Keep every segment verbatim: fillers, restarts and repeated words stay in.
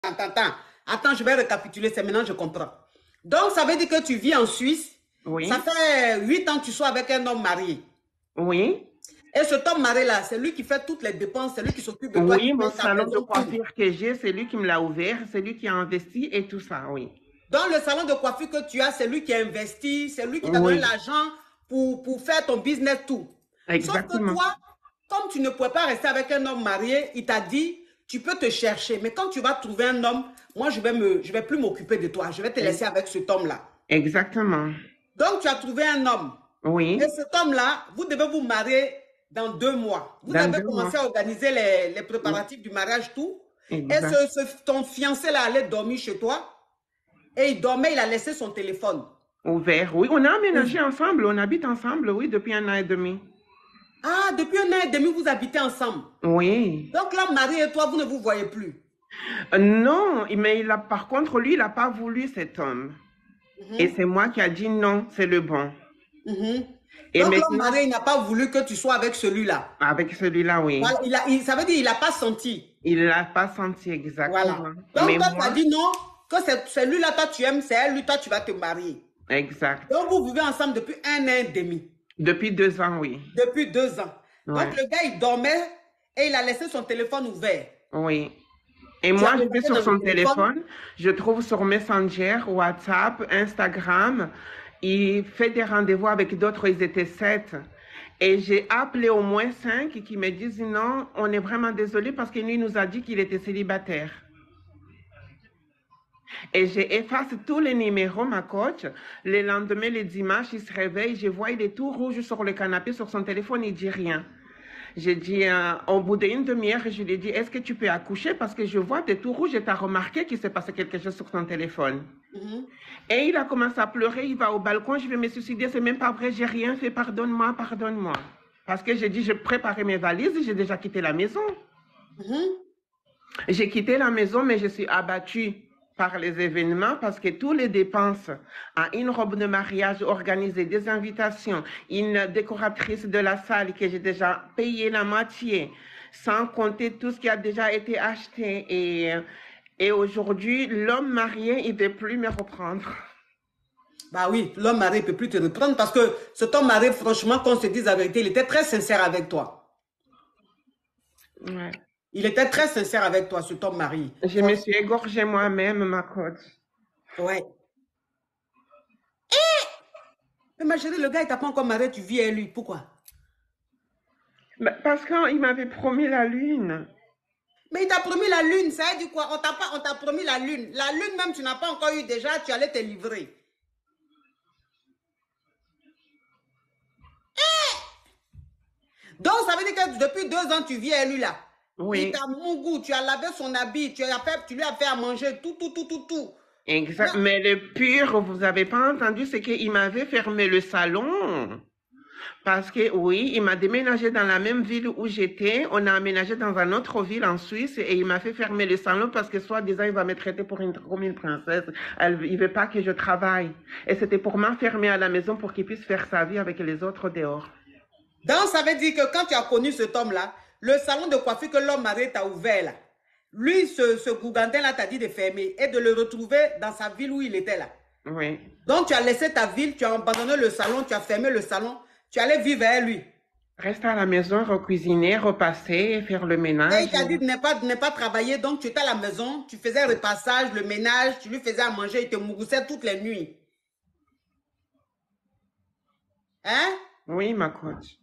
attends, attends. Attends, je vais récapituler, c'est maintenant que je comprends. Donc, ça veut dire que tu vis en Suisse. Ça Oui. fait huit ans que tu sois avec un homme marié. Oui. Et cet homme marié-là, c'est lui qui fait toutes les dépenses, c'est lui qui s'occupe de toi, qui Oui, mon paye ta salon de maison, tout. coiffure que j'ai, c'est lui qui me l'a ouvert, c'est lui qui a investi et tout ça, oui. Dans le salon de coiffure que tu as, c'est lui qui a investi, c'est lui qui t'a donné Oui, l'argent pour, pour faire ton business, tout. Sauf que exactement. toi, comme tu ne pouvais pas rester avec un homme marié, il t'a dit, tu peux te chercher. Mais quand tu vas trouver un homme, moi, je vais me, je vais plus m'occuper de toi. Je vais te laisser avec cet homme-là. Exactement. Donc, tu as trouvé un homme. Et Oui, cet homme-là, vous devez vous marier dans deux mois. Vous dans avez deux mois. commencé à organiser les, les Oui, préparatifs du mariage, tout. Et exact. ce, ce- ton fiancé-là allait dormir chez toi. Et il dormait, il a laissé son téléphone. Ouvert, oui. On a aménagé Ouvert. ensemble, on habite ensemble, oui, depuis un an et demi. Ah, depuis un an et demi, vous habitez ensemble. Oui. Donc là, Marie et toi, vous ne vous voyez plus. Euh, Non, mais il a, par contre, lui, il n'a pas voulu cet homme. Et Mhm, c'est moi qui a dit non, c'est le bon. mhm. Et Donc l'homme maintenant, marié, il n'a pas voulu que tu sois avec celui-là. avec celui-là, oui. Voilà, il a, il- ça veut dire qu'il n'a pas senti. Il ne l'a pas senti Voilà. exactement. Donc Mais toi, tu as moi, dit non, que c'est celui-là, toi, tu aimes, c'est elle, lui, toi, tu vas te marier. exact. Donc vous vivez ensemble depuis un an et demi, Depuis deux ans, oui. depuis deux ans. Donc Ouais, le gars, il dormait et il a laissé son téléphone ouvert. oui. Et Tu as moi, je vais regardé sur dans le son téléphone. téléphone, je trouve sur Messenger, WhatsApp, Instagram, il fait des rendez-vous avec d'autres, ils étaient sept. Et j'ai appelé au moins cinq qui me disent non, on est vraiment désolé parce que lui nous a dit qu'il était célibataire. Et j'efface tous les numéros, ma coach. Le lendemain, le dimanche, il se réveille, je vois, il est tout rouge sur le canapé, sur son téléphone, il dit rien. J'ai dit, euh, au bout d'une demi-heure, je lui ai dit, est-ce que tu peux accoucher parce que je vois, tu es tout rouge et tu as remarqué qu'il s'est passé quelque chose sur ton téléphone. Mhm. Et il a commencé à pleurer, il va au balcon, je vais me suicider, c'est même pas vrai, j'ai rien fait, pardonne-moi, pardonne-moi. Parce que j'ai dit, je préparais mes valises, j'ai déjà quitté la maison. Mhm. J'ai quitté la maison, mais je suis abattue par les événements parce que toutes les dépenses à une robe de mariage organisée, des invitations, une décoratrice de la salle que j'ai déjà payé la moitié, sans compter tout ce qui a déjà été acheté. Et, et aujourd'hui, l'homme marié, il ne veut plus me reprendre. Bah oui, l'homme marié ne peut plus te reprendre parce que cet homme marié, franchement, qu'on se dise la vérité, il était très sincère avec toi. Ouais. Il était très sincère avec toi, cet homme marié. Je me suis Franchement, égorgée moi-même, ma coach. ouais. Mais ma chérie, le gars, il t'a pas encore marié, tu vis avec lui. Pourquoi? Bah, parce qu'il m'avait promis la lune. Mais il t'a promis la lune, ça veut dire quoi? On t'a pas, on t'a promis la lune. La lune même, tu n'as pas encore eu déjà, tu allais te livrer. Donc, ça veut dire que depuis deux ans, tu vis avec lui là. Il Oui. t'a mougou, tu as lavé son habit, tu, as fait, tu lui as fait à manger, tout, tout, tout, tout, tout. Exact. Non. Mais le pire, vous n'avez pas entendu, c'est qu'il m'avait fermé le salon. Parce que oui, il m'a déménagé dans la même ville où j'étais. On a aménagé dans une autre ville en Suisse et il m'a fait fermer le salon parce que soi-disant, il va me traiter pour une, comme une princesse. Elle, il veut pas que je travaille. Et c'était pour m'enfermer à la maison pour qu'il puisse faire sa vie avec les autres dehors. Donc, ça veut dire que quand tu as connu cet homme-là, le salon de coiffure que l'homme marié t'a ouvert là, lui, ce, ce Gougantin-là t'a dit de fermer et de le retrouver dans sa ville où il était là. Oui. Donc, tu as laissé ta ville, tu as abandonné le salon, tu as fermé le salon, tu allais vivre avec lui. Rester à la maison, recuisiner, repasser, faire le Et il ménage. t'a dit de ne pas, de ne pas travailler, donc tu étais à la maison, tu faisais le repassage, le ménage, tu lui faisais à manger, il te mouroussait toutes les nuits. Hein? Oui, ma coach.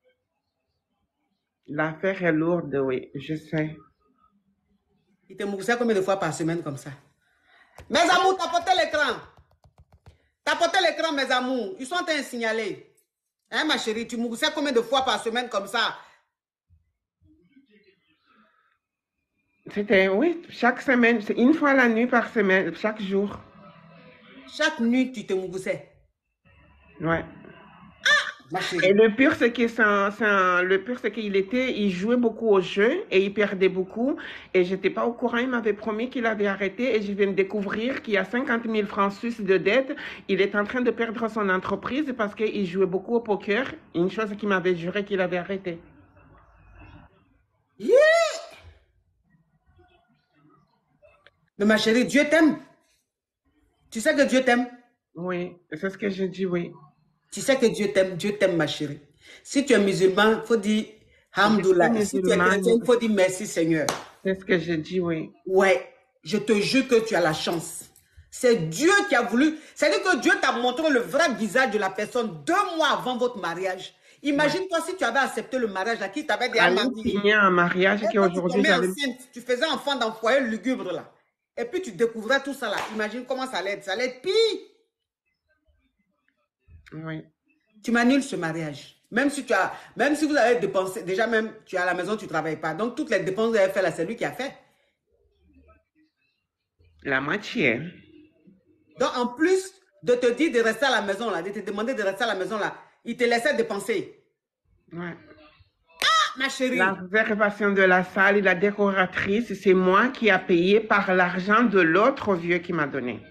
L'affaire est lourde, oui, je sais. Il te mouroussait combien de fois par semaine comme ça? Mes amours, tapotez l'écran. Tapotez l'écran, mes amours. Ils sont en train de signaler. Hein, ma chérie, tu mouroussais combien de fois par semaine comme ça? C'était, oui, chaque semaine, c'est une fois la nuit par semaine, chaque jour. Chaque nuit, tu te mouroussais. Ouais. Ma Et chérie. le pire, c'est que c'est un- c'est un- le pire, c'est qu'il était, il jouait beaucoup au jeu et il perdait beaucoup. Et j'étais pas au courant. Il m'avait promis qu'il avait arrêté et je viens de découvrir qu'il y a cinquante mille francs suisses de dette. Il est en train de perdre son entreprise parce qu'il jouait beaucoup au poker. Une chose qu'il m'avait juré qu'il avait arrêté. Yeah! Mais ma chérie, Dieu t'aime. Tu sais que Dieu t'aime. Oui, c'est ce que j'ai dit, oui. Tu sais que Dieu t'aime. Dieu t'aime, ma chérie. Si tu es musulman, il faut dire Je suis Hamdoullah. Et si tu es chrétien, musulmane, il faut dire merci, Seigneur. c'est ce que j'ai dit, oui. Ouais, je te jure que tu as la chance. C'est Dieu qui a voulu. C'est-à-dire que Dieu t'a montré le vrai visage de la personne deux mois avant votre mariage. Imagine-toi si tu avais accepté le mariage là, qui t'avait déjà Allez marié. signer un mariage Et qui quand tu aujourd'hui, tombais j'allais... enceinte, tu faisais enfant dans le foyer lugubre là. Et puis tu découvrais tout ça là. Imagine comment ça allait être. Ça allait être pire. Oui. Tu m'annules ce mariage. Même si tu as, même si vous avez dépensé, déjà même tu es à la maison, tu ne travailles pas. Donc toutes les dépenses que vous avez fait là, c'est lui qui a fait. La moitié. Donc en plus de te dire de rester à la maison là, de te demander de rester à la maison là, il te laissait dépenser. Ouais. Ah, ma chérie. La réservation de la salle et la décoratrice, c'est moi qui a payé par l'argent de l'autre vieux qui m'a donné.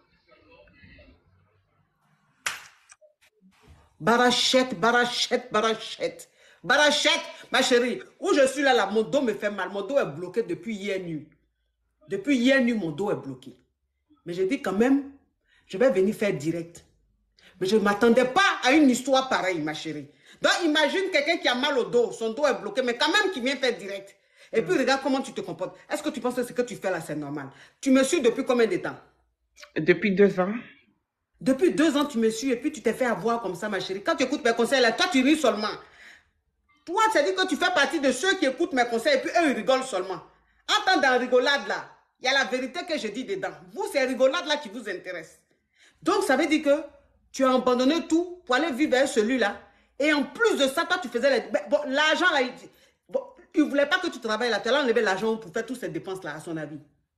Barachette, barachette, barachette. Barachette, ma chérie. Où je suis là, là, mon dos me fait mal. Mon dos est bloqué depuis hier nuit. Depuis hier nuit, mon dos est bloqué. Mais je dis quand même, je vais venir faire direct. Mais je ne m'attendais pas à une histoire pareille, ma chérie. Donc, imagine quelqu'un qui a mal au dos, son dos est bloqué, mais quand même qui vient faire direct. Et puis, regarde comment tu te comportes. Est-ce que tu penses que ce que tu fais là, c'est normal? Tu me suis depuis combien de temps? Depuis deux ans. Depuis deux ans, tu me suis et puis tu t'es fait avoir comme ça, ma chérie. Quand tu écoutes mes conseils, là, toi, tu ris seulement. Toi, ça dit que tu fais partie de ceux qui écoutent mes conseils et puis eux, ils rigolent seulement. En temps dans rigolade, là, il y a la vérité que je dis dedans. Vous, c'est rigolade là qui vous intéresse. Donc, ça veut dire que tu as abandonné tout pour aller vivre avec celui-là. Et en plus de ça, toi, tu faisais les... Bon, l'argent, là, il bon, il ne voulait pas que tu travailles là. Tu as enlevé l'argent pour faire toutes ces dépenses-là, à son avis.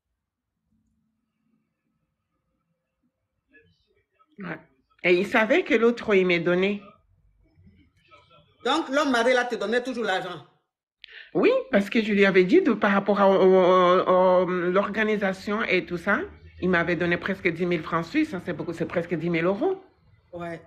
Ouais. Et il savait que l'autre, il m'est donné. Donc, l'homme marié, là, te donnait toujours l'argent. Oui, parce que je lui avais dit de, par rapport à, à l'organisation et tout ça, il m'avait donné presque dix mille francs suisses. C'est beaucoup, c'est presque dix mille euros. Ouais.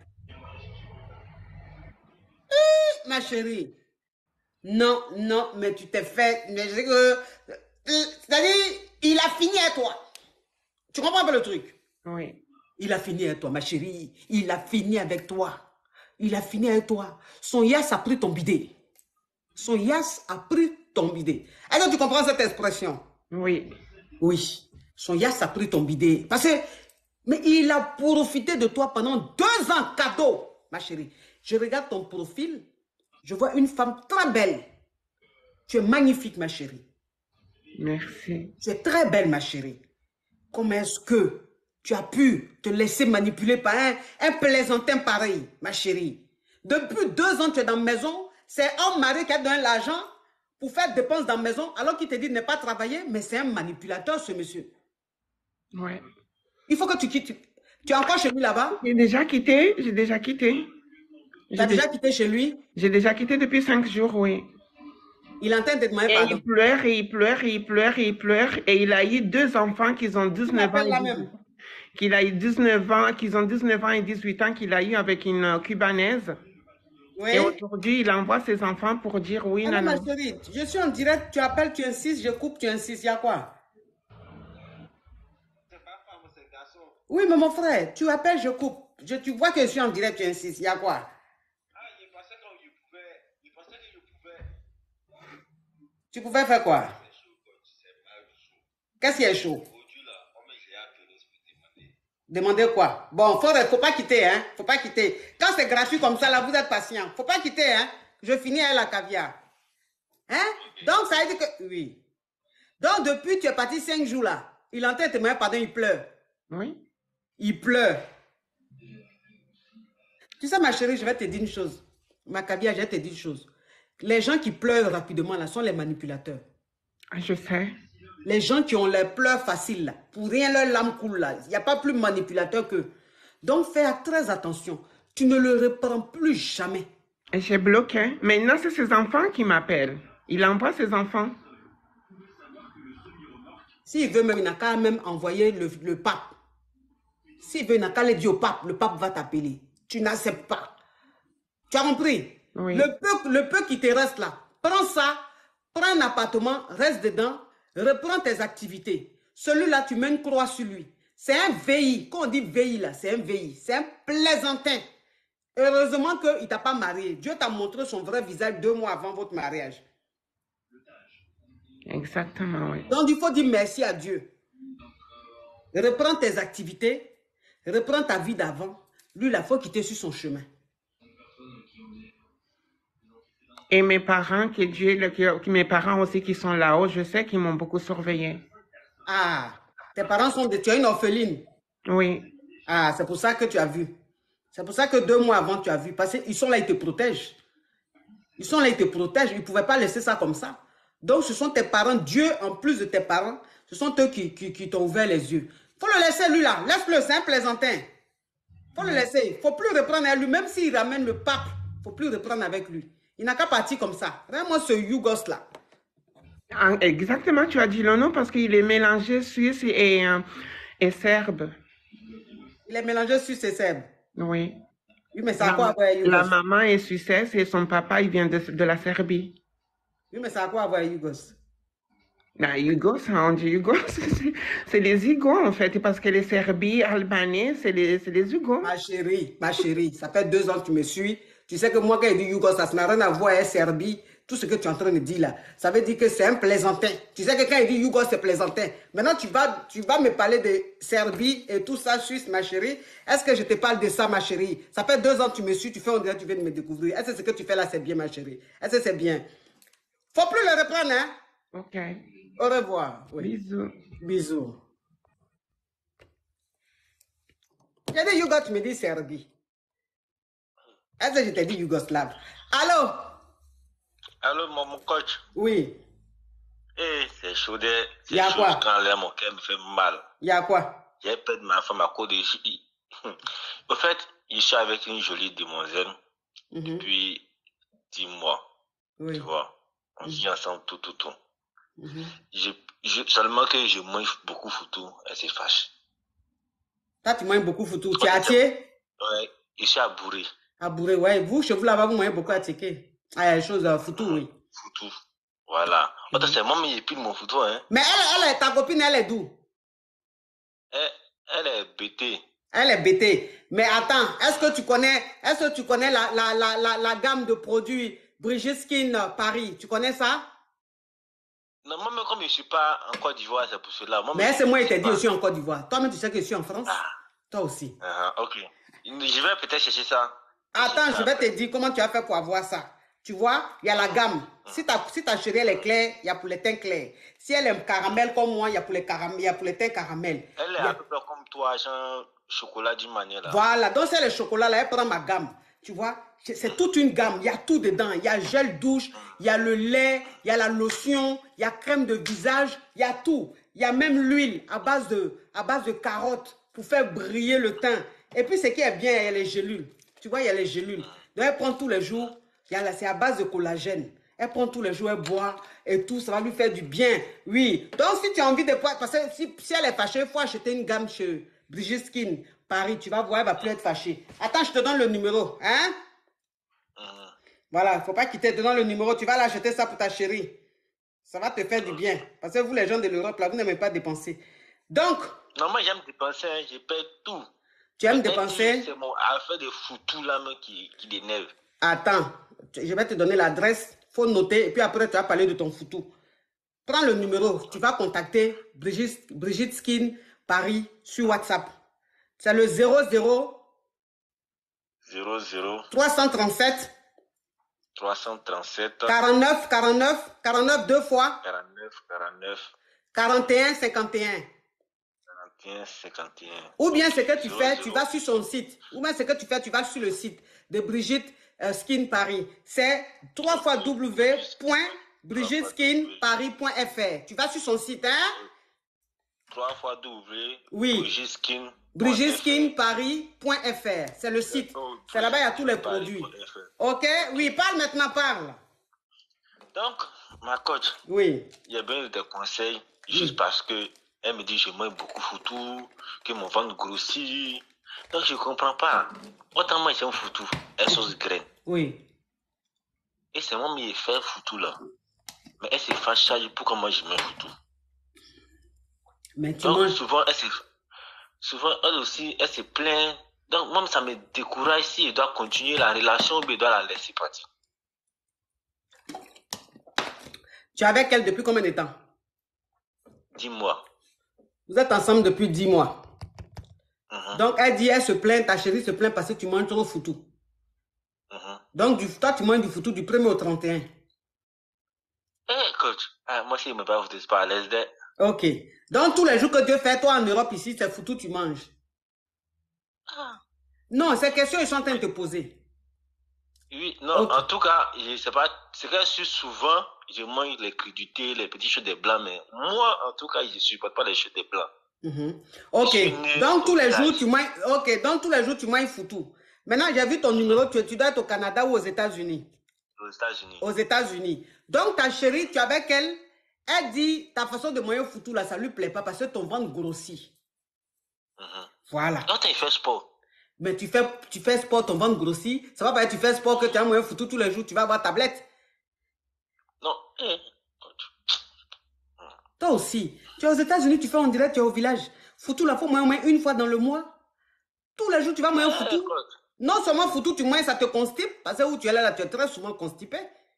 Hum, ma chérie. Non, non, mais tu t'es fait... C'est-à-dire, il a fini avec toi. Tu comprends pas le truc? Oui. Il a fini avec toi, ma chérie. Il a fini avec toi. Il a fini avec toi. Son yas a pris ton bidet. Son yas a pris ton bidet. Est-ce que tu comprends cette expression? Oui. Oui. Son yas a pris ton bidet. Parce que, mais il a profité de toi pendant deux ans, cadeau, ma chérie. Je regarde ton profil. Je vois une femme très belle. Tu es magnifique, ma chérie. Merci. Tu es très belle, ma chérie. Comment est-ce que tu as pu te laisser manipuler par un, un plaisantin pareil, ma chérie? Depuis deux ans, tu es dans la maison. C'est un mari qui a donné l'argent pour faire dépenses dans la maison, alors qu'il te dit de ne pas travailler, mais c'est un manipulateur, ce monsieur. Ouais. Il faut que tu quittes. Tu es encore chez lui là-bas? J'ai déjà quitté. J'ai déjà quitté. Tu as déjà quitté chez lui? J'ai déjà quitté depuis cinq jours, oui. Il est en train de demander et pardon. Il pleure, et il pleure, et il pleure, et il pleure. Et il a eu deux enfants qui ont dix-neuf ans. La même. Qu'il a eu dix-neuf ans, qu'ils ont dix-neuf ans et dix-huit ans, qu'il a eu avec une uh, cubanaise. Oui. Et aujourd'hui, il envoie ses enfants pour dire oui, non. non, Ma chérie, je suis en direct, tu appelles, tu insistes, je coupe, tu insistes, il y a quoi? C'est pas femme, c'est garçon. Oui, mais mon frère, tu appelles, je coupe. Je, tu vois que je suis en direct, tu insistes, il y a quoi? Ah, il pensait que je pouvais, il pensait que je pouvais. Tu pouvais faire quoi? Qu'est-ce qui est chaud? Demandez quoi? Bon, il ne faut pas quitter, hein? Faut pas quitter. Quand c'est gratuit comme ça, là, vous êtes patient. Faut pas quitter, hein? Je finis avec la caviar. Hein? Donc, ça veut dire que... Oui. Donc, depuis, tu es parti cinq jours, là. Il est en train de te demander pardon, il pleure. Oui. Il pleure. Tu sais, ma chérie, je vais te dire une chose. Ma caviar, je vais te dire une chose. Les gens qui pleurent rapidement, là, sont les manipulateurs. Je sais. Les gens qui ont les pleurs faciles, là, pour rien leur lame coule, là. Il n'y a pas plus manipulateur qu'eux. Donc, fais très attention. Tu ne le reprends plus jamais. Et j'ai bloqué. Maintenant, c'est ses enfants qui m'appellent. Il envoie ses enfants. S'il veut même, il n'a qu'à même envoyer le, le pape. S'il veut, il n'a qu'à le dire au pape. Le pape va t'appeler. Tu n'acceptes pas. Tu as compris? Oui. Le peu, le peu qui te reste là, prends ça, prends un appartement, reste dedans, reprends tes activités. Celui-là, tu mets une croix sur lui. C'est un V I. Quand on dit V I, là, c'est un V I. C'est un plaisantin. Heureusement qu'il ne t'a pas marié. Dieu t'a montré son vrai visage deux mois avant votre mariage. Exactement, oui. Donc, il faut dire merci à Dieu. Reprends tes activités. Reprends ta vie d'avant. Lui, il faut quitter sur son chemin. Et mes parents, que Dieu, que mes parents aussi qui sont là-haut, je sais qu'ils m'ont beaucoup surveillé. Ah, tes parents sont des... Tu as une orpheline. Oui. Ah, c'est pour ça que tu as vu. C'est pour ça que deux mois avant, tu as vu. Parce qu'ils sont là, ils te protègent. Ils sont là, ils te protègent. Ils ne pouvaient pas laisser ça comme ça. Donc, ce sont tes parents. Dieu, en plus de tes parents, ce sont eux qui, qui, qui t'ont ouvert les yeux. Il faut le laisser, lui, là. Laisse-le, c'est un plaisantin. Il faut le laisser. Il ne faut plus reprendre avec lui. Même s'il ramène le pape, il ne faut plus reprendre avec lui. Il n'a qu'à partir comme ça. Vraiment, ce Yougos-là. Exactement, tu as dit le nom parce qu'il est mélangé suisse et, euh, et serbe. Il est mélangé suisse et serbe. Oui. Oui, mais ça la, a quoi à voir avec Yougos? La maman est suissesse et son papa, il vient de, de la Serbie. Oui, mais ça a quoi à voir avec Yougos? Non, Yougos, on dit Yougos, c'est les Hugos en fait, parce que les Serbies, Albanais, c'est les, les Hugos. Ma chérie, ma chérie, ça fait deux ans que tu me suis. Tu sais que moi, quand il dit Yougos, ça n'a rien à voir avec Serbie. Tout ce que tu es en train de dire là, ça veut dire que c'est un plaisantin. Tu sais que quand il dit Yougos, c'est plaisantin. Maintenant, tu vas, tu vas me parler de Serbie et tout ça, Suisse, ma chérie. Est-ce que je te parle de ça, ma chérie? Ça fait deux ans que tu me suis, tu fais, on dirait que tu viens de me découvrir. Est-ce que ce que tu fais là, c'est bien, ma chérie? Est-ce que c'est bien? Faut plus le reprendre, hein? Ok. Au revoir. Oui. Bisous. Bisous. J'ai dit Yougos, tu me dis Serbie. Est-ce que je t'ai dit Yougoslave? Allô? Allô, mon, mon coach. Oui. Eh, c'est chaud. C'est Y'a chaud quoi? quand l'air, mon cœur me fait mal. Il y a quoi? J'ai perdu ma femme à cause de... Au fait, je suis avec une jolie demoiselle Mhm. depuis dix mois. Oui. Tu vois, on vit ensemble tout, tout, tout. Mhm. Je, je, seulement que je mange beaucoup foutu, elle se fâche. Toi, tu manges beaucoup foutu. Tu es attié? Ouais, je suis abouré. À bourrer, ouais. Vous, chez vous là-bas, vous mangez beaucoup à checker. Ah, il y a des choses à foutu, oui. Foutu. Voilà. Mhm. C'est moi, mais il pile mon foutu, hein. Mais elle, elle, ta copine, elle est d'où? Elle, elle est bêtée. Elle est bêtée. Mais attends, est-ce que tu connais, est-ce que tu connais la, la, la, la, la gamme de produits Brigitte Skin Paris? Tu connais ça? Non, moi, mais comme je ne suis pas en Côte d'Ivoire, c'est pour cela. Moi, Mais c'est moi qui je t'ai sais dit pas. aussi en Côte d'Ivoire. Toi-même, tu sais que je suis en France. Ah. Toi aussi. Ah, ok. Je vais peut-être chercher ça. Attends, je vais te dire comment tu as fait pour avoir ça. Tu vois, il y a la gamme. Si ta, si ta chérie elle est claire, il y a pour les teints clairs. Si elle aime caramel comme moi, il y a pour les, caram il y a pour les teints caramel. Elle est Il y a- à peu près comme toi, genre chocolat d'une manière là. Voilà, donc c'est le chocolat là, elle prend ma gamme. Tu vois, c'est c'est toute une gamme. Il y a tout dedans. Il y a gel douche, il y a le lait, il y a la lotion, il y a crème de visage, il y a tout. Il y a même l'huile à base de, à base de carottes pour faire briller le teint. Et puis ce qui est bien, il y a les gélules. Tu vois, il y a les gélules. Donc elle prend tous les jours. Il y a là, c'est à base de collagène. Elle prend tous les jours, elle boit et tout, ça va lui faire du bien. Oui. Donc si tu as envie de boire, parce que si, si elle est fâchée, il faut acheter une gamme chez Brigitte Skin Paris. Tu vas voir, elle va plus être fâchée. Attends, je te donne le numéro. Hein? Mhm. Voilà, il ne faut pas quitter. Te donne le numéro. Tu vas l'acheter ça pour ta chérie. Ça va te faire du bien. Parce que vous, les gens de l'Europe, là, vous n'aimez pas dépenser. Donc, Non, moi j'aime dépenser, hein, je paie tout. tu aimes Mais dépenser? C'est mon affaire de foutu là même qui, qui l'énerve. Attends, je vais te donner l'adresse. Il faut noter. Et puis après, tu vas parler de ton foutu. Prends le numéro. Tu vas contacter Brigitte, Brigitte Skin Paris sur WhatsApp. C'est le zéro zéro zéro zéro trois cent trente-sept trois cent trente-sept quarante-neuf quarante-neuf quarante-neuf deux fois quarante-neuf quarante-neuf quarante et un cinquante et un. quarante et un cinquante et un. Ou bien ce que tu Zéro, fais, zéro. tu vas sur son site. Ou bien ce que tu fais, tu vas sur le site de Brigitte euh, Skin Paris. C'est w w w point brigitte skin paris point f r. Tu vas sur son site, hein? trois fois W. Oui. Brigitte Skin. brigitte skin paris point f r. C'est le site. C'est là-bas, il y a tous les produits. Ok? Oui, parle maintenant, parle. Donc, ma coach, Oui. il y a bien eu des conseils juste parce que elle me dit que je mange beaucoup foutu, que mon ventre grossit. Donc, je ne comprends pas. Autant moi, j'aime foutu, elle sauce graine. Oui. Et c'est moi qui ai fait foutu là. Mais elle se fâche pour comment je mets foutu. Mais tu Donc, manges. souvent, elle se, souvent, elle aussi, elle se plaint. Donc, même ça me décourage si elle doit continuer la relation ou bien elle doit la laisser partir. Tu es avec elle depuis combien de temps? Dis-moi. Vous êtes ensemble depuis dix mois. Mhm, Donc, elle dit, elle se plaint, ta chérie se plaint parce que tu manges trop foutou. mhm. Donc, du, toi, tu manges du foutou du premier au trente et un. Eh, coach, ah, moi, si je ne me pas, vous n'êtes pas à l'aise de... Ok. Donc, tous les jours que Dieu fait, toi, en Europe, ici, c'est foutu, tu manges. Ah. Non, ces questions, ils sont en train de te poser. Oui, non, Ok. en tout cas, je sais pas, c'est que je suis souvent, je mange les crudités, les petits choses des blancs, mais moi, en tout cas, je ne supporte pas les choses des blancs. Mhm. Je Ok. suis né Donc, au tous les jours, village. tu manges. Ok. Donc, tous les jours, tu manges foutu. Maintenant, j'ai vu ton numéro, tu, tu dois être au Canada ou aux États-Unis. Aux États-Unis. Aux États-Unis. Donc, ta chérie, tu es avec elle, elle dit, ta façon de manger foutu, là, ça lui plaît pas parce que ton ventre grossit. Mhm. Voilà. Quand il fait sport, Mais tu fais, tu fais sport, ton ventre grossit. Ça va pas être tu fais sport que tu as manger foutu tous les jours, tu vas avoir tablette. non, eh, coach. Toi aussi. Tu es aux États-Unis, tu fais en direct, tu es au village. Foutu, là, faut manger au moins une fois dans le mois. Tous les jours, tu vas manger Eh, foutu. coach. Non seulement foutu, tu manges, ça te constipe. Parce que où tu es là, là, tu es très souvent constipé.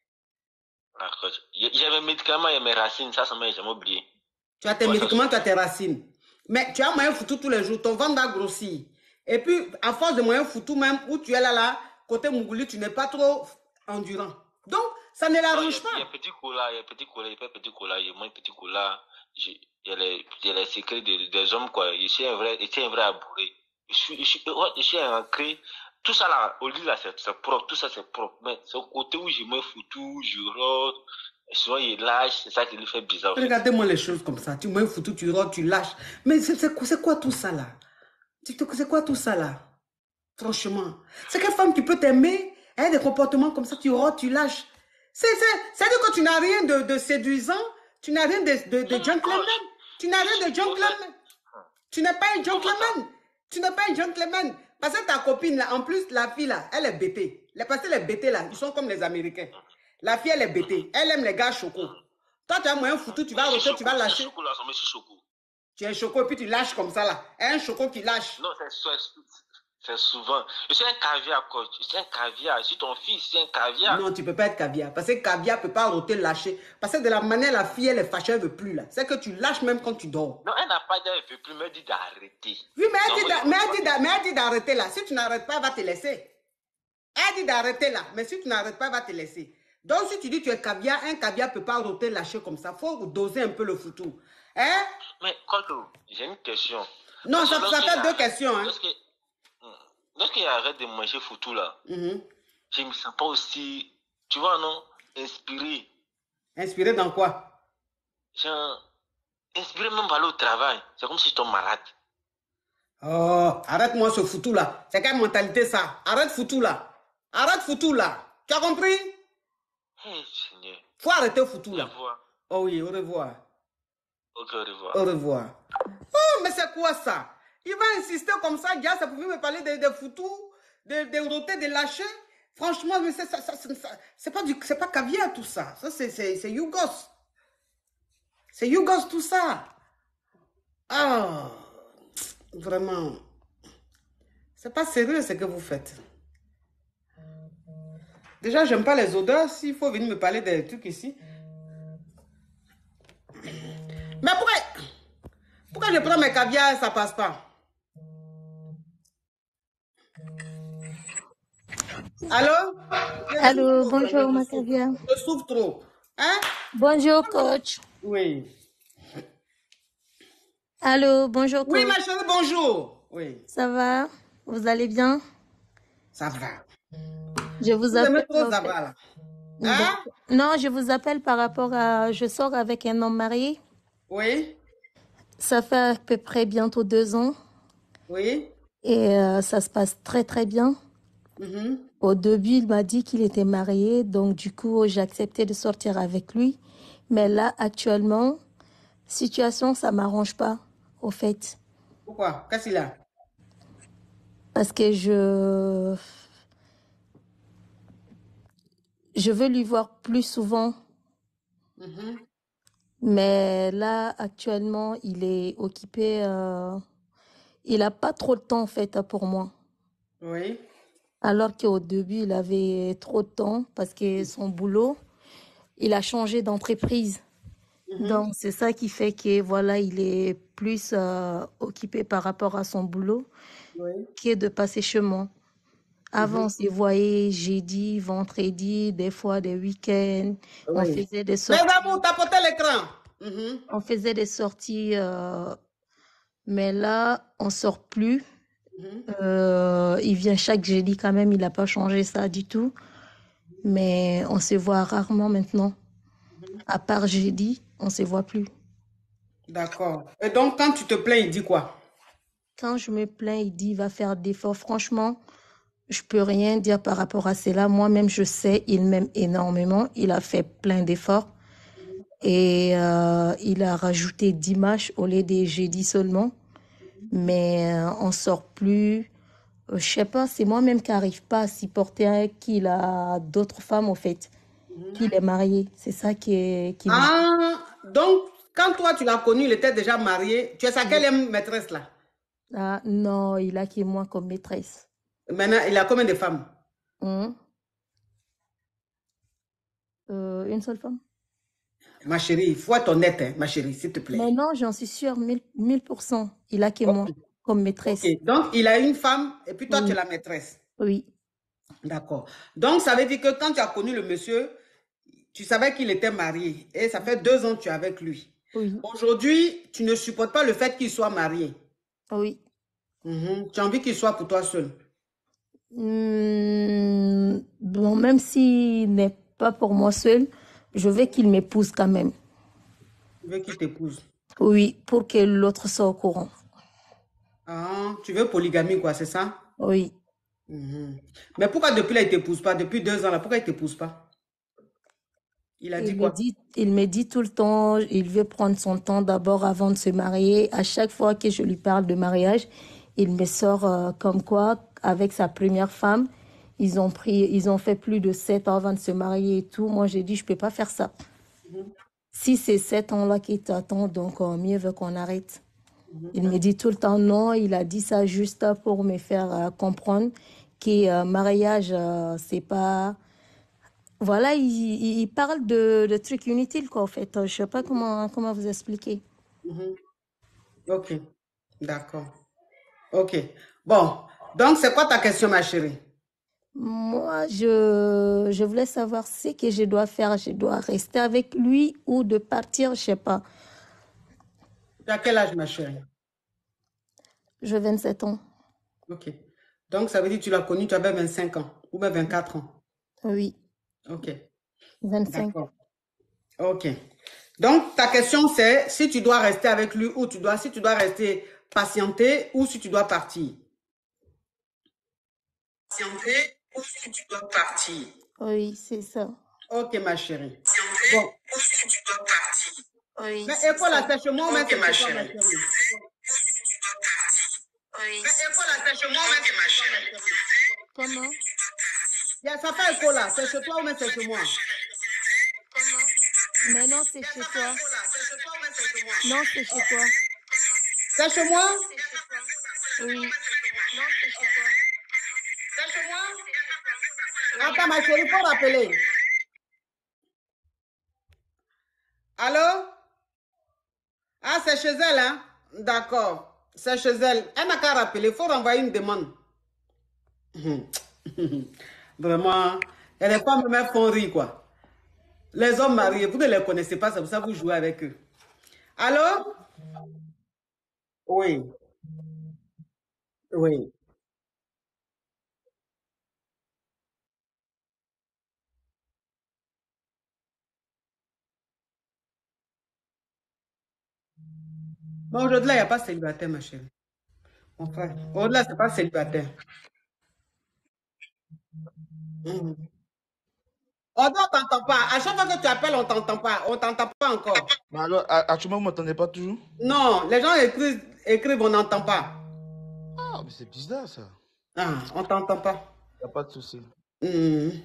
Ah, coach. J'ai j'ai mes médicaments et mes racines, ça, ça m'a jamais oublié. Tu as tes Moi, ça médicaments, tu as suffit. tes racines. Mais tu as mangé foutu tous les jours, ton ventre va grossir. Et puis, à force de manger foutu, même où tu es là, là, côté Mougouli, tu n'es pas trop endurant. Donc, ça ne Non, il y l'arrange a, il y a pas. petit cola, il y a petit cola, il fait petit cola, il mange petit cola. J'ai- Il y a les, il y a les secrets des, des hommes, quoi. Je suis un vrai, je suis un vrai abouré. Je suis, je suis, ouais, je suis ancré. Tout ça là, au lit là, c'est c'est propre, tout ça c'est propre. Mais c'est au côté où je me foutu, je rôde. Souvent il lâche, c'est ça qui lui fait bizarre, en fait. Regardez-moi les choses comme ça. Tu manges foutu, tu rôdes, tu lâches. Mais c'est c'est quoi, c'est quoi tout ça là? C'est c'est quoi tout ça là? Franchement. C'est quelle femme qui peut t'aimer? Elle a des comportements comme ça, tu rôdes, tu lâches. C'est C'est-à-dire que tu n'as rien de, de séduisant, tu n'as rien de, de, de Non, mais gentleman. coach, Tu n'as rien de au fait, gentleman. Tu n'es pas un comment ça? gentleman. Tu n'es pas un gentleman. Parce que ta copine, là, en plus, la fille, là, elle est bêtée. Les parce que les bêtés, là, ils sont comme les Américains. La fille, elle est bêtée. Elle aime les gars chocos. Toi, tu as moyen foutu, tu vas Mais c'est roter, tu choco, vas c'est lâcher. choco là, c'est monsieur choco. Tu es un choco et puis tu lâches comme ça, là. Un choco qui lâche. Non, c'est c'est- c'est souvent. Je suis un caviar, coach. Je suis un caviar. Je suis ton fils, je suis un caviar. Non, tu ne peux pas être caviar. Parce que caviar ne peut pas roter, lâcher. Parce que de la manière, la fille, elle est fâchée, elle ne veut plus, là. C'est que tu lâches même quand tu dors. Non, elle n'a pas dit, elle ne veut plus me dire d'arrêter. Oui, mais elle Non, dit moi, d'a- je mais veux elle pas. dit d'a- mais elle dit d'arrêter, là. Si tu n'arrêtes pas, elle va te laisser. Elle dit d'arrêter, là. Mais si tu n'arrêtes pas, elle va te laisser. Donc, si tu dis que tu es caviar, un caviar ne peut pas roter, lâcher comme ça. Il faut doser un peu le foutu. Hein? Mais, Koto, j'ai une question. Non, Parce que ça, ça lorsqu'il fait deux arrête, questions, hein. lorsqu'il lorsqu'il arrête de manger foutu là, Mhm. je ne me sens pas aussi, tu vois, non, inspiré. Inspiré dans quoi? Genre, inspiré même par aller au travail. C'est comme si je tombe malade. Oh, arrête-moi ce foutu là. C'est quelle mentalité ça? Arrête foutu là. Arrête foutu là. Tu as compris? Hey, Seigneur. Faut arrêter foutu Au là. revoir. Oh oui, au revoir. Ok, au revoir. Au revoir. Oh, mais c'est quoi ça? Il va insister comme ça, Dia, ça pouvait me parler de, de foutu, de, de roter, de lâcher. Franchement, mais c'est ça, ça, ça, ça- c'est pas du, c'est pas caviar tout ça. Ça, c'est, c'est, c'est Yougos. C'est Yougos tout ça. Ah, vraiment. C'est pas sérieux ce que vous faites. Déjà, j'aime pas les odeurs. S'il faut venir me parler des trucs ici. Mais pourquoi, pourquoi je prends mes caviars et ça passe pas? Allô? Je Allô, souffre trop, bonjour je ma souffre. caviar. Je souffre trop. Hein? Bonjour coach. Oui. Allô, bonjour Oui, ma coach. chérie, bonjour. Oui, Ça va? Vous allez bien? ça va. Je vous Vous aimez appelle. trop en ça fait- va là. Donc, Hein? non, je vous appelle par rapport à. Je sors avec un homme marié. Oui, Ça fait à peu près bientôt deux ans oui. et euh, ça se passe très très bien. Mhm. Au début, il m'a dit qu'il était marié, donc du coup, j'ai accepté de sortir avec lui. Mais là, actuellement, situation, ça m'arrange pas, au fait, Pourquoi? Qu'est-ce qu'il a? parce que je je veux lui voir plus souvent. Mhm. Mais là, actuellement, il est occupé. euh, il n'a pas trop de temps, en fait, pour moi. Oui. Alors qu'au début, il avait trop de temps parce que son boulot, il a changé d'entreprise. Mhm. Donc, c'est ça qui fait que, voilà, il est plus euh, occupé par rapport à son boulot Oui. que de passer chez moi. Avant, Mhm. on se voyait jeudi, vendredi, des fois des week-ends. On Oui. faisait des Mes sorties. amours, tapotez l'écran. Mhm. On faisait des sorties, euh, mais là, on sort plus. Mhm. Euh, il vient chaque jeudi quand même, il n'a pas changé ça du tout. Mais on se voit rarement maintenant. À part jeudi, on se voit plus. D'accord. Et donc, quand tu te plains, il dit quoi? Quand je me plains, il dit, va faire d'efforts. Franchement, je peux rien dire par rapport à cela. Moi-même, je sais, il m'aime énormément. Il a fait plein d'efforts. Et euh, il a rajouté dimanche au lieu des jeudis seulement. Mais euh, on sort plus. Euh, je sais pas, c'est moi-même qui n'arrive pas à supporter hein, qu'il a d'autres femmes, au fait. Qu'il est marié. C'est ça qui, est, qui me gêne. Ah, donc, quand toi, tu l'as connu, il était déjà marié. Tu es sa quelle maîtresse là? Ah, non, il a que moi comme maîtresse. Maintenant, il a combien de femmes? Hein? Euh, une seule femme? Ma chérie, il faut être honnête, hein, ma chérie, s'il te Mais plaît. non, j'en suis sûre, mille, mille pour cent. Il a que moi Ok. comme Ok. maîtresse. Donc, il a une femme et puis toi, tu es Oui, la maîtresse. oui, D'accord. Donc, ça veut dire que quand tu as connu le monsieur, tu savais qu'il était marié et ça fait deux ans que tu es avec lui. oui, Aujourd'hui, tu ne supportes pas le fait qu'il soit marié. oui. Mhm. Tu as envie qu'il soit pour toi seul. Hmm, bon, même s'il n'est pas pour moi seul, je veux qu'il m'épouse quand même. Tu veux qu'il t'épouse. Oui, pour que l'autre soit au courant. Ah, tu veux polygamie, quoi, c'est ça? Oui. Mhm. Mais pourquoi depuis là, il ne t'épouse pas? Depuis deux ans, là, pourquoi il ne t'épouse pas? Il a dit Il me quoi? dit, il me dit tout le temps, il veut prendre son temps d'abord avant de se marier. À chaque fois que je lui parle de mariage, il me sort euh, comme quoi, avec sa première femme, ils ont pris, ils ont fait plus de sept ans avant de se marier et tout. Moi, j'ai dit, je peux pas faire ça. Mhm. Si c'est sept ans-là qui t'attend, donc euh, mieux veut qu'on arrête. Mhm. Il me dit tout le temps non, il a dit ça juste pour me faire euh, comprendre que euh, mariage, euh, c'est pas... Voilà, il, il- il parle de, de trucs inutiles, quoi, en fait. Euh, Je sais pas comment, comment vous expliquer. Mhm. Ok, d'accord. Ok. Bon, donc c'est quoi ta question, ma chérie? Moi, je, je voulais savoir ce que je dois faire. Je dois rester avec lui ou de partir, je sais pas. Tu as quel âge, ma chérie? Je vingt-sept ans. Ok. Donc ça veut dire que tu l'as connu, tu avais vingt-cinq ans ou bien vingt-quatre ans. Oui, Ok, vingt-cinq. d'accord. Ok. Donc ta question c'est si tu dois rester avec lui ou tu dois, si tu dois rester patienter ou si tu dois partir. Patienter ou si tu dois partir. Oui, c'est ça. Ok, ma chérie. Bon. Ou si tu dois partir. Oui, Mais c'est écoute, là, ça. c'est chez moi ou bien Ok, c'est ma chez toi, ma chérie. chérie? Oui, Mais c'est écoute, ça. là, c'est chez moi ou bien c'est Ok, ma chez toi, ma chérie. chérie? Comment? Il y a- Ça fait écho là, c'est chez toi ou bien c'est chez moi? Comment? Mais non, c'est Il y a- chez Ça fait toi. écho là, c'est chez toi ou bien c'est chez moi? Non, c'est chez toi. C'est chez moi? Oui. Non, c'est chez toi. C'est chez moi? Attends, ma chérie, faut rappeler. Allô? Ah, c'est chez elle, hein? D'accord. C'est chez elle. Elle n'a qu'à rappeler, il faut renvoyer une demande. Vraiment, et les femmes me font rire, quoi. Les hommes mariés, vous ne les connaissez pas, c'est pour ça que vous jouez avec eux. Allô? Oui, oui. Mais aujourd'hui, il n'y a pas célibataire, ma chérie. Mon frère. Au-delà, c'est pas célibataire. Mhm. On ne t'entend pas. À chaque fois que tu appelles, on ne t'entend pas. On ne t'entend pas encore. Mais alors, à- actuellement, vous ne m'entendez pas toujours? Non, les gens écrivent, écrivent on n'entend pas. Ah, mais c'est bizarre ça. Ah, on ne t'entend pas. Il n'y a pas de souci. Mhm.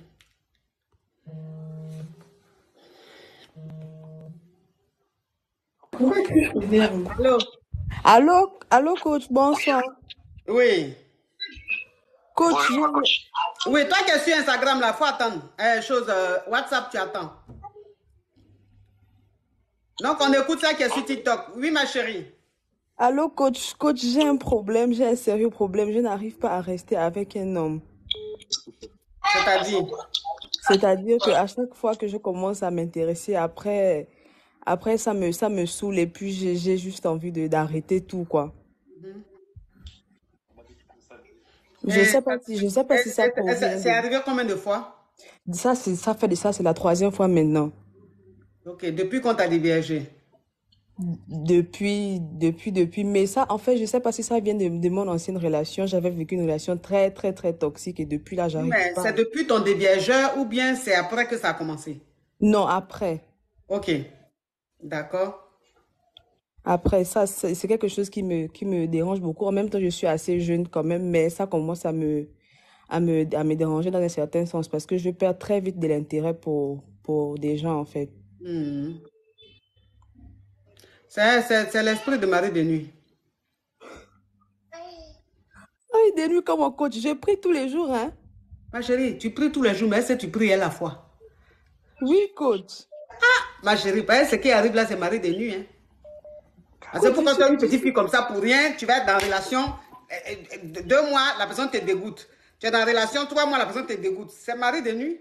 Pourquoi est-ce que je m'énerve? Allô? Allô, allô, coach, bonsoir. Oui. Coach, Bonjour, ma je... coach. Oui, toi qui es sur Instagram, là, faut attendre. Eh, chose, euh, WhatsApp, tu attends. Donc, on écoute ça qui est sur TikTok. Oui, ma chérie. Allô, coach, coach, j'ai un problème, j'ai un sérieux problème. Je n'arrive pas à rester avec un homme. C'est-à-dire? C'est-à-dire qu'à chaque fois que je commence à m'intéresser, après, après ça me, ça me saoule et puis j'ai j'ai juste envie de d'arrêter tout, quoi. Je Et, sais pas si, je sais pas et- si ça et- et convient. c'est c'est de- arrivé combien de fois? Ça, c'est, ça fait de ça, c'est la troisième fois maintenant. Ok, depuis qu'on t'a divergé. Depuis, depuis, depuis. Mais ça, en fait, je sais pas si ça vient de, de mon ancienne relation. J'avais vécu une relation très, très, très toxique et depuis là, Oui, j'arrive mais pas. c'est depuis ton déviageur ou bien c'est après que ça a commencé? Non, après. Ok, d'accord. Après, ça, c'est c'est quelque chose qui me, qui me dérange beaucoup. En même temps, je suis assez jeune quand même, mais ça commence à me, à me, à me déranger dans un certain sens parce que je perds très vite de l'intérêt pour, pour des gens, en fait. Hmm. C'est c'est- c'est l'esprit de mari de nuit. Aïe, des nuits comme un coach, je prie tous les jours, hein. Ma chérie, tu pries tous les jours, mais est-ce que tu pries à la fois? Oui, coach. Ma chérie, parce que ce qui arrive là, c'est mari de nuit. Hein. Parce que Coach, je pourquoi tu as une suis... petite fille comme ça pour rien, tu vas être dans une relation, euh, euh, deux mois, la personne te dégoûte. Tu es dans une relation, trois mois, la personne te dégoûte. C'est mari de nuit.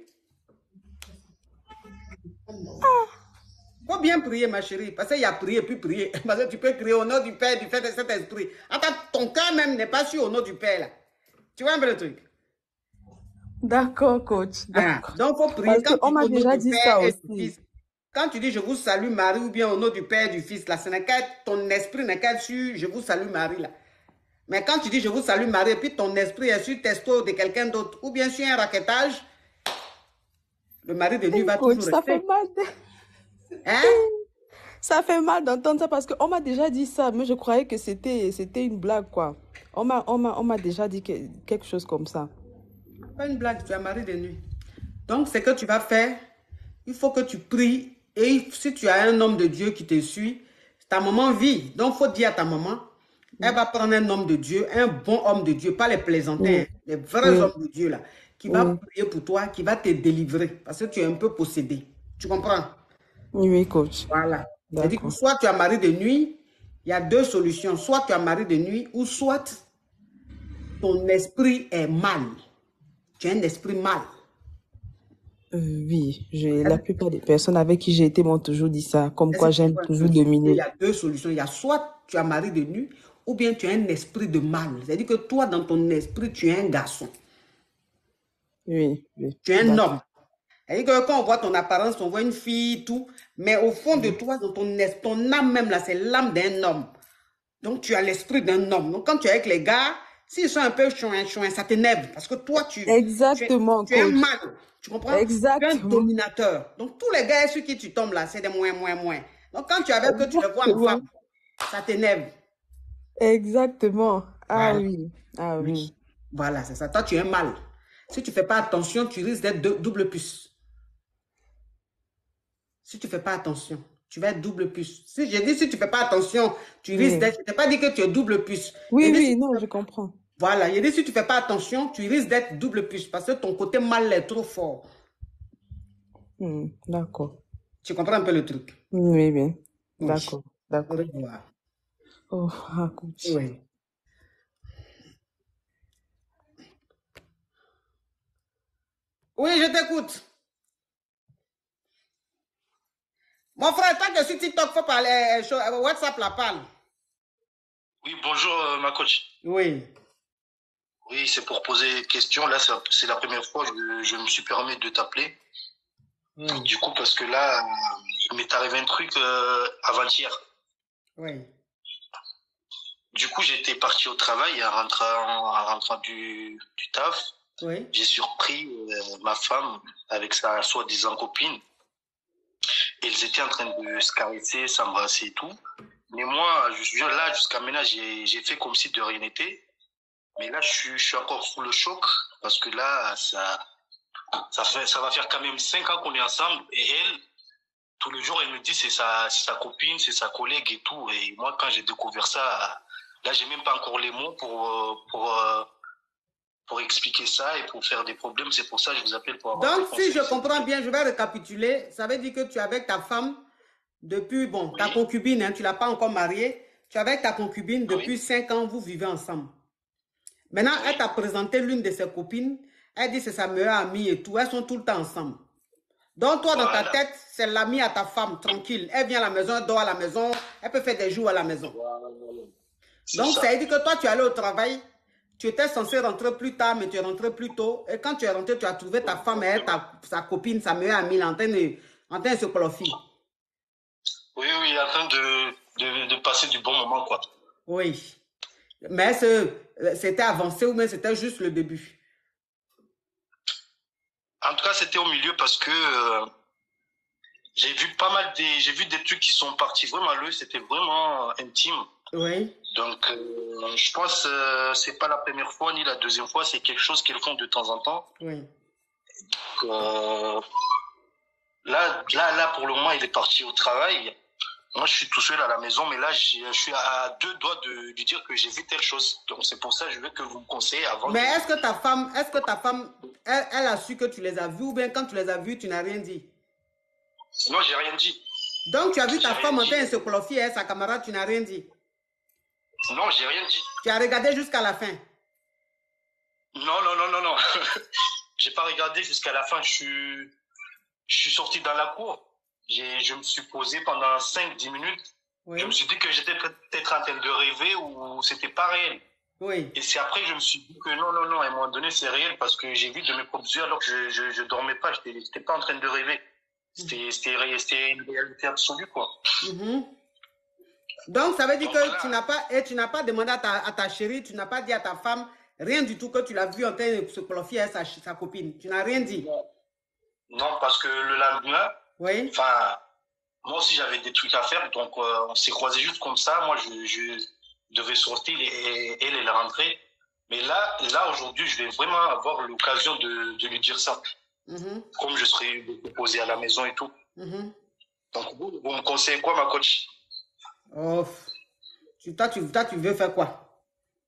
Il faut bien prier, ma chérie, parce qu'il y a prier puis prier. Parce que tu peux prier au nom du Père, du Fils et de cet esprit. Attends, ton cœur même n'est pas sûr au nom du Père là. Tu vois un peu le truc? D'accord, coach. Ah, D'accord. donc, il faut prier Parce quand qu'on tu dis m'a au nom déjà du dit Père ça et du aussi. Fils. Quand tu dis je vous salue Marie ou bien au nom du Père et du Fils, là, ce n'est qu'à ton esprit n'est qu'à sur je vous salue Marie là. Mais quand tu dis je vous salue Marie et puis ton esprit est sur testo de quelqu'un d'autre ou bien sur un raquettage, le mari de nuit va Coach, toujours ça fait rester. mal. Hein? Ça fait mal d'entendre ça parce qu'on m'a déjà dit ça, mais je croyais que c'était c'était une blague, quoi. On m'a on m'a on m'a déjà dit que, quelque chose comme ça. Pas une blague, tu es mari de nuit. Donc, ce que tu vas faire, il faut que tu pries. Et si tu as un homme de Dieu qui te suit, ta maman vit. Donc, il faut dire à ta maman, elle va prendre un homme de Dieu, un bon homme de Dieu, pas les plaisantins, Oui, hein, les vrais oui, hommes de Dieu, là, qui va oui, prier pour toi, qui va te délivrer, parce que tu es un peu possédé. Tu comprends? oui, oui, coach. Voilà. C'est-à-dire que D'accord. soit tu as mari de nuit, il y a deux solutions. Soit tu as mari de nuit, ou soit ton esprit est mal. Tu as un esprit mal. Euh, oui, je, la plupart des personnes avec qui j'ai été m'ont toujours dit ça, comme Est-ce quoi que tu j'aime vois un toujours peu? Il y dominer. a deux solutions. Il y a soit tu as mari de nuit, ou bien tu as un esprit de mal. C'est-à-dire que toi, dans ton esprit, tu es un garçon. Oui, oui, Tu es un d'accord. homme. C'est-à-dire que quand on voit ton apparence, on voit une fille, tout. Mais au fond de Oui. toi, dans ton, es- ton âme même, là, c'est l'âme d'un homme. Donc, tu as l'esprit d'un homme. Donc, quand tu es avec les gars, s'ils sont un peu chouin, chouin, ça t'énerve. Parce que toi, tu, tu, es, Exactement, tu es un coach. mâle. Tu comprends? Tu es un Exactement. dominateur. Donc, tous les gars sur qui tu tombes là, c'est des moins, moins, moins. Donc, quand tu es avec eux, tu les vois en Exactement. femme. Ça t'énerve. Exactement. Ah Voilà. oui. Ah oui. Oui. Voilà, c'est ça. Toi, tu es un mâle. Si tu ne fais pas attention, tu risques d'être de- double puce. Si tu ne fais pas attention, tu vas être double puce. Si j'ai dit si tu ne fais pas attention, tu risques Oui. d'être. Je n'ai pas dit que tu es double puce. Oui, J'ai dit, oui, si tu non, fais- je comprends. Voilà, j'ai dit si tu ne fais pas attention, tu risques d'être double puce parce que ton côté mâle est trop fort. Hmm, d'accord. Tu comprends un peu le truc? Oui, oui. Oui. D'accord. Au D'accord. revoir. Oh, ah, coach. Oui. Oui, je t'écoute. Mon frère, tant que sur TikTok, faut parler, euh, show- euh, WhatsApp la parle. Oui, bonjour, euh, ma coach. Oui. Oui, c'est pour poser une question. Là, ça- c'est la première fois que je, je me suis permis de t'appeler. Oui. Du coup, parce que là, euh, il m'est arrivé un truc euh, avant-hier. Oui. Du coup, j'étais parti au travail en rentrant, en rentrant du, du taf. Oui. J'ai surpris euh, ma femme avec sa soi-disant copine. Ils étaient en train de se caresser, s'embrasser et tout. Mais moi, je, là, jusqu'à maintenant, j'ai j'ai fait comme si de rien n'était. Mais là, je suis, je suis encore sous le choc parce que là, ça, ça, fait, ça va faire quand même cinq ans qu'on est ensemble. Et elle, Tous les jours, elle me dit c'est sa, sa copine, c'est sa collègue et tout. Et moi, quand j'ai découvert ça, là, j'ai même pas encore les mots pour, pour, pour expliquer ça et pour faire des problèmes. C'est pour ça que je vous appelle pour avoir Donc, si je comprends bien, je vais récapituler. Ça veut dire que tu es avec ta femme depuis, bon, oui. ta concubine, hein, tu ne l'as pas encore mariée. Tu es avec ta concubine depuis oui. cinq ans, vous vivez ensemble. Maintenant, oui. elle t'a présenté l'une de ses copines. Elle dit c'est sa meilleure amie et tout. Elles sont tout le temps ensemble. Donc, toi, voilà. dans ta tête, c'est l'amie à ta femme, tranquille. Elle vient à la maison, elle dort à la maison. Elle peut faire des jours à la maison. Voilà. Donc, ça. ça veut dire que toi, tu es allé au travail. Tu étais censé rentrer plus tard, mais tu es rentré plus tôt. Et quand tu es rentré, tu as trouvé ta femme et elle, ta, sa copine, sa meilleure amie, en train de, en train de se cloffer. Oui, oui, en train de, de, de passer du bon moment, quoi. Oui. Mais c'était avancé ou bien c'était juste le début? En tout cas, c'était au milieu parce que euh, j'ai vu pas mal des, j'ai vu des trucs qui sont partis vraiment loin. C'était vraiment intime. Oui. Donc, euh, je pense que euh, c'est pas la première fois ni la deuxième fois. C'est quelque chose qu'elles font de temps en temps. Oui. Donc, euh, là, là, là, pour le moment, il est parti au travail. Moi, je suis tout seul à la maison, mais là, je suis à deux doigts de lui dire que j'ai vu telle chose. Donc, c'est pour ça que je veux que vous me conseillez avant. Mais de... est-ce que ta femme, est-ce que ta femme, elle, elle a su que tu les as vus ou bien quand tu les as vus, tu n'as rien dit? Non, j'ai rien dit. Donc, tu as vu ta femme en train de se cloffer avec sa camarade, tu n'as rien dit? Non, j'ai rien dit. Tu as regardé jusqu'à la fin? Non, non, non, non, non. J'ai pas regardé jusqu'à la fin. Je suis, je suis sorti dans la cour. Je me suis posé pendant cinq dix minutes. Oui. Je me suis dit que j'étais peut-être en train de rêver ou c'était pas réel. Oui. Et c'est après que je me suis dit que non, non, non, à un moment donné, c'est réel parce que j'ai vu de mes propres yeux alors que je, je, je dormais pas. Je n'étais pas en train de rêver. C'était une réalité absolue, quoi. Mm-hmm. Donc, ça veut dire Donc, que là, tu n'as pas, et tu n'as pas demandé à ta, à ta chérie, tu n'as pas dit à ta femme, rien du tout que tu l'as vu en train de se cloffer avec sa, sa copine. Tu n'as rien dit. Non. non, parce que le lendemain, oui. Enfin, moi aussi j'avais des trucs à faire, donc euh, on s'est croisés juste comme ça. Moi, je, je devais sortir et elle, elle est rentrée. Mais là, là aujourd'hui, je vais vraiment avoir l'occasion de, de lui dire ça. Mm-hmm. Comme je serai posé à la maison et tout. Mm-hmm. Donc, vous, vous me conseillez quoi, ma coach? Oh, tu, toi, tu, toi, tu veux faire quoi?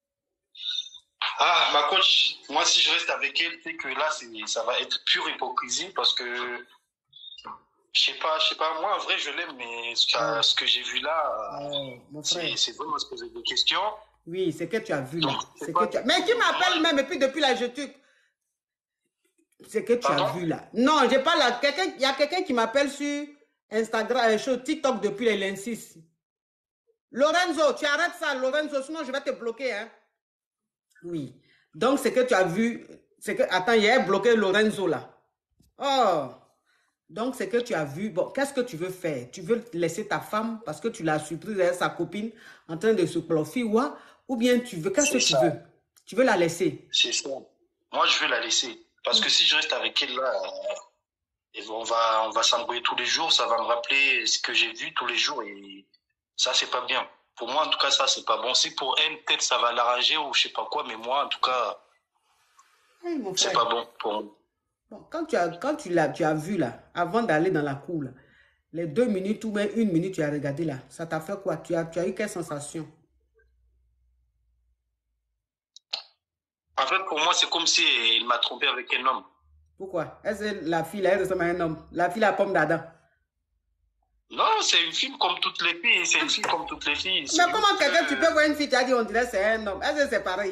Ah, ma coach, moi, si je reste avec elle, c'est que là, ça va être pure hypocrisie parce que je sais pas, je sais pas, moi en vrai je l'aime, mais ce que, ce que j'ai vu là, oh, c'est vraiment se poser des questions. Oui, c'est que tu as vu là. Que tu as... Mais qui m'appelle même, et puis depuis là, je te... C'est que tu Pardon? as vu là. Non, j'ai pas là. Il y a quelqu'un qui m'appelle sur Instagram, sur TikTok depuis les lundi. Lorenzo, tu arrêtes ça, Lorenzo, sinon je vais te bloquer. Hein? Oui. Donc, c'est que tu as vu, c'est que, attends, il y a bloqué Lorenzo là. Oh. Donc, c'est que tu as vu, bon, qu'est-ce que tu veux faire? Tu veux laisser ta femme parce que tu l'as surprise avec sa copine en train de se cloffer, ou, ou bien tu veux, qu'est-ce que tu veux? Tu veux la laisser? C'est ça. Moi, je veux la laisser. Parce que si je reste avec elle là, euh, on va, on va s'embrouiller tous les jours, ça va me rappeler ce que j'ai vu tous les jours et ça, c'est pas bien. Pour moi, en tout cas, ça, c'est pas bon. Si pour elle, peut-être ça va l'arranger ou je sais pas quoi, mais moi, en tout cas, hey, c'est pas bon pour moi. Bon, quand tu as, quand tu l'as, tu as vu là, avant d'aller dans la cour, là, les deux minutes ou même une minute, tu as regardé là, ça t'a fait quoi? Tu as, tu as eu quelle sensation? En fait, pour moi, c'est comme si il m'a trompé avec un homme. Pourquoi? Est-ce que la fille là, elle ressemble à un homme? La fille là, pomme d'Adam? Non, c'est une fille comme toutes les filles. C'est une fille comme toutes les filles. Mais comment quelqu'un, tu peux voir une fille, tu as dit, on dirait que c'est un homme? Est-ce que c'est pareil?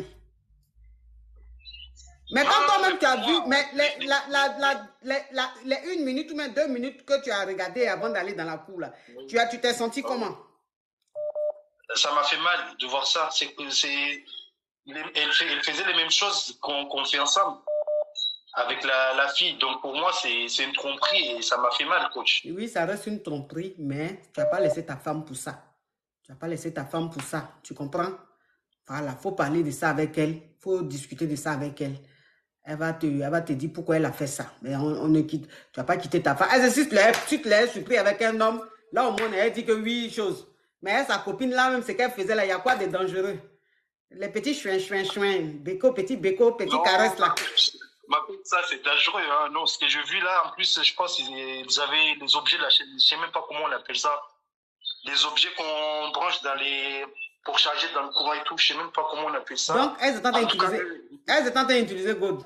Mais quand toi-même tu as vu, mais les, la, la, la, la, la, les une minute ou même deux minutes que tu as regardé avant d'aller dans la cour, là, tu as, tu t'es senti comment? Ça m'a fait mal de voir ça. C'est, c'est, elle, fait, elle faisait les mêmes choses qu'on, qu'on fait ensemble avec la, la fille. Donc pour moi, c'est, c'est une tromperie et ça m'a fait mal, coach. Oui, ça reste une tromperie, mais tu n'as pas laissé ta femme pour ça. Tu n'as pas laissé ta femme pour ça. Tu comprends? Voilà, il faut parler de ça avec elle. Il faut discuter de ça avec elle. Elle va, te, elle va te dire pourquoi elle a fait ça. Mais on, on ne quitte. Tu vas pas quitter ta femme. Elle, si tu te l'as surpris avec un homme, là au moins elle dit que oui, chose. Mais elle, sa copine là même, ce qu'elle faisait là, il y a quoi de dangereux? Les petits chouins, chouins, chouins. Béco, petit béco, petit non, caresse là. Ma copine, ça, c'est dangereux. Hein. Non, ce que j'ai vu là, en plus, je pense qu'ils avaient les objets là. Je ne sais même pas comment on appelle ça. Les objets qu'on branche dans les... pour charger dans le courant et tout. Je ne sais même pas comment on appelle ça. Donc, elles étaient en train d'utiliser... Elles étaient en train d'utiliser God.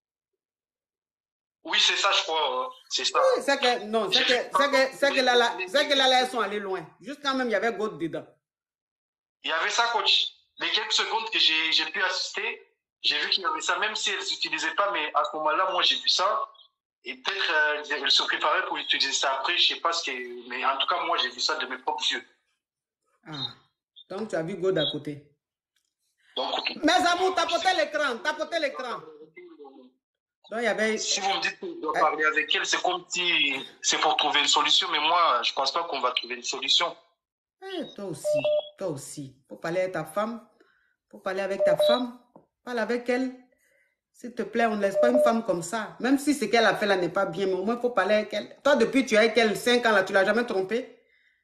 Oui, c'est ça, je crois. C'est ça. Oui, c'est que... Non, c'est que, c'est que, c'est que là, là, c'est que là, là, elles sont allées loin. Juste quand même, il y avait God dedans. Il y avait ça, coach. Les quelques secondes que j'ai pu assister, j'ai vu qu'il y avait ça, même si elles n'utilisaient pas, mais à ce moment-là, moi, j'ai vu ça. Et peut-être euh, elles se préparaient pour utiliser ça après, je ne sais pas ce que... Mais en tout cas, moi, j'ai vu ça de mes propres yeux. Ah. Donc, tu as vu God à côté. Donc, okay. Mes amours, tapotez l'écran, tapotez l'écran. Donc, il y avait... Si vous me dites qu'on doit parler avec elle, c'est comme si c'est pour trouver une solution, mais moi, je ne pense pas qu'on va trouver une solution. Eh, toi aussi, toi aussi. Il faut parler avec ta femme. Il faut parler avec ta femme. Parle avec elle. S'il te plaît, on ne laisse pas une femme comme ça. Même si ce qu'elle a fait là n'est pas bien, mais au moins, il faut parler avec elle. Toi, depuis tu es avec elle cinq ans là, tu ne l'as jamais trompée?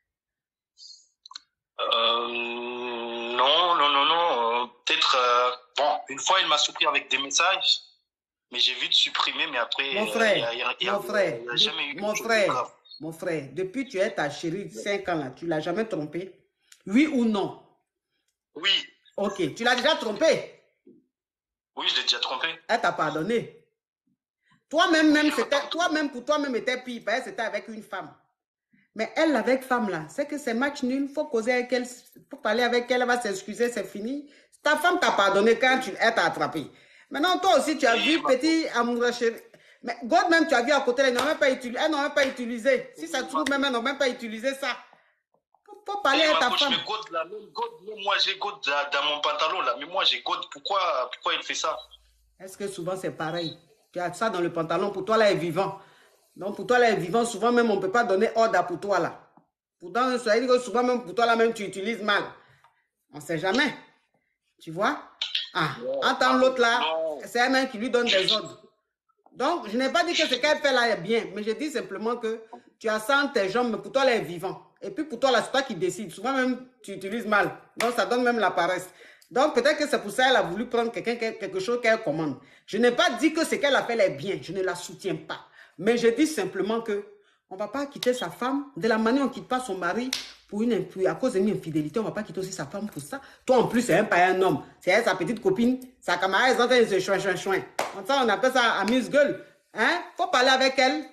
Euh, non, non, non, non. Peut-être, euh, bon, une fois, il m'a surpris avec des messages, mais j'ai vite supprimé, mais après, mon frère, il n'y a, y a, y a, mon frère, y a jamais eu mon frère, mon frère, depuis tu es ta chérie de cinq ans là, tu ne l'as jamais trompée? Oui ou non? Oui. Ok, tu l'as déjà trompée? Oui, je l'ai déjà trompé. Elle t'a pardonné. Toi-même, même, c'était, toi-même, pour toi-même, était pire, parce que c'était avec une femme. Mais elle, avec femme là, c'est que c'est match nul, il faut causer avec elle, il faut parler avec elle, elle va s'excuser, c'est fini. Ta femme t'a pardonné quand tu, elle t'a attrapé. Maintenant, toi aussi, tu as vu, petit amoureux chéri. Mais God, même, tu as vu à côté, elles n'ont même pas utilisé. Elles n'ont même pas utilisé. Si ça se trouve, même, elles n'ont même pas utilisé ça. Il faut parler avec ta femme. Mais God, là, même God, même moi, j'ai God dans mon pantalon, là. Mais moi, j'ai God. Pourquoi, pourquoi il fait ça? Est-ce que souvent, c'est pareil? Tu as ça dans le pantalon, pour toi, là, est vivant. Donc, pour toi, là, est vivant, souvent, même, on ne peut pas donner ordre pour toi, là. Pourtant, ça veut dire que souvent, même pour toi, là, même, tu utilises mal. On ne sait jamais. Tu vois? Ah, entends l'autre, là, c'est elle-même qui lui donne des ordres. Donc, je n'ai pas dit que ce qu'elle fait là est bien, mais je dis simplement que tu as ça entre tes jambes, mais pour toi, là, est vivant. Et puis, pour toi, là, c'est toi qui décides. Souvent, même, tu utilises mal. Donc, ça donne même la paresse. Donc, peut-être que c'est pour ça qu'elle a voulu prendre quelqu'un, quelque chose qu'elle commande. Je n'ai pas dit que ce qu'elle a fait est bien. Je ne la soutiens pas. Mais je dis simplement que on ne va pas quitter sa femme. De la manière, on ne quitte pas son mari pour une, à cause d'une infidélité. On ne va pas quitter aussi sa femme pour ça. Toi, en plus, c'est un pas un homme. C'est elle, sa petite copine, sa camarade, ils sont en train de se chouin, chouin, chouin. On appelle ça amuse-gueule. Hein? Faut parler avec elle.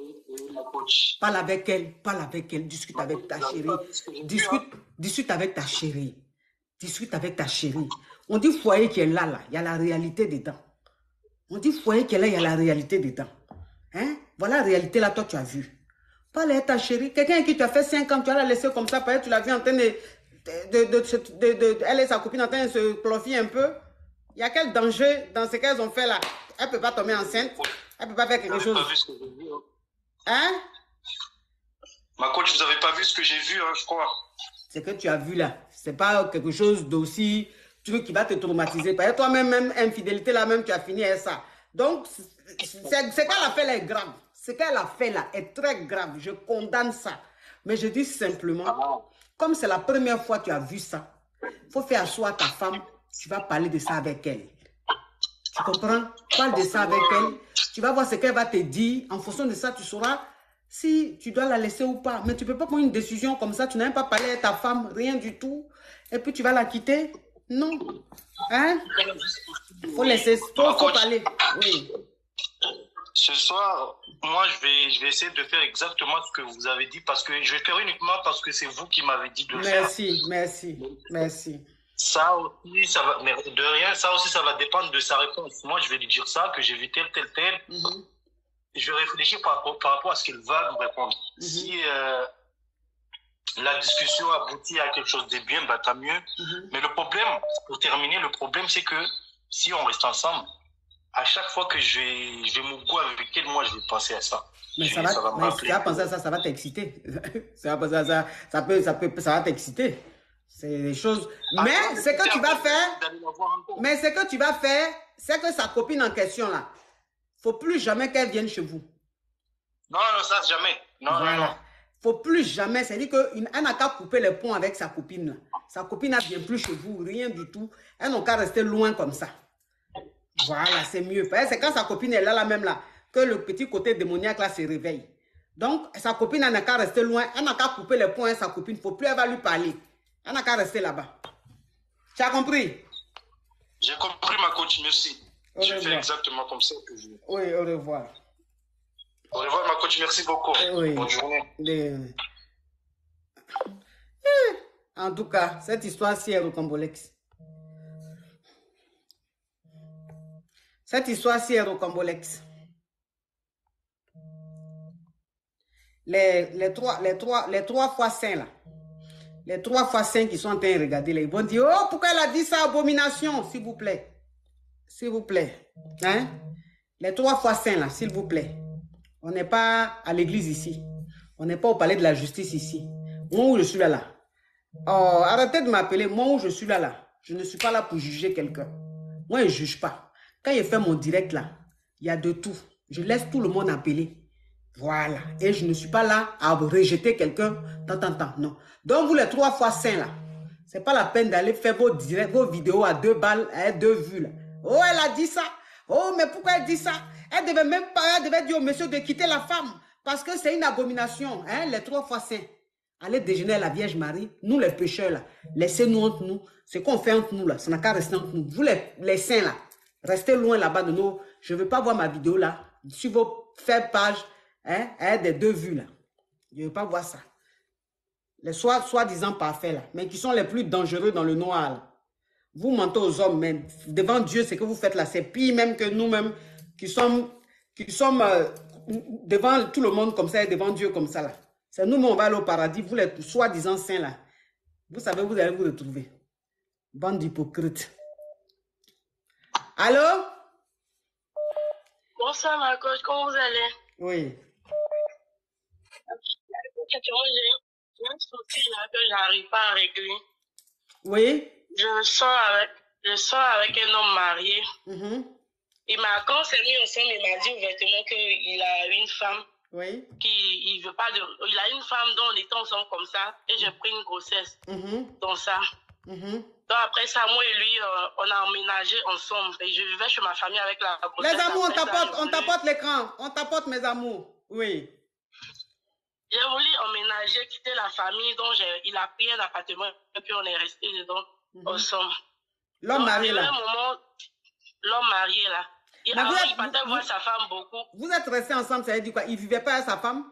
Parle avec elle. Parle avec elle. Discute avec ta chérie. Discute, discute avec ta chérie. Discute avec ta chérie. On dit foyer qui est là, là. Il y a la réalité dedans. On dit foyer qui est là, il y a la réalité dedans. Hein? Voilà la réalité là, toi, tu as vu. Parle à ta chérie. Quelqu'un qui t'a fait cinq ans, tu vas la laisser comme ça, parce que tu l'as vu en train de de, de, de, de, de... Elle et sa copine en train de se clofier un peu. Il y a quel danger dans ce qu'elles ont fait là? Elle ne peut pas tomber enceinte. Elle ne peut pas faire quelque chose. Hein? Ma coach, vous n'avez pas vu ce que j'ai vu, hein, je crois. C'est que tu as vu là. Ce n'est pas quelque chose d'aussi truc qui va te traumatiser. Parce que toi-même, même infidélité là, même tu as fini avec ça. Donc, ce qu'elle a fait là est grave. Ce qu'elle a fait là est très grave. Je condamne ça. Mais je dis simplement, comme c'est la première fois que tu as vu ça, il faut faire asseoir ta femme. Tu vas parler de ça avec elle. Tu comprends? Parle de ça avec elle. Tu vas voir ce qu'elle va te dire. En fonction de ça, tu sauras si tu dois la laisser ou pas. Mais tu ne peux pas prendre une décision comme ça. Tu n'as même pas parlé à ta femme, rien du tout. Et puis tu vas la quitter? Non. Hein? Il faut laisser. Il faut, faut parler. Oui. Ce soir, moi, je vais, je vais essayer de faire exactement ce que vous avez dit parce que je vais faire uniquement parce que c'est vous qui m'avez dit de le faire. Merci, merci, merci. Ça aussi, ça va, mais de rien, ça aussi, ça va dépendre de sa réponse. Moi, je vais lui dire ça, que j'ai vu tel, tel, tel. Mm-hmm. Je vais réfléchir par rapport, par rapport à ce qu'elle va nous répondre. Mm-hmm. Si euh, la discussion aboutit à quelque chose de bien, bah, tant mieux. Mm-hmm. Mais le problème, pour terminer, le problème, c'est que si on reste ensemble, à chaque fois que je vais, je vais m'oublier avec elle, moi, je vais penser à ça. Mais ça va, ça va mais si tu vas penser à ça, ça va t'exciter. ça, ça, ça, ça, peut, ça, peut, ça va t'exciter. C'est des choses. Mais ah, ce que tu vas faire, mais ce que tu vas faire, c'est que sa copine en question là, faut plus jamais qu'elle vienne chez vous. Non, non, ça jamais. Non, voilà. non, non. Faut plus jamais. C'est-à-dire qu'elle n'a qu'à couper les ponts avec sa copine. Sa copine ne vient plus chez vous, rien du tout. Elles n'ont qu'à rester loin comme ça. Voilà, c'est mieux. C'est quand sa copine est là, là même là, que le petit côté démoniaque là se réveille. Donc, sa copine n'a qu'à rester loin. Elle n'a qu'à couper les poings à sa copine. Il ne faut plus, elle va lui parler. Elle n'a qu'à rester là-bas. Tu as compris? J'ai compris, ma coach, merci. Au Je revoir. fais exactement comme ça que je veux. Oui, au revoir. Au revoir, ma coach, merci beaucoup. Oui. Bonne journée. Les- En tout cas, cette histoire-ci est rocambolesque. Cette histoire-ci est rocambolesque. Les, les, trois, les, trois, les trois fois saints là, les trois fois saints qui sont en train de regarder là, ils vont dire, oh, pourquoi elle a dit ça, abomination, s'il vous plaît. S'il vous plaît. Hein? Les trois fois saints là, s'il vous plaît. On n'est pas à l'église ici. On n'est pas au palais de la justice ici. Moi où je suis là, là. Oh, arrêtez de m'appeler. Moi où je suis là, là. Je ne suis pas là pour juger quelqu'un. Moi, je ne juge pas. Quand il fait mon direct là, il y a de tout. Je laisse tout le monde appeler. Voilà. Et je ne suis pas là à rejeter quelqu'un. Tant, tant, tant. Non. Donc, vous les trois fois saints là, c'est pas la peine d'aller faire vos directs, vos vidéos à deux balles, à deux vues là. Oh, elle a dit ça. Oh, mais pourquoi elle dit ça? Elle devait même pas, elle devait dire au monsieur de quitter la femme. Parce que c'est une abomination. Hein, les trois fois saints. Allez déjeuner à la Vierge Marie. Nous, les pécheurs là, laissez-nous entre nous. Ce qu'on fait entre nous là, ça n'a qu'à rester entre nous. Vous, les, les saints là, restez loin là-bas de nous. Je ne veux pas voir ma vidéo là, sur vos faits pages, hein, hein, des deux vues là. Je ne veux pas voir ça. Les soi-disant parfaits là, mais qui sont les plus dangereux dans le noir là. Vous mentez aux hommes même. Devant Dieu, ce que vous faites là, c'est pire même que nous-mêmes qui sommes, qui sommes euh, devant tout le monde comme ça et devant Dieu comme ça là. C'est nous, on va aller au paradis. Vous les soi-disant saints là. Vous savez, vous allez vous retrouver. Bande d'hypocrites. Allô? Bonsoir, ma coach. Comment vous allez? Oui. J'ai un souci là que j'arrive pas à régler. Oui. Je sors avec, je sors avec un homme marié. Mm-hmm. Il m'a, quand on s'est mis ensemble, il m'a dit ouvertement qu'il a une femme. Oui. Qui, il veut pas de, il a une femme dont on était ensemble comme ça et j'ai pris une grossesse. Mm-hmm. Dans ça. Mm-hmm. Donc après ça, moi et lui, euh, on a emménagé ensemble. Et je vivais chez ma famille avec la grossesse. Les amours, on Après ça, t'apporte, j'ai on voulu- t'apporte l'écran. On t'apporte mes amours. Oui. J'ai voulu emménager, quitter la famille, donc j'ai- il a pris un appartement et puis on est resté dedans Mhm. ensemble. L'homme Donc, marié arrivé là. un moment, l'homme marié là, il, Mais avant, vous êtes- il partait vous- voir vous- sa femme beaucoup. Vous êtes restés ensemble, ça veut dire quoi? Il ne vivait pas avec sa femme?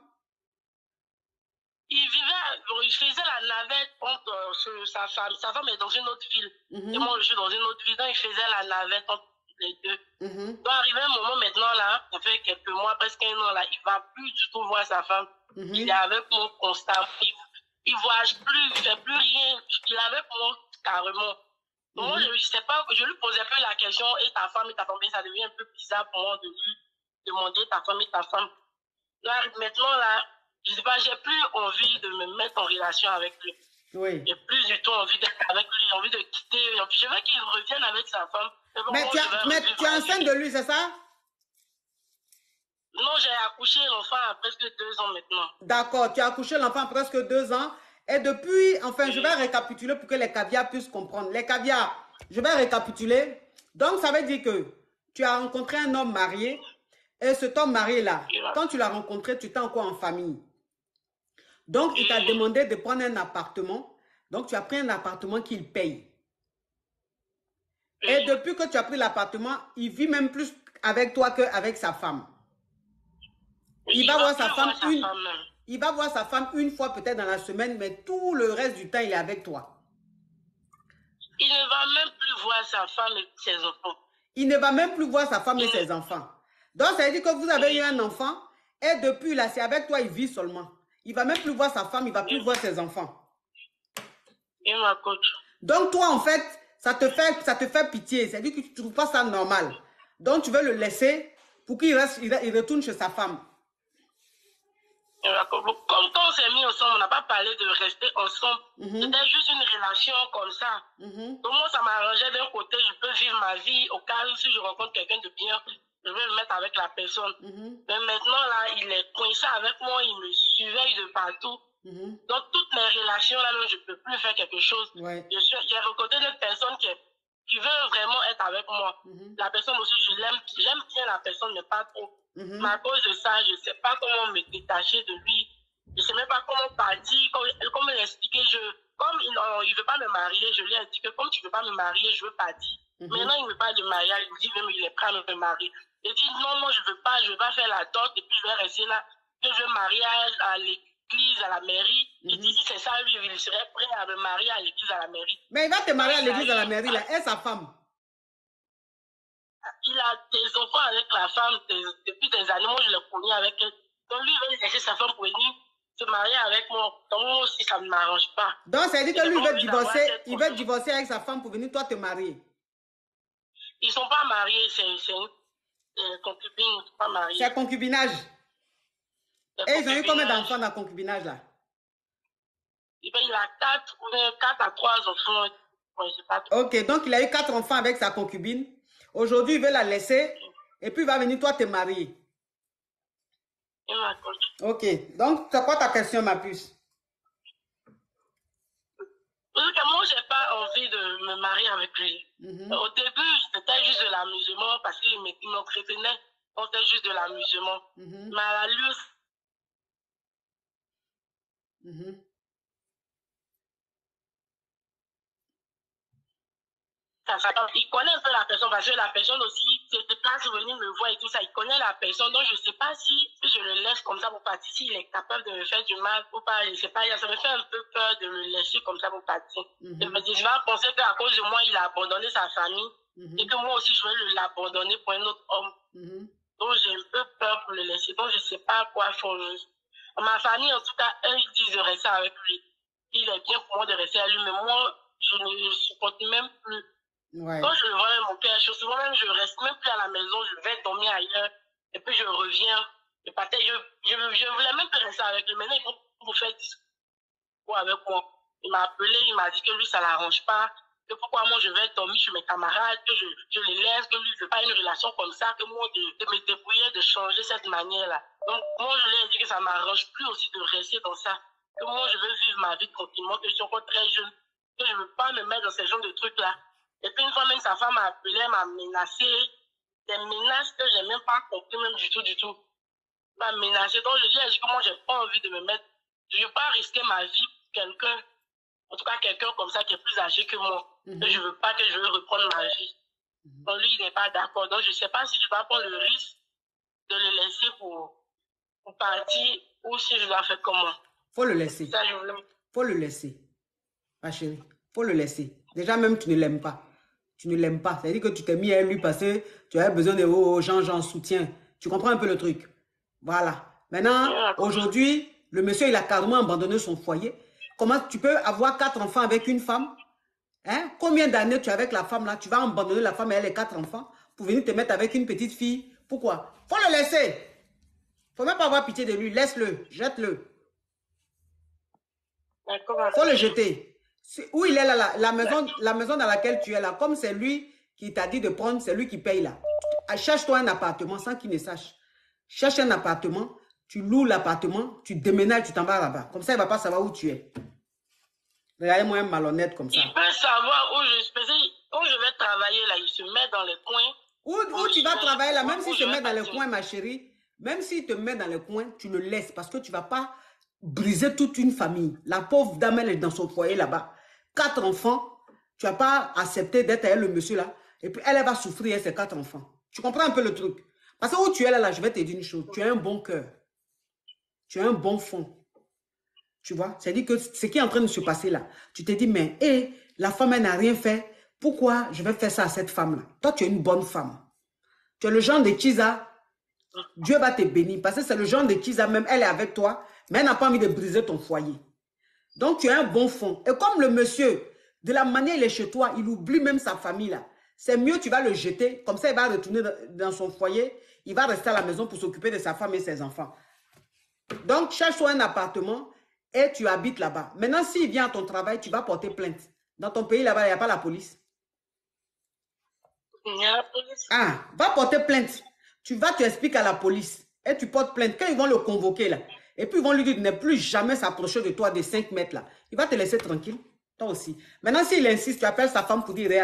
Il vivait, il faisait la navette entre euh, ce- sa femme. Sa femme est dans une autre ville. Mhm. Et moi, je suis dans une autre ville. Donc, il faisait la navette entre les deux. Mhm. Donc, arrivé un moment maintenant là, ça fait quelques mois, presque un an là, il ne va plus du tout voir sa femme. Mhm. Il est avec moi constamment. Il ne voyage plus, il ne fait plus rien. Il est avec moi carrément. Donc, moi, Mhm. je, je sais pas, je lui posais un peu la question, et ta femme, et ta femme, et ça devient un peu bizarre pour moi de lui demander ta femme et ta femme. Là, maintenant, là, je sais pas, j'ai plus envie de me mettre en relation avec lui. Oui. J'ai plus du tout envie d'être avec lui, j'ai envie de quitter. Je veux qu'il revienne avec sa femme. Et bon, Mais moi, tu, je as, vais mais revivre tu es avec enceinte lui. de lui, c'est ça? Non, j'ai accouché l'enfant à presque deux ans maintenant. D'accord, tu as accouché l'enfant presque deux ans. Et depuis, enfin, je vais récapituler pour que les caviars puissent comprendre. Les caviars, je vais récapituler. Donc, ça veut dire que tu as rencontré un homme marié. Et cet homme marié-là, quand tu l'as rencontré, tu étais encore en famille. Donc, il t'a demandé de prendre un appartement. Donc, tu as pris un appartement qu'il paye. Et depuis que tu as pris l'appartement, il vit même plus avec toi qu'avec sa femme. Il va voir sa femme une, il va voir sa femme une fois peut-être dans la semaine, mais tout le reste du temps, il est avec toi. Il ne va même plus voir sa femme et ses enfants. Il ne va même plus voir sa femme et ses enfants. Donc, ça veut dire que vous avez eu un enfant et depuis là, c'est avec toi, il vit seulement. Il ne va même plus voir sa femme, il ne va plus voir ses enfants. Et ma coach. Donc, toi, en fait, ça te fait, ça te fait pitié. C'est-à-dire que tu ne trouves pas ça normal. Donc, tu veux le laisser pour qu'il reste, il, il retourne chez sa femme. Comme quand on s'est mis ensemble, on n'a pas parlé de rester ensemble. Mm-hmm. C'était juste une relation comme ça. Mm-hmm. Donc moi, ça m'arrangeait d'un côté, je peux vivre ma vie au cas où si je rencontre quelqu'un de bien, je vais me mettre avec la personne. Mm-hmm. Mais maintenant, là, il est coincé avec moi, il me surveille de partout. Mm-hmm. Donc toutes mes relations, là, je ne peux plus faire quelque chose. Ouais. Je suis, j'ai rencontré une personne qui est, qui veut vraiment être avec moi. Mm-hmm. La personne aussi, je l'aime, j'aime bien la personne, mais pas trop. Mm-hmm. Mais à cause de ça, je ne sais pas comment me détacher de lui. Je ne sais même pas comment partir, comment, comment l'expliquer. Je, comme il ne veut pas me marier, je lui ai dit que comme tu ne veux pas me marier, je veux partir. Mm-hmm. Maintenant, il ne veut pas de mariage, il dit même il est prêt à me marier. Il dit non, moi je ne veux pas, je ne veux pas faire la dot et puis je vais rester là. Que je veux mariage à l'église, à la mairie. Mm-hmm. Il dit si c'est ça, lui, il serait prêt à me marier à l'église, à la mairie. Mais il va te marier à l'église, à la mairie, là, et sa femme. Il a des enfants avec la femme des, depuis des années. Moi, je le connais avec elle. Donc, lui, il veut laisser sa femme pour venir se marier avec moi. Donc, moi aussi, ça ne m'arrange pas. Donc, ça veut dire que lui, il veut divorcer, il veut divorcer avec sa femme pour venir, toi, te marier. Ils ne sont pas mariés, c'est une euh, concubine, ils ne sont pas mariés. C'est concubinage. Et ils ont eu combien d'enfants dans le concubinage, là? Il a quatre, quatre à trois enfants. Ouais, pas ok, donc il a eu quatre enfants avec sa concubine. Aujourd'hui, il veut la laisser et puis il va venir, toi, te marier. Ok, donc c'est quoi ta question, ma puce? Parce que moi, je n'ai pas envie de me marier avec lui. Mm-hmm. Au début, c'était juste de l'amusement parce qu'il m'entretenait. C'était juste de l'amusement. Mm-hmm. Mais à la lui, mm-hmm. il connaît un peu la personne parce que la personne aussi se déplace, venir me voir et tout ça. Il connaît la personne. Donc, je ne sais pas si je le laisse comme ça pour partir. S'il est capable de me faire du mal ou pas, je ne sais pas. Ça me fait un peu peur de le laisser comme ça pour partir. Mm-hmm. Je me dis, je vais penser qu'à cause de moi, il a abandonné sa famille mm-hmm. et que moi aussi, je vais l'abandonner pour un autre homme. Mm-hmm. Donc, j'ai un peu peur pour le laisser. Donc, je ne sais pas quoi faire. Ma famille, en tout cas, eux, ils disent de rester avec lui. Il est bien pour moi de rester avec lui, mais moi, je ne supporte même plus. Ouais. Quand je le vois avec mon père, je, souvent même, je reste même plus à la maison, je vais dormir ailleurs, et puis je reviens. Je, je, je, je voulais même plus rester avec lui. Maintenant, il faut vous faire discours avec moi. Il m'a appelé, il m'a dit que lui, ça ne l'arrange pas. Que pourquoi moi, je vais dormir chez mes camarades, que je, je les laisse, que lui, il ne veut pas une relation comme ça, que moi, de, de me débrouiller, de changer cette manière-là. Donc, moi, je lui ai dit que ça ne m'arrange plus aussi de rester dans ça. Que moi, je veux vivre ma vie tranquillement, que je suis encore très jeune, que je ne veux pas me mettre dans ce genre de trucs-là. Et puis une fois même sa femme m'a appelé, m'a menacé, des menaces que je n'ai même pas compris même du tout, du tout. M'a menacé. Donc je dis que moi j'ai pas envie de me mettre, je ne veux pas risquer ma vie pour quelqu'un, en tout cas quelqu'un comme ça qui est plus âgé que moi. Mm-hmm. Et je ne veux pas que je veux reprendre ma vie. Mm-hmm. Donc lui il n'est pas d'accord. Donc je ne sais pas si je dois prendre le risque de le laisser pour, pour partir ou si je dois faire comment. Faut le laisser. Ça, je voulais... Faut le laisser. Ma chérie, faut le laisser. Déjà même tu ne l'aimes pas. Tu ne l'aimes pas. C'est-à-dire que tu t'es mis à lui parce que tu avais besoin de oh, gens, gens, soutien. Tu comprends un peu le truc. Voilà. Maintenant, aujourd'hui, le monsieur, il a carrément abandonné son foyer. Comment tu peux avoir quatre enfants avec une femme? Hein? Combien d'années tu es avec la femme là? Tu vas abandonner la femme et elle les quatre enfants pour venir te mettre avec une petite fille. Pourquoi? Faut le laisser. Faut même pas avoir pitié de lui. Laisse-le. Jette-le. Faut le jeter. Où il est là, la, la, maison, la maison dans laquelle tu es là, comme c'est lui qui t'a dit de prendre, c'est lui qui paye là. Cherche-toi un appartement sans qu'il ne sache. Cherche un appartement, tu loues l'appartement, tu déménages, tu t'en vas là-bas. Comme ça, il ne va pas savoir où tu es. Regardez-moi un malhonnête comme ça. Il peut savoir où je, où je vais travailler là, il se met dans les coins. Où, où, où tu vas travailler là, même s'il se met dans les coins, ma chérie, même s'il te met dans les coins, tu le laisses parce que tu ne vas pas briser toute une famille. La pauvre dame, elle est dans son foyer là-bas. Quatre enfants, tu n'as pas accepté d'être avec le monsieur là. Et puis elle, elle va souffrir avec ses quatre enfants. Tu comprends un peu le truc? Parce que où tu es là, là, je vais te dire une chose. Tu as un bon cœur. Tu as un bon fond. Tu vois? C'est-à-dire que ce qui est en train de se passer là, tu te dis, mais hé, la femme, elle n'a rien fait. Pourquoi je vais faire ça à cette femme-là? Toi, tu es une bonne femme. Tu es le genre de Kiza. Dieu va te bénir. Parce que c'est le genre de Kiza même. Elle est avec toi, mais elle n'a pas envie de briser ton foyer. Donc, tu as un bon fond. Et comme le monsieur, de la manière il est chez toi, il oublie même sa famille là. C'est mieux, tu vas le jeter. Comme ça, il va retourner dans son foyer. Il va rester à la maison pour s'occuper de sa femme et ses enfants. Donc, cherche-toi un appartement et tu habites là-bas. Maintenant, s'il vient à ton travail, tu vas porter plainte. Dans ton pays là-bas, il n'y a pas la police. Il y a la police. Ah, va porter plainte. Tu vas, tu expliques à la police et tu portes plainte. Quand ils vont le convoquer là, et puis ils vont lui dire de ne plus jamais s'approcher de toi de cinq mètres là. Il va te laisser tranquille. Toi aussi. Maintenant, s'il insiste, tu appelles sa femme pour dire, regarde,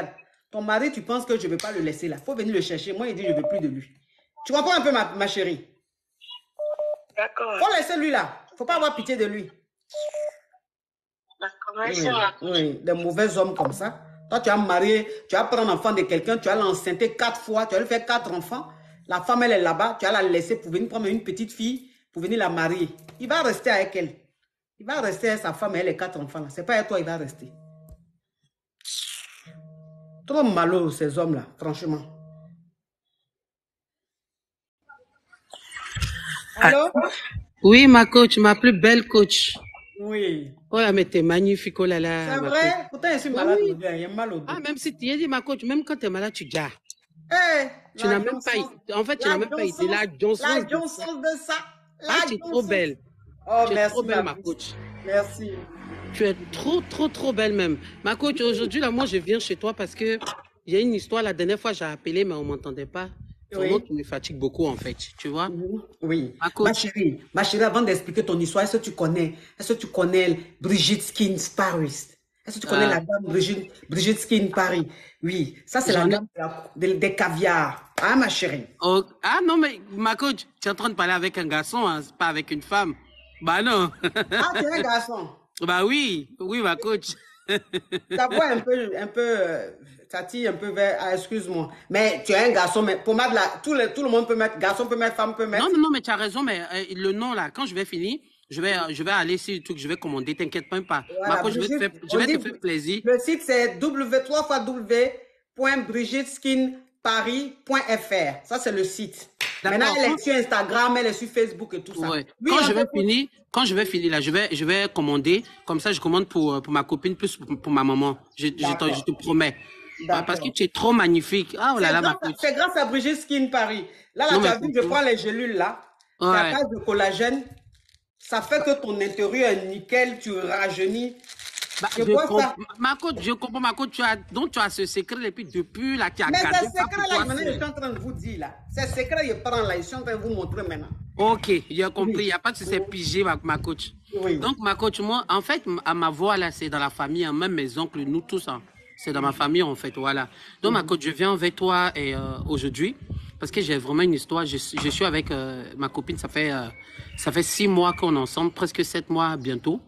Ton mari, tu penses que je ne vais pas le laisser là. Il faut venir le chercher. Moi, il dit, je ne veux plus de lui. Tu comprends un peu, ma, ma chérie? D'accord. Il faut laisser lui là. Il ne faut pas avoir pitié de lui. D'accord, merci. Oui, oui, des mauvais hommes comme ça. Toi, tu as marié, tu as pris un enfant de quelqu'un, tu as l'enceinté quatre fois, tu as lui fait quatre enfants. La femme, elle est là-bas, tu as la laissée pour venir prendre une petite fille, pour venir la marier. Il va rester avec elle. Il va rester avec sa femme et elle, les quatre enfants. Ce n'est pas avec toi, il va rester. Trop malheureux, ces hommes-là, franchement. Allô? Oui, ma coach, ma plus belle coach. Oui. Oh là, mais t'es magnifique, oh là là. C'est ma vrai? coach. Pourtant, je suis Oui, malade oui. aujourd'hui, il y a mal au dos. Ah, même si tu as dit, ma coach, même quand t'es malade, tu gères. Hey, Tu la n'as même pas, Johnson, en fait, tu la n'as même pas été Johnson, la Johnson. la de ça. Johnson de ça. La Ah, tu es trop Johnson. belle. Oh, Tu es merci, trop belle, ma ma puce. coach. Merci. Tu es trop, trop, trop belle même. Ma coach, aujourd'hui, là, moi, je viens chez toi parce que il y a une histoire. La dernière fois, j'ai appelé, mais on ne m'entendait pas. Ton nom Oui. qui me fatigue beaucoup, en fait. Tu vois? Mhm. Oui. Ma Ma coach. chérie, ma chérie, avant d'expliquer ton histoire, est-ce que tu connais, est-ce que tu connais Brigitte Skin Paris? Est-ce que tu connais Ah, la dame Brigitte, Brigitte Skin Paris? Oui, ça c'est la j'en ai. dame de la- de- des caviars. Hein, ma chérie? Oh, ah non, mais ma coach, tu es en train de parler avec un garçon, hein, pas avec une femme. Bah non. Ah, tu es un garçon. Bah oui, oui, ma coach. Ta voix est un peu, un peu, euh, ça tire un peu vers, ah, excuse-moi. Mais tu es un garçon, mais pour mettre la, tout le, tout le monde peut mettre, garçon peut mettre, femme peut Non, mettre. non, non, mais tu as raison, mais euh, le nom là, quand je vais finir, je vais, euh, je vais aller sur le truc, je vais commander, t'inquiète même pas. Ma Voilà, coach, je vais te Brigitte, faire, je on vais dit, te faire plaisir. le site c'est w trois fois w point brigitte skin paris point f r. Ça c'est le site. Maintenant D'accord. elle Quand, est sur Instagram, elle est sur Facebook et tout ça. ouais. Oui, Quand on je vais t'écoute. finir, quand je vais finir là, je vais, je vais commander. Comme ça, je commande pour, euh, pour ma copine plus pour, pour ma maman. Je, je, te, je D'accord, te promets. Ouais, parce que d'accord. tu es trop magnifique. Ah oh là C'est là, ma grâce, à- coach. c'est grâce à Brigitte Skin Paris. Là, là, Non, tu mais as vu, je franchement. prends les gélules là. C'est à Ouais. base de collagène. Ça fait que ton intérieur est nickel, tu rajeunis. Bah, Je je vois comprends, ça. ma coach, je comprends, ma coach, tu as, donc tu as ce secret et puis depuis là, tu as Mais gardé ces ça pour secrets là, toi maintenant, je suis seul. en train de vous dire là. Ces secrets, je prends là, je suis en train de vous montrer maintenant. Ok, j'ai compris. Il Oui, n'y a pas de c'est pigé, ma, ma coach. oui. Donc, ma coach, moi, en fait, m- à ma voix, là, c'est dans la famille, hein, même mes oncles, nous tous, hein, c'est dans ma famille, en fait, voilà. Donc, ma coach, je viens avec toi et, euh, aujourd'hui, parce que j'ai vraiment une histoire. Je, suis- je suis avec euh, ma copine, ça fait, euh, ça fait six mois qu'on est ensemble, presque sept mois bientôt.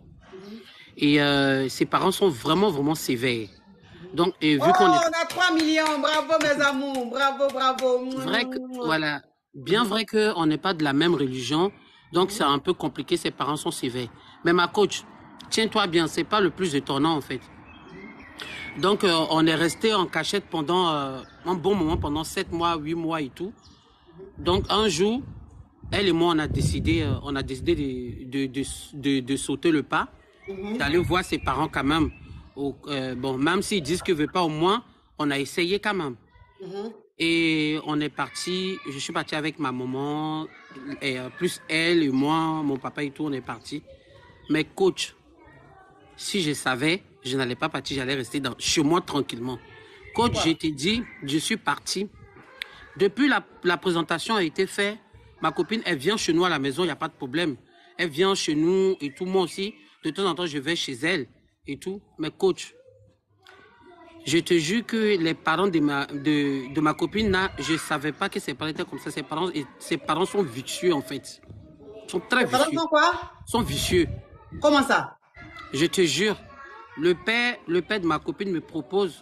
Et euh, ses parents sont vraiment, vraiment sévères. Donc, et Oh, vu qu'on est on a trois millions. Bravo, mes amours. Bravo, bravo. vrai que, voilà, bien vrai qu'on n'est pas de la même religion, donc c'est un peu compliqué, ses parents sont sévères. Mais ma coach, tiens-toi bien, c'est pas le plus étonnant en fait. Donc euh, on est resté en cachette pendant euh, un bon moment, pendant sept mois, huit mois et tout. Donc un jour, elle et moi, on a décidé, euh, on a décidé de, de, de, de, de sauter le pas, d'aller voir ses parents quand même. Au, euh, bon, même s'ils disent qu'ils ne veulent pas, au moins, on a essayé quand même. Mhm. Et on est parti, je suis parti avec ma maman, et euh, plus elle et moi, mon papa et tout, on est parti. Mais coach, si je savais, je n'allais pas partir, j'allais rester dans, chez moi tranquillement. Coach, Pourquoi? je t'ai dit, je suis parti. Depuis la, la présentation a été faite, ma copine, elle vient chez nous à la maison, il n'y a pas de problème. Elle vient chez nous et tout, moi aussi. De temps en temps, je vais chez elle et tout. Mais coach, je te jure que les parents de ma, de, de ma copine, là, je ne savais pas que ses parents étaient comme ça. Ses parents, et ses parents sont vicieux, en fait. Ils sont très Tes parents vicieux. sont quoi? Ils sont vicieux. Comment ça? Je te jure, le père, le père de ma copine me propose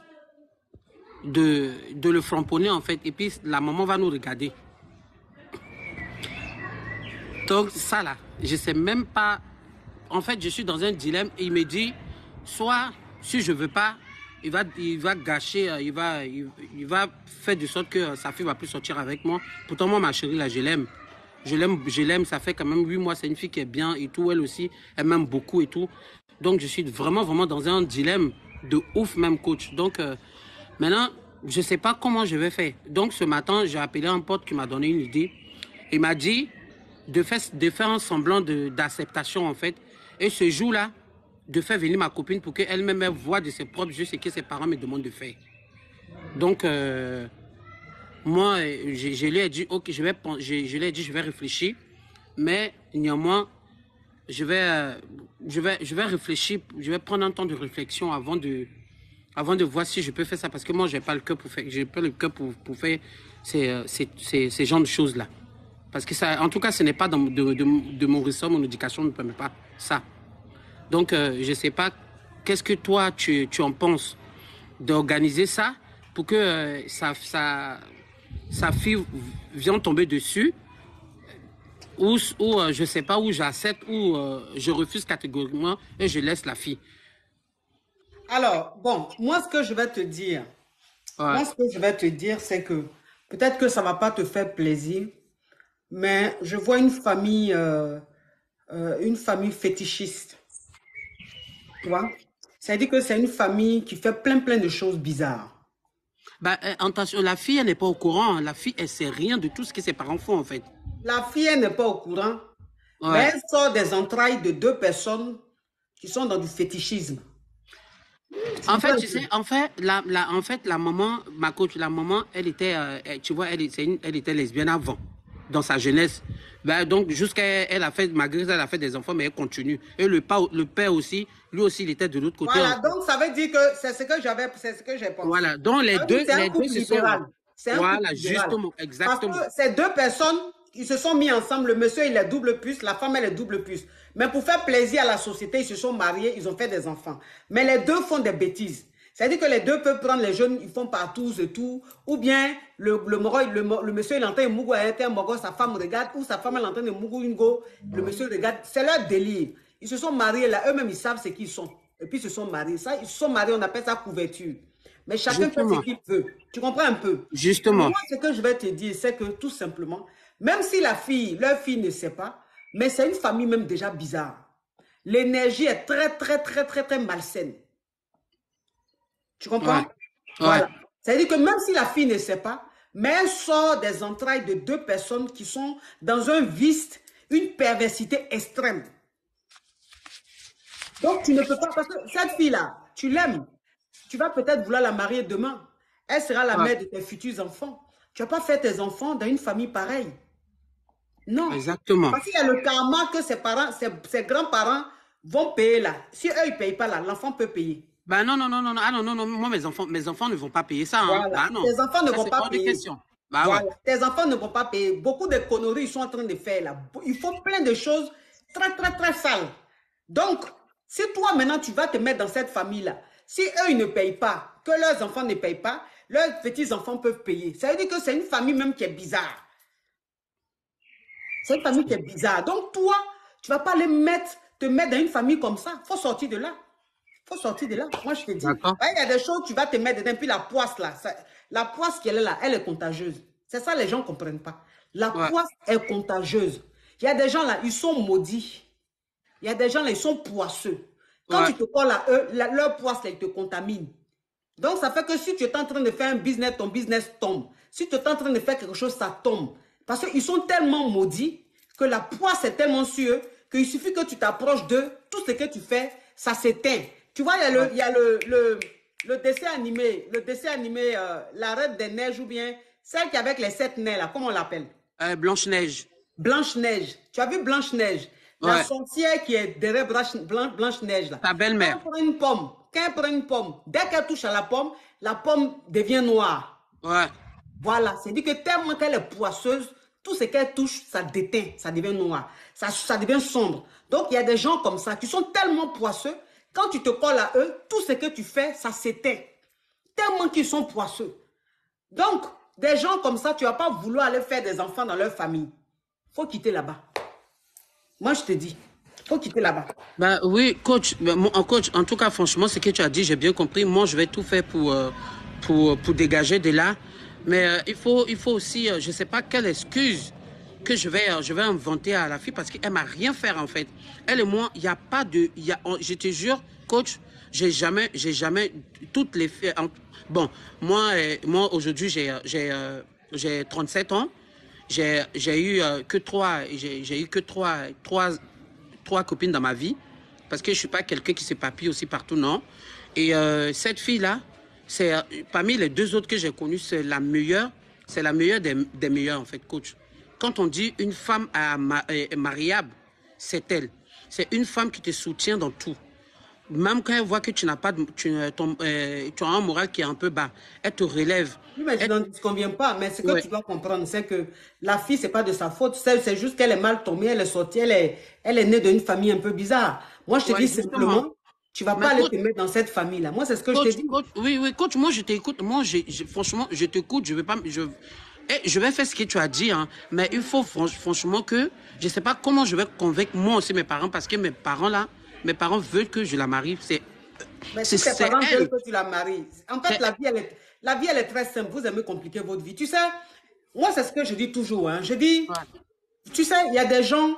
de, de le framponner, en fait. Et puis, la maman va nous regarder. Donc, ça, là, je ne sais même pas. En fait, je suis dans un dilemme et il me dit, soit, si je ne veux pas, il va, il va gâcher, euh, il va, il, il va faire de sorte que euh, sa fille ne va plus sortir avec moi. Pourtant, moi, ma chérie, là, je l'aime. Je l'aime, je l'aime, ça fait quand même huit mois, c'est une fille qui est bien et tout, elle aussi, elle m'aime beaucoup et tout. Donc, je suis vraiment, vraiment dans un dilemme de ouf, même coach. Donc, euh, maintenant, je ne sais pas comment je vais faire. Donc, ce matin, j'ai appelé un pote qui m'a donné une idée. Il m'a dit de faire, de faire un semblant de- d'acceptation, en fait. Et ce jour-là, de faire venir ma copine pour qu'elle-même elle voie de ses propres yeux ce que ses parents me demandent de faire. Donc, euh, moi, euh, je, je lui ai dit, ok, je vais, pen- je, je lui ai dit, je vais réfléchir, mais néanmoins, je vais, euh, je vais, je vais réfléchir, je vais prendre un temps de réflexion avant de, avant de voir si je peux faire ça. Parce que moi, j'ai pas le cœur pour faire, j'ai pas le cœur pour, pour faire ces, euh, ces, ces, ces genres de choses-là. Parce que ça, en tout cas, ce n'est pas dans, de, de, de mon ressort, mon éducation ne permet pas ça. Donc, euh, je ne sais pas, qu'est-ce que toi, tu, tu en penses d'organiser ça pour que euh, sa, sa, sa fille vienne tomber dessus ou, ou euh, je ne sais pas, où j'accepte ou euh, je refuse catégoriquement et je laisse la fille. Alors, bon, moi, ce que je vais te dire, ouais. moi, ce que je vais te dire, c'est que peut-être que ça ne va pas te faire plaisir, mais je vois une famille, euh, euh, une famille fétichiste. Tu vois? C'est-à-dire que c'est une famille qui fait plein, plein de choses bizarres. Bah, attention, la fille, elle n'est pas au courant. La fille, elle ne sait rien de tout ce que ses parents font, en fait. La fille, elle n'est pas au courant, ouais. mais elle sort des entrailles de deux personnes qui sont dans du fétichisme. En fait, tu sais, en fait, la, la, en fait, la maman, ma coach, la maman, elle était, euh, elle, tu vois, elle, une, elle était lesbienne avant, dans sa jeunesse. Ben, donc, jusqu'à elle a fait, malgré ça, elle a fait des enfants, mais elle continue. Et le, le père aussi, lui aussi, il était de l'autre côté. Voilà, donc ça veut dire que c'est ce que j'avais, c'est ce que j'ai pensé. Voilà, donc les deux, les deux se sont... Voilà, justement, exactement. Parce que ces deux personnes, ils se sont mis ensemble. Le monsieur, il est double plus, la femme, elle est double plus. Mais pour faire plaisir à la société, ils se sont mariés, ils ont fait des enfants. Mais les deux font des bêtises. C'est-à-dire que les deux peuvent prendre les jeunes, ils font partout et tout. Ou bien, le, le, le, le, le monsieur, il entend un mougou, sa femme regarde, ou sa femme, elle entend un mougou, une go, le monsieur regarde. C'est leur délire. Ils se sont mariés là, eux-mêmes, ils savent ce qu'ils sont. Et puis, ils se sont mariés. Ça, ils se sont mariés, on appelle ça couverture. Mais chacun Justement. fait ce qu'il veut. Tu comprends un peu? Justement. Moi, ce que je vais te dire, c'est que tout simplement, même si la fille, leur fille ne sait pas, mais c'est une famille même déjà bizarre. L'énergie est très, très, très, très, très malsaine. Tu comprends? Ouais. Voilà. Ouais. C'est-à-dire que même si la fille ne sait pas, mais elle sort des entrailles de deux personnes qui sont dans un vice, une perversité extrême. Donc, tu ne peux pas, parce que cette fille-là, tu l'aimes. Tu vas peut-être vouloir la marier demain. Elle sera la ouais. mère de tes futurs enfants. Tu vas pas faire tes enfants dans une famille pareille. Non. Exactement. Parce qu'il y a le karma que ses parents, ses, ses grands-parents vont payer là. Si eux, ils ne payent pas là, l'enfant peut payer. Ben non, non, non, non, ah non, non, non, moi, mes enfants, mes enfants ne vont pas payer ça. Hein. Voilà. Ben non. Tes enfants ne ça, vont pas payer. Ben voilà. ouais. Tes enfants ne vont pas payer. Beaucoup de conneries, ils sont en train de faire là. Ils font plein de choses très, très, très sales. Donc, si toi, maintenant, tu vas te mettre dans cette famille-là, si eux, ils ne payent pas, que leurs enfants ne payent pas, leurs petits-enfants peuvent payer. Ça veut dire que c'est une famille même qui est bizarre. C'est une famille qui est bizarre. Donc, toi, tu ne vas pas les mettre, te mettre dans une famille comme ça. Il faut sortir de là. Il faut sortir de là. Moi, je te dis. Il y a des choses, tu vas te mettre dedans. Puis la poisse, là, ça, la poisse qui est là, elle est contagieuse. C'est ça, les gens ne comprennent pas. La ouais. poisse est contagieuse. Il y a des gens là, ils sont maudits. Il y a des gens là, ils sont poisseux. Quand ouais. tu te colles à eux, la, leur poisse, là, ils te contaminent. Donc, ça fait que si tu es en train de faire un business, ton business tombe. Si tu es en train de faire quelque chose, ça tombe. Parce qu'ils sont tellement maudits que la poisse est tellement sur eux qu'il suffit que tu t'approches d'eux, tout ce que tu fais, ça s'éteint. Tu vois, il y a le, ouais. il y a le, le, le dessin animé, le dessin animé, euh, la Reine des Neiges ou bien celle qui est avec les sept neiges, là, comment on l'appelle? euh, Blanche-Neige. Blanche-Neige. Tu as vu Blanche-Neige? La ouais. sorcière qui est derrière Blanche-Neige, là. Ta belle-mère. Quand elle prend une pomme, quand elle prend une pomme, dès qu'elle touche à la pomme, la pomme devient noire. Ouais. Voilà, c'est dit que tellement qu'elle est poisseuse, tout ce qu'elle touche, ça déteint, ça devient noir, ça, ça devient sombre. Donc, il y a des gens comme ça qui sont tellement poisseux, quand tu te colles à eux, tout ce que tu fais, ça s'éteint. Tellement qu'ils sont poisseux. Donc, des gens comme ça, tu ne vas pas vouloir aller faire des enfants dans leur famille. Il faut quitter là-bas. Moi, je te dis, il faut quitter là-bas. Ben oui, coach, ben, coach, en tout cas, franchement, ce que tu as dit, j'ai bien compris. Moi, je vais tout faire pour, euh, pour, pour dégager de là. Mais euh, il, faut, il faut aussi, euh, je ne sais pas quelle excuse que je vais, euh, je vais inventer à la fille parce qu'elle ne m'a rien fait en fait. Elle et moi, il n'y a pas de... Y a, je te jure, coach, j'ai jamais, j'ai jamais... Toutes les filles... Bon, moi, euh, moi aujourd'hui, j'ai euh, j'ai trente-sept ans. J'ai eu euh, que trois, j'ai eu que trois, trois, trois copines dans ma vie parce que je ne suis pas quelqu'un qui s'épapille aussi partout, non. Et euh, cette fille-là, c'est parmi les deux autres que j'ai connues, c'est la meilleure, c'est la meilleure des, des meilleures en fait, coach. Quand on dit une femme à, ma, euh, mariable, c'est elle. C'est une femme qui te soutient dans tout. même quand elle voit que tu n'as pas, de, tu, ton, euh, tu as un moral qui est un peu bas, elle te relève. Oui, mais elle... je n'en conviens pas. Mais ce que ouais. tu dois comprendre, c'est que la fille, c'est pas de sa faute. C'est juste qu'elle est mal tombée, elle est sortie, elle est, elle est née d'une famille un peu bizarre. Moi, je te ouais, dis justement. simplement, tu vas mais pas aller coach, te mettre dans cette famille-là. Moi, c'est ce que coach, je te dis. Coach, oui, oui, coach, moi, je t'écoute. Moi, je, je, franchement, je t'écoute. Je vais pas, je, eh, je vais faire ce que tu as dit, hein, mais il faut franchement que, je sais pas comment je vais convaincre moi aussi mes parents, parce que mes parents là, mes parents veulent que je la marie. C'est, mais si tes parents veulent que tu la maries, en fait, la vie, elle est, la vie, elle est très simple. Vous aimez compliquer votre vie. Tu sais, moi, c'est ce que je dis toujours. Hein. Je dis, ouais. Tu sais, il y a des gens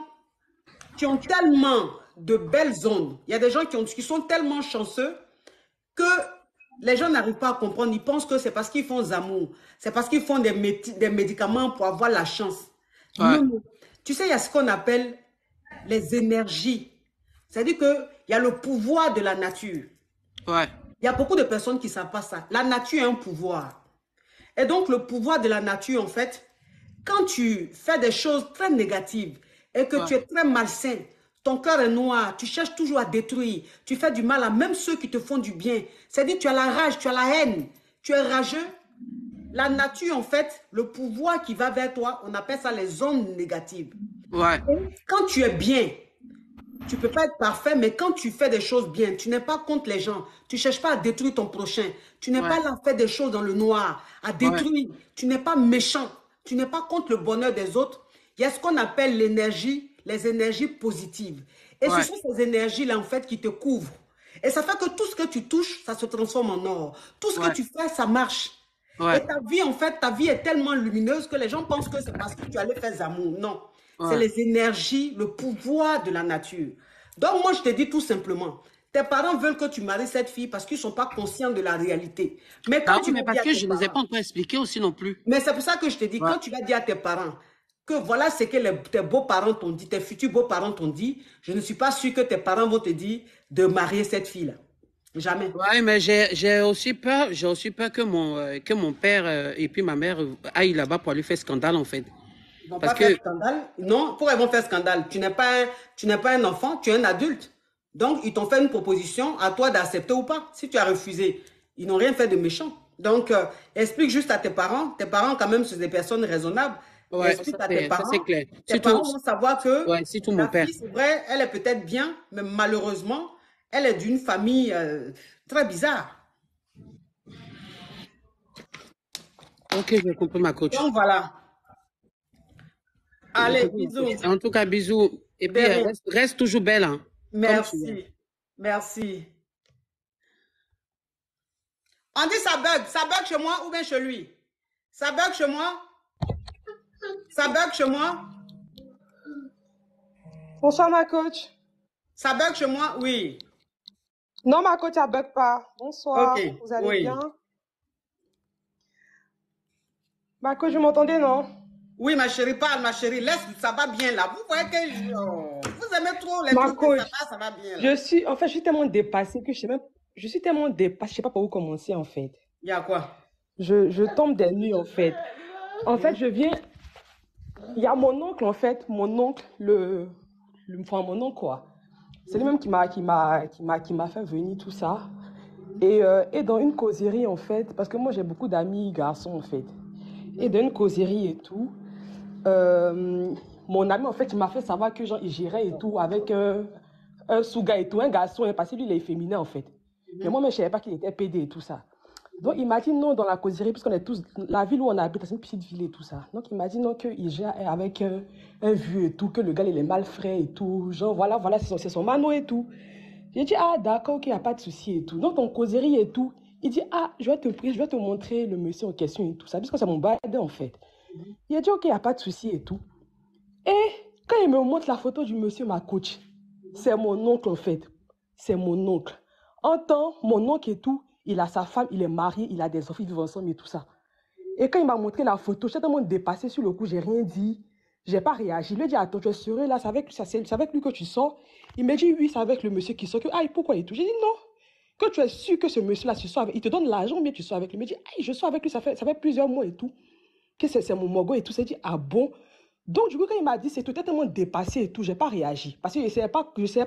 qui ont tellement de belles zones. Il y a des gens qui, ont, qui sont tellement chanceux que les gens n'arrivent pas à comprendre. Ils pensent que c'est parce qu'ils font amour. C'est parce qu'ils font des, des médicaments pour avoir la chance. Ouais. Non, non. Tu sais, il y a ce qu'on appelle les énergies. C'est-à-dire qu'il y a le pouvoir de la nature. Ouais. Il y a beaucoup de personnes qui ne savent pas ça. La nature a un pouvoir. Et donc, le pouvoir de la nature, en fait, quand tu fais des choses très négatives et que ouais. tu es très malsain, ton cœur est noir, tu cherches toujours à détruire, tu fais du mal à même ceux qui te font du bien. C'est-à-dire tu as la rage, tu as la haine, tu es rageux. La nature, en fait, le pouvoir qui va vers toi, on appelle ça les ondes négatives. Ouais. Et quand tu es bien, tu ne peux pas être parfait, mais quand tu fais des choses bien, tu n'es pas contre les gens, tu ne cherches pas à détruire ton prochain, tu n'es ouais. pas là à faire des choses dans le noir, à détruire, ouais. tu n'es pas méchant, tu n'es pas contre le bonheur des autres. Il y a ce qu'on appelle l'énergie, les énergies positives. Et ouais. ce sont ces énergies-là, en fait, qui te couvrent. Et ça fait que tout ce que tu touches, ça se transforme en or. Tout ce ouais. que tu fais, ça marche. Ouais. Et ta vie, en fait, ta vie est tellement lumineuse que les gens pensent que c'est parce que tu allais faire amour. Non. Ouais. C'est les énergies, le pouvoir de la nature. Donc, moi, je te dis tout simplement, tes parents veulent que tu maries cette fille parce qu'ils ne sont pas conscients de la réalité. Mais quand ah, tu mais parce que je ne parents, les ai pas encore expliqués aussi non plus. Mais c'est pour ça que je te dis, ouais. quand tu vas dire à tes parents que voilà ce que les, tes beaux-parents t'ont dit, tes futurs beaux-parents t'ont dit, je ne suis pas sûr que tes parents vont te dire de marier cette fille-là. Jamais. Oui, mais j'ai aussi peur, j'ai aussi peur que mon, euh, que mon père euh, et puis ma mère euh, aillent là-bas pour aller faire scandale, en fait. Ils vont Parce pas que... faire scandale. Non, pourquoi ils vont faire scandale? Tu n'es pas, un, pas un enfant, tu es un adulte. Donc, ils t'ont fait une proposition, à toi d'accepter ou pas. Si tu as refusé, ils n'ont rien fait de méchant. Donc, euh, explique juste à tes parents. Tes parents, quand même, sont des personnes raisonnables. Ouais, explique ça, à tes parents. C'est clair. Tes surtout, parents vont savoir que ouais, surtout la mon père. fille, c'est vrai, elle est peut-être bien, mais malheureusement, elle est d'une famille euh, très bizarre. Ok, j'ai compris ma coach. Donc, voilà. Allez, bisous. En tout cas, bisous. Et puis, reste, reste toujours belle. Hein, merci. Merci. On dit ça bug. Ça bug chez moi ou bien chez lui? Ça bug chez moi? Ça bug chez moi? Bonsoir, ma coach. Ça bug chez moi? Oui. Non, ma coach, ça bug pas. Bonsoir. Ok. Vous allez oui. bien? Ma coach, vous m'entendez, non? Oui, ma chérie, parle, ma chérie. Laisse, ça va bien là. Vous voyez que je... oh, vous aimez trop les ma trucs, coach, ça va, ça va bien là. Je suis, en fait, je suis tellement dépassée que je sais même, je suis tellement dépassée, je sais pas par où commencer, en fait. Il y a quoi? Je, je tombe des nuits, en fait. En fait, je viens, il y a mon oncle, en fait, mon oncle, le, le enfin, mon oncle, quoi. C'est lui-même qui m'a, qui m'a, qui m'a, qui m'a fait venir tout ça. Et, euh, et dans une causerie, en fait, parce que moi, j'ai beaucoup d'amis garçons, en fait. Et dans une causerie et tout, euh, mon ami, en fait, il m'a fait savoir que genre, il gérait et tout avec un, un sous-gars et tout, un garçon, hein, parce que lui, il est féminin, en fait. Mm-hmm. Mais moi, je ne savais pas qu'il était P D et tout ça. Donc, il m'a dit non dans la causerie, puisqu'on est tous, la ville où on habite, c'est une petite ville et tout ça. Donc, il m'a dit non, qu'il gère avec un, un vieux et tout, que le gars, il est mal frais et tout. Genre, voilà, voilà, c'est son, c'est son mano et tout. J'ai dit, ah, d'accord, ok, il n'y a pas de souci et tout. Donc, ton causerie et tout, il dit, ah, je vais te prier, je vais te montrer le monsieur en question et tout ça, puisque c'est mon badin, en fait. Mm-hmm. Il a dit, ok, il n'y a pas de souci et tout. Et quand il me montre la photo du monsieur, ma coach, c'est mon oncle, en fait. C'est mon oncle. En temps, mon oncle et tout, il a sa femme, il est marié, il a des enfants, ils vivent ensemble et tout ça. Et quand il m'a montré la photo, j'étais tellement dépassée sur le coup, j'ai rien dit. J'ai pas réagi. Je lui ai dit, attends, tu es sérieux là, c'est avec, c'est avec lui que tu sors. Il m'a dit, oui, c'est avec le monsieur qui sort. Ah, pourquoi et tout? J'ai dit, non. Que tu es sûr que ce monsieur-là, tu sors avec, il te donne l'argent, mais tu sors avec lui. Il me dit, ah, je sors avec lui, ça fait, ça fait plusieurs mois et tout. Que c'est, c'est mon mogo et tout. J'ai dit, ah bon? Donc, du coup, quand il m'a dit, c'est tout tellement dépassé et tout, j'ai pas réagi. Parce que je ne savais pas, je savais pas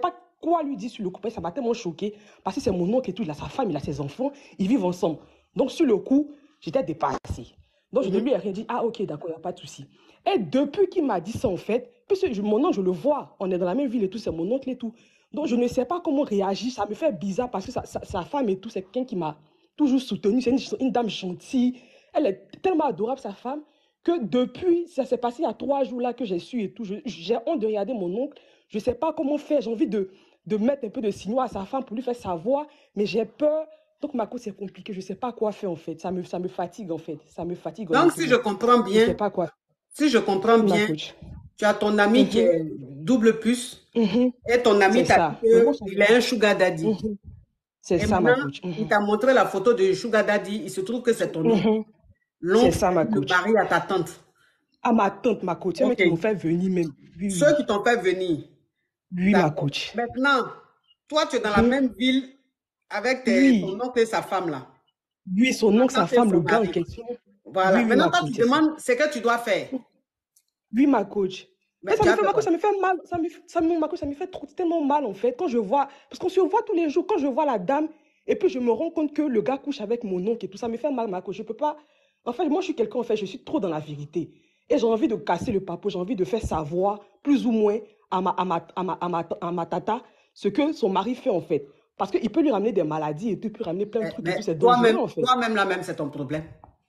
quoi lui dire sur le coup. Ça m'a tellement choqué. Parce que c'est mon oncle et tout. Il a sa femme, il a ses enfants. Ils vivent ensemble. Donc, sur le coup, j'étais dépassée. Donc, je ne Mhm. lui ai rien dit. Ah, ok, d'accord, il n'y a pas de souci. Et depuis qu'il m'a dit ça, en fait, puisque je- mon oncle, je le vois. On est dans la même ville et tout. C'est mon oncle et tout. Donc, je ne sais pas comment réagir. Ça me fait bizarre parce que sa, sa- sa femme et tout, c'est quelqu'un qui m'a toujours soutenue. C'est une, une dame gentille. Elle est tellement adorable, sa femme, que depuis, ça s'est passé il y a trois jours là que j'ai su et tout. je- J'ai honte de regarder mon oncle. Je ne sais pas comment faire. J'ai envie de, de mettre un peu de signaux à sa femme pour lui faire savoir, mais j'ai peur. Donc, ma cause, c'est compliqué. Je ne sais pas quoi faire, en fait. Ça me, ça me fatigue, en fait. Ça me fatigue, Donc, si je honnêtement. comprends Je ne sais bien, pas quoi faire. si je comprends Oui, ma bien, coach. tu as ton ami qui Mhm, est double puce mhm. et ton ami C'est t'a ça. dit Mais moi, je- qu'il est un sugar daddy. Mhm. C'est Et ça, ma maintenant, coach. il Mhm, t'a montré la photo de sugar daddy. Il se trouve que c'est ton oncle. mhm. C'est L'oncle ça, a ma dit le coach. mari à ta tante. À ma tante, ma coach. C'est eux Ok. qui m'ont fait venir même. Oui, Ceux oui. qui t'ont fait venir. Oui, ma D'accord. coach. Maintenant, toi, tu es dans la Mhm. même ville avec tes- Oui. ton oncle et sa femme là. Oui, son oncle, Ta sa tante et femme, son le gars en mari. question. Voilà. Oui, oui, Maintenant, ma toi, coach, tu c'est ça. demandes ce que tu dois faire. Oui, ma coach. Mais Mais ça tu me as fait, ma peur. coach, ça me fait mal. Ça me, ça me, ma coach, ça me fait trop, tellement mal, en fait, quand je vois. Parce qu'on se voit tous les jours. Quand je vois la dame, et puis je me rends compte que le gars couche avec mon oncle et tout, ça me fait mal, ma coach. Je peux pas. En fait, moi, je suis quelqu'un, en fait, je suis trop dans la vérité. Et j'ai envie de casser le papeau, j'ai envie de faire savoir, plus ou moins, à ma, à ma, à ma, à ma, à ma tata, ce que son mari fait, en fait. Parce qu'il peut lui ramener des maladies et tout, il peut ramener plein de Mais, trucs et tout, mais c'est dangereux, toi-même, en fait. toi-même là même, c'est ton problème.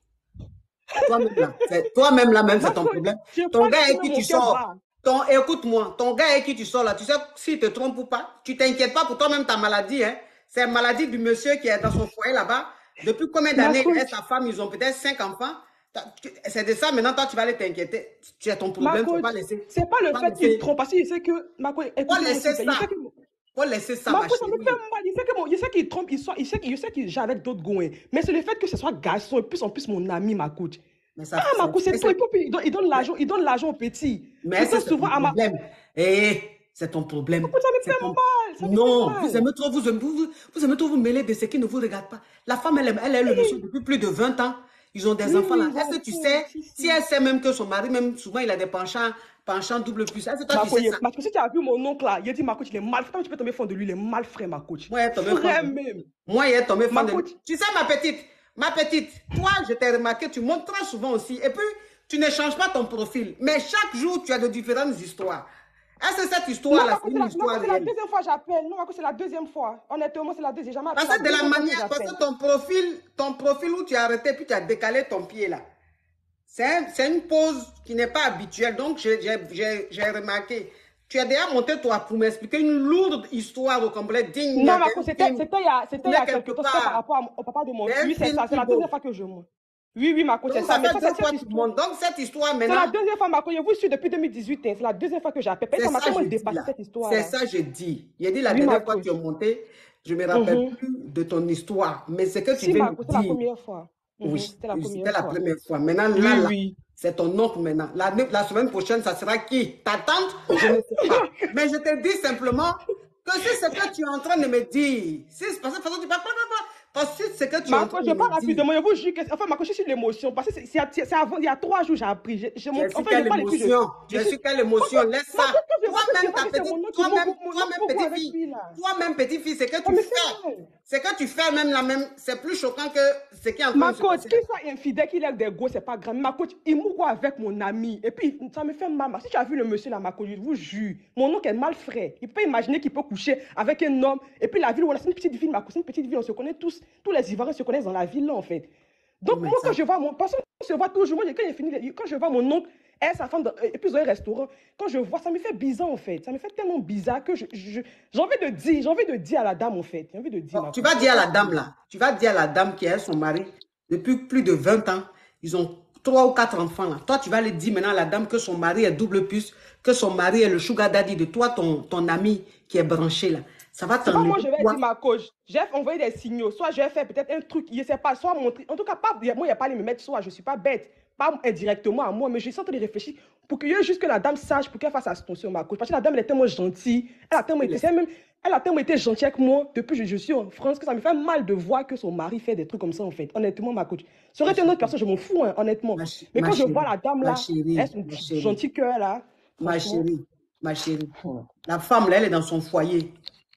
Toi-même là, c'est- toi-même là même, c'est Ma ton coach, problème. je Ton pense gars que avec qui mon tu cœur sors, bat. ton, écoute-moi, ton gars avec qui tu sors là, tu sais s'il te trompe ou pas, tu t'inquiètes pas pour toi-même ta maladie, hein. C'est la maladie du monsieur qui est dans son foyer là-bas. Depuis combien Ma d'années il et coach, sa femme, ils ont peut-être cinq enfants. T'as- tu- C'est de ça maintenant, toi tu vas aller t'inquiéter. Tu as ton ma problème, faut coach, pas laisser. c'est pas Faut le pas fait qu'il laisser. trompe, parce qu'il sait que, ma coach, Faut écoutez-moi s'il laisser vous plaît, il ça. sait que, Faut laisser ça, ma ma coach, ça me fait chérie. mal, il sait que bon, il sait qu'il trompe, il, soit, il sait qu'il il sait qu'il j'ai avec d'autres goûts, hein. Mais c'est le fait que ce soit garçon, et plus en plus mon ami, ma coach. Mais ça, Ah, ma c'est- coach, c'est mais tout, c'est- il, peut, il donne, il donne mais- l'argent, il donne l'argent aux petits. mais Je ça, pense c'est ton souvent à ma... problème. Eh, c'est ton problème. Ma coach, ça me C'est fait ton... mal, ça me fait Non, mal. vous aimez trop vous, vous, vous, vous aimez trop vous mêler de ce qui ne vous regarde pas. La femme, elle, aime- elle est le monsieur depuis plus de vingt ans. Ils ont des Oui, enfants là. oui, ils ont Est-ce que tu tout, sais, si, si si. elle sait même que son mari, même souvent, il a des penchants, penchants double plus. Est-ce que toi, Ma tu coach, sais ça? ma coach, si tu as vu mon oncle là, il a dit, ma coach, il est mal, tu peux tomber fond de lui, il est mal frais, ma coach. Moi, il est tombé fan Frais de même. Moi, il est tombé fan Ma de coach, Tu sais, ma petite, ma petite, toi, je t'ai remarqué, tu montes très souvent aussi. Et puis, tu ne changes pas ton profil. Mais chaque jour, tu as de différentes histoires. Est-ce que cette non, histoire-là, ma c'est coach, c'est une la, ma histoire coach, c'est la réelle? deuxième fois que j'appelle. Non, ma coach, c'est la deuxième fois. Honnêtement, c'est la deuxième. J'ai jamais appelé Parce la que de la deuxième fois que manière, parce j'appelle. que ton profil, ton profil où tu as arrêté, puis tu as décalé ton pied là, c'est un- c'est une pose qui n'est pas habituelle. Donc, j'ai j'ai- j'ai- j'ai remarqué. Tu as déjà monté toi pour m'expliquer une lourde histoire au complet digne Non, d'un ma coach, c'était film c'était il y a, c'était il y tourné a quelque quelques temps. C'était par part. rapport à- au papa de mon C'est un Oui, c'est film ça. C'est la Thibaut. deuxième fois que je monte. Oui, oui, ma coach, c'est Donc, ça. ça Mais fait ça, deux c'est fois cette que tu histoire. montes. Donc, cette histoire C'est la maintenant, deuxième fois, ma coach. Je vous suis depuis deux mille dix-huit. hein. C'est la deuxième fois que j'appelle. c'est Ça m'a ça tellement que je dis dépassé là. cette C'est histoire-là. ça que je dis. Il a dit la Oui, ma dernière fois que tu es coach. monté, je ne me rappelle Mhm. plus de ton histoire. Mais ce que tu Si, viens ma de coach, c'est la dire, première fois. Mhm. oui, C'était la oui, c'était première la fois. première fois. Maintenant, là, Oui, là, oui. c'est ton oncle maintenant. La, la semaine prochaine, ça sera qui? Ta tante? Je ne sais pas. Mais je te dis simplement que c'est ce que tu es en train de me dire. Si c'est parce que façon, tu parles pas, pas, pas. Parce que c'est ce que tu es en Ma train coach, de je parle me dire. rapidement. Je vous jure que, enfin, ma coach, je suis de l'émotion. Parce que c'est c'est- c'est avant, il y a trois jours, j'ai appris. Je, je Tu monte- es sur enfin, je quelle parle et puis je, émotion? Tu je es suis. sur quelle Ma émotion? coach, Laisse ma ça. coach, quand je vois que c'est Toi-même, vrai ta que c'est petite, mon oncle qui toi-même, monte mon oncle toi-même, beaucoup petite avec fille, lui, là. toi-même, petite fille, c'est que Ça tu me fait fais. mal. C'est que tu fais même la même, c'est plus choquant que ce qui est en train Ma de se coach, passer. qu'il soit infidèle, qu'il ait des gosses, c'est pas grave. Ma coach, il mourra avec mon ami. Et puis, ça me fait mal. Si tu as vu le monsieur là, ma coach, je vous jure, mon oncle est mal frais. Il peut imaginer qu'il peut coucher avec un homme. Et puis, la ville, voilà, c'est une petite ville, ma coach, c'est une petite ville, on se connaît tous. Tous les Ivoiriens se connaissent dans la ville là, en fait. Donc, Mais moi, ça, quand je vois mon. Parce qu'on se voit toujours. Moi, quand, il finit, quand je vois mon oncle et sa femme, dans- et puis ils ont un restaurant, quand je vois, ça me fait bizarre, en fait. Ça me fait tellement bizarre que je, je- j'ai envie de dire, j'ai envie de dire à la dame, en fait. J'ai envie de dire, bon, ma tu coach. vas dire à la dame là, tu vas dire à la dame qui est son mari depuis plus de vingt ans, ils ont trois ou quatre enfants là. Toi, tu vas lui dire maintenant à la dame que son mari est double puce, que son mari est le sugar daddy de toi, ton, ton ami qui est branché là. Ça va C'est pas moi, t'enlever je vais quoi? dire ma coach. J'ai envoyé des signaux. Soit je vais faire peut-être un truc, je ne sais pas, soit montrer. En tout cas, pas, moi, il n'y a pas à me mettre soit, je ne suis pas bête. Pas indirectement à moi, mais je suis en train de réfléchir pour que juste que la dame sache, pour qu'elle fasse attention à ma coach. Parce que la dame, elle est tellement gentille. Elle a tellement été, c'est même, elle a tellement été gentille avec moi depuis que je, je suis en France que ça me fait mal de voir que son mari fait des trucs comme ça, en fait. Honnêtement, ma coach. Ça aurait été une autre personne, je m'en fous, hein, honnêtement. Ma, ch- Mais ma quand je chérie, vois la dame ma là, chérie, elle, son ma chérie, gentil cœur là, ma franchement. chérie, ma chérie. La femme là, elle est dans son foyer.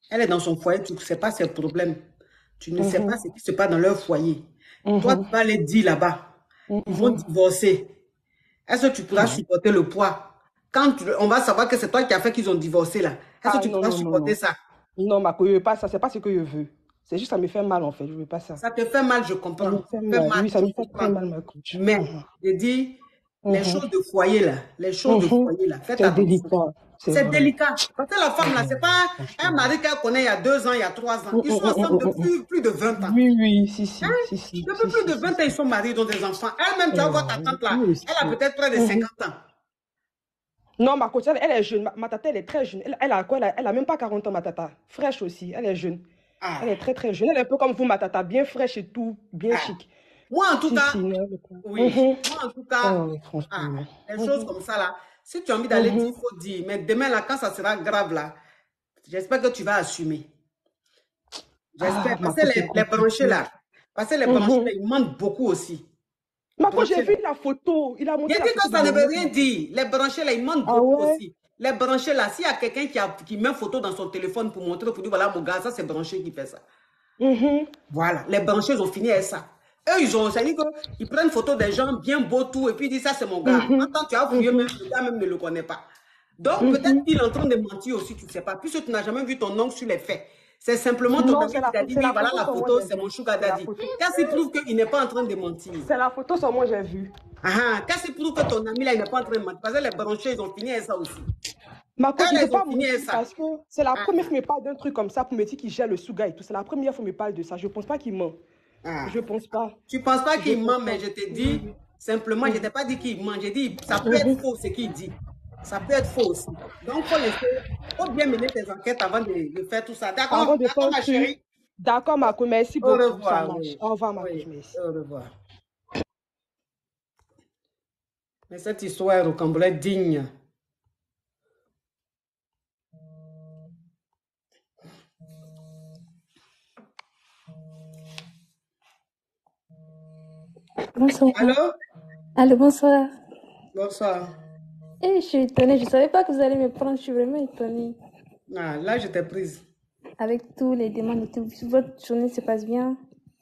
Elle est dans son foyer, tu ne sais pas ses problèmes. Tu ne sais Mhm. pas ce qui se passe dans leur foyer. Toi, Mhm. tu vas les dire là-bas. Ils vont Mhm. divorcer. Est-ce que tu pourras Mhm. supporter le poids? Quand tu- on va savoir que c'est toi qui as fait qu'ils ont divorcé là. Est-ce que Ah tu non, pourras non, non, supporter non. ça? Non, ma je veux pas ça. C'est pas ce que je veux. C'est juste ça me fait mal en fait. Je veux pas ça. Ça te fait mal, je Ça comprends. me Ça fait te fait mal. mal, Oui, ça je me fait très comprends. mal, ma coach. Mais, Mhm. je dis, les Mhm. choses de foyer là, les choses de Mhm. foyer là, faites C'est attention. délicat. C'est C'est vrai. délicat. Parce que la femme là, Mhm. c'est pas un Franchement. mari qu'elle connaît il y a deux ans, il y a trois ans. Mhm, Ils sont mhm, ensemble mhm, mhm. depuis plus de vingt ans. Oui, oui, si, si, Hein? si, si, Depuis si, plus si, de si, vingt ans, si. ils sont mariés, ils ont des enfants. Elle-même, tu vas voir ta Euh, tante là, oui, elle a aussi. peut-être près de Mhm. cinquante ans. Non, ma coach, elle, elle est jeune. Ma, ma tata, elle est très jeune. Elle, elle a quoi? Elle a, elle a même pas quarante ans, ma tata. Fraîche aussi. Elle est jeune. Ah, Elle est très, très jeune. Elle est un peu comme vous, ma tata. Bien fraîche et tout. Bien ah. chic. Moi, en tout Si, cas, si, non, je crois. oui. Mhm. Moi, en tout cas, Oh, ah, franchement. les choses Mhm. comme ça là, si tu as envie d'aller dire, Mhm. il faut dire. Mais demain là, quand ça sera grave là, j'espère que tu vas assumer. J'espère. Ah, ma Parce que coach, c'est les, les branchés compliqué. là, parce que les branchés là, Mhm. ils mentent beaucoup aussi. Ma Donc, coach, j'ai j'ai vu la photo. Il a montré dit la photo que de ça ne mon veut oncle. rien dire. Les branchés là, ils mentent Ah beaucoup ouais? aussi. Les branchés là, s'il y a quelqu'un qui, a, qui met une photo dans son téléphone pour montrer, pour dire voilà mon gars, ça c'est branché qui fait ça. Mhm. Voilà, les branchés, ils ont fini avec ça. Eux, ils ont, ça dit qu'ils prennent photo des gens bien beaux, tout, et puis ils disent ça, c'est mon gars. Mhm. Quand tu as fouillé, même, Mhm. le gars même ne le connaît pas. Donc, peut-être Mhm. qu'il est en train de mentir aussi, tu ne sais pas, puisque tu n'as jamais vu ton oncle sur les faits. C'est simplement ton Non, ami c'est qui la, t'a pho- dit, c'est oui, la voilà photo la sur moi, photo, j'ai c'est mon vu. sugar C'est la daddy. photo. Qu'est-ce qui prouve qu'il n'est pas en train de mentir? C'est la photo sur moi, j'ai vu. Ah, qu'est-ce qui prouve que ton ami là, il n'est pas en train de mentir? Parce que les branchés, ils ont fini avec ça aussi. Ma Eux, coach, il là, ne peut ils ont pas fini avec mentir ça. parce que c'est la Ah, première fois qu'il me parle d'un truc comme ça pour me dire qu'il gère le Suga et tout. C'est la première fois qu'il me parle de ça. Je ne pense pas qu'il ment. ah. Je ne pense pas. Tu ne penses pas Je qu'il pense ment, mais pas. je te dis, Mhm. simplement, je ne Mhm. t'ai pas dit qu'il ment. J'ai dit, ça peut être Mhm. faux ce qu'il dit. Ça peut être faux aussi. Donc, il faut laisser, faut bien mener tes enquêtes avant de, de faire tout ça. D'accord, Avant de faire d'accord, un ma truc. chérie? D'accord, ma coach, merci Au beaucoup. Ça revoir, marche. oui. Au revoir, ma coach, Oui, merci. au revoir. Mais cette histoire est rocambolesque digne. Bonsoir. Allô? Allô, bonsoir. Bonsoir. Eh, je suis étonnée. Je ne savais pas que vous allez me prendre. Je suis vraiment étonnée. Ah, là, je t'ai prise. Avec tous les demandes et tout, votre journée se passe bien?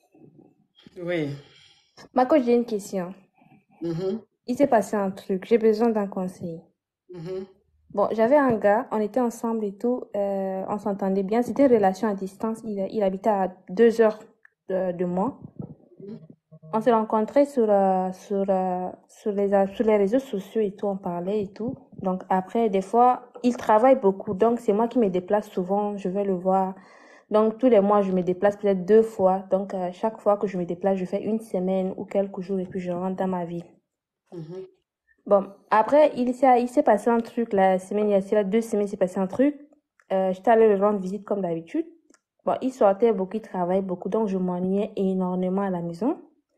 Oui. Ma coach, j'ai une question. Mhm, Il s'est passé un truc. J'ai besoin d'un conseil. mhm, Bon, j'avais un gars. On était ensemble et tout. euh, on s'entendait bien. C'était une relation à distance. Il, il habitait à deux heures de, de moi. mhm, On s'est rencontrés sur, euh, sur, euh, sur, les, sur les réseaux sociaux et tout, on parlait et tout. Donc après, des fois, il travaille beaucoup. Donc c'est moi qui me déplace souvent, je vais le voir. Donc tous les mois, je me déplace peut-être deux fois. Donc euh, chaque fois que je me déplace, je fais une semaine ou quelques jours et puis je rentre dans ma ville. mhm, Bon, après, il s'est, il s'est passé un truc la semaine, il y a cela deux semaines, il s'est passé un truc. Euh, j'étais allée le rendre visite comme d'habitude. Bon, il sortait beaucoup, il travaillait beaucoup, donc je m'ennuyais énormément à la maison.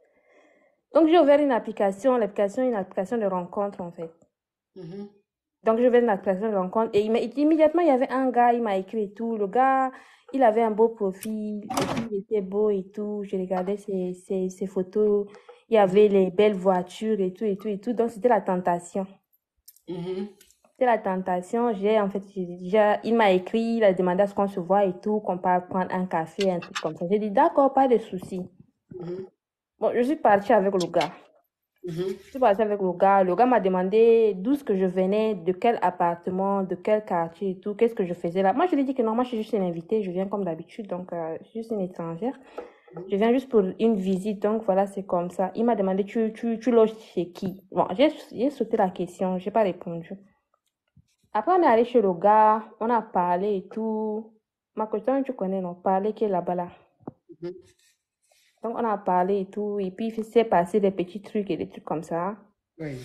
Donc, j'ai ouvert une application. L'application est une application de rencontre, en fait. mhm. Donc, j'ai ouvert une application de rencontre. Et il m'a- immédiatement, il y avait un gars, il m'a écrit et tout. Le gars, il avait un beau profil. Et puis, il était beau et tout. Je regardais ses, ses, ses photos. Il y avait les belles voitures et tout, et tout, et tout. Donc, c'était la tentation. Mhm. C'était la tentation. J'ai, en fait, j'ai- j'ai- il m'a écrit, il a demandé à ce qu'on se voit et tout, qu'on parte prendre un café, un truc comme ça. J'ai dit, d'accord, pas de souci. Mhm. Bon, je suis partie avec le gars. Mhm. Je suis partie avec le gars. Le gars m'a demandé d'où est-ce que je venais, de quel appartement, de quel quartier et tout, qu'est-ce que je faisais là. Moi, je lui ai dit que non, moi, je suis juste une invitée, je viens comme d'habitude, donc euh, je suis juste une étrangère. Je viens juste pour une visite, donc voilà, c'est comme ça. Il m'a demandé, tu, tu, tu loges chez qui? Bon, j'ai j'ai sauté la question, j'ai pas répondu. Après, on est allé chez le gars, on a parlé et tout. Ma copine, tu connais, non? Parler qui est là-bas là. Mhm. Donc, on a parlé et tout, et puis il s'est passé des petits trucs et des trucs comme ça. Oui.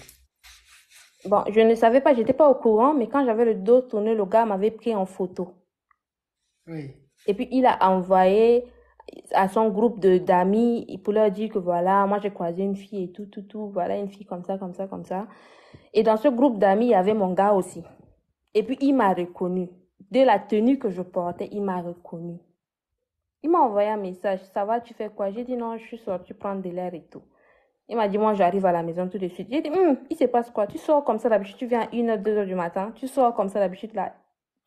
Bon, je ne savais pas, j'étais pas au courant, mais quand j'avais le dos tourné, le gars m'avait pris en photo. Oui. Et puis, il a envoyé à son groupe de d'amis pour leur dire que voilà, moi j'ai croisé une fille et tout, tout, tout, voilà, une fille comme ça, comme ça, comme ça. Et dans ce groupe d'amis, il y avait mon gars aussi. Et puis, il m'a reconnu. De la tenue que je portais, il m'a reconnu. Il m'a envoyé un message, ça va, tu fais quoi? J'ai dit non, je suis sortie prendre de l'air et tout. Il m'a dit, moi, j'arrive à la maison tout de suite. J'ai dit, hum, il se passe quoi? Tu sors comme ça d'habitude, tu viens à une heure, deux heures du matin, tu sors comme ça d'habitude là.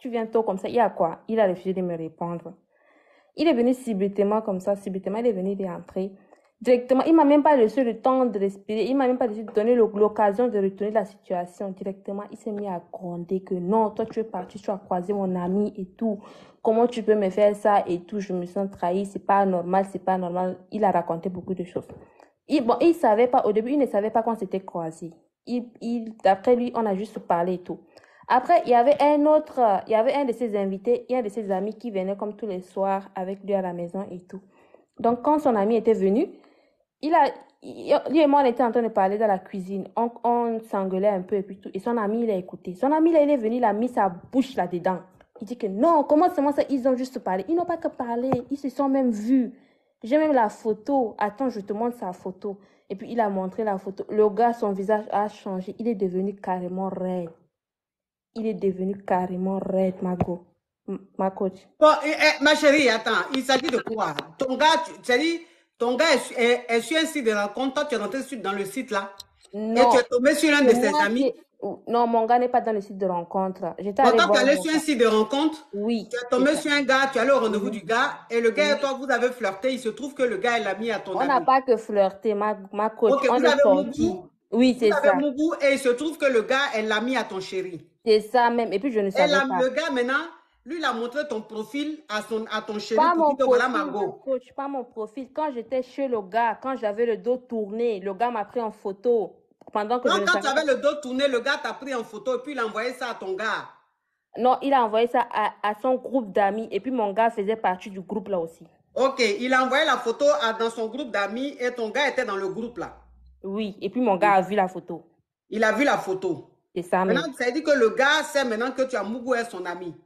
Tu viens tôt comme ça, il y a quoi? Il a refusé de me répondre. Il est venu subitement comme ça, subitement, il est venu d'entrer. Directement, il m'a même pas laissé le temps de respirer, il m'a même pas laissé de donner le- l'occasion de retourner la situation. Directement, il s'est mis à gronder que non, toi tu es parti, tu as croisé mon ami et tout. Comment tu peux me faire ça et tout? Je me sens trahi, c'est pas normal, c'est pas normal. Il a raconté beaucoup de choses. Il, bon, il savait pas, au début, il ne savait pas qu'on s'était croisés. Il, il, d'après lui, on a juste parlé et tout. Après, il y avait un autre, euh, il y avait un de ses invités et un de ses amis qui venait comme tous les soirs avec lui à la maison et tout. Donc, quand son ami était venu, il a, il- lui et moi, on était en train de parler dans la cuisine. On, on s'engueulait un peu et puis tout. Et son ami, il a écouté. Son ami, là, il est venu, il a mis sa bouche là-dedans. Il dit que non, comment c'est moi ça? Ils ont juste parlé. Ils n'ont pas que parlé. Ils se sont même vus. J'ai même la photo. Attends, je te montre sa photo. Et puis, il a montré la photo. Le gars, son visage a changé. Il est devenu carrément raide. Il est devenu carrément raide, ma go. M- Ma coach. Bon, eh, eh, ma chérie, attends, il s'agit de quoi? Ton gars, tu, c'est-à-dire, ton gars est, est- est sur un site de rencontre, toi tu es rentré sur- dans le site là, et tu Non, es tombé sur l'un de c'est ses moi amis. qui... Non, mon gars n'est pas dans le site de rencontre. J'étais Bon, allée toi tu es voir allé mon sur un gars. site de rencontre, Oui, tu es c'est tombé ça. sur un gars, tu es allé au rendez-vous Mhm. du gars, et le gars et Oui. toi vous avez flirté, il se trouve que le gars est l'ami à ton On n'a ami. pas que flirté, ma, ma coach. Ok, On vous est avez sortis. Mougou, Oui, vous c'est avez ça. Mougou, et il se trouve que le gars est l'ami à ton chéri. C'est ça même. Et puis, je ne Et savais là, pas. le gars maintenant, lui il a montré ton profil à, son, à ton chéri Pas pour mon dire que voilà profil, ma Margot. coach, pas mon profil. Quand j'étais chez le gars, quand j'avais le dos tourné, le gars m'a pris en photo pendant que je Donc ne quand tu savais pas. avais le dos tourné, le gars t'a pris en photo et puis il a envoyé ça à ton gars. Non, il a envoyé ça à, à son groupe d'amis. Et puis, mon gars faisait partie du groupe là aussi. Ok, il a envoyé la photo à- dans son groupe d'amis et ton gars était dans le groupe là. Oui, et puis mon gars a vu la photo. Il a vu la photo. C'est ça même. Maintenant, ça veut dire que le gars sait maintenant que tu as Mougou est son ami.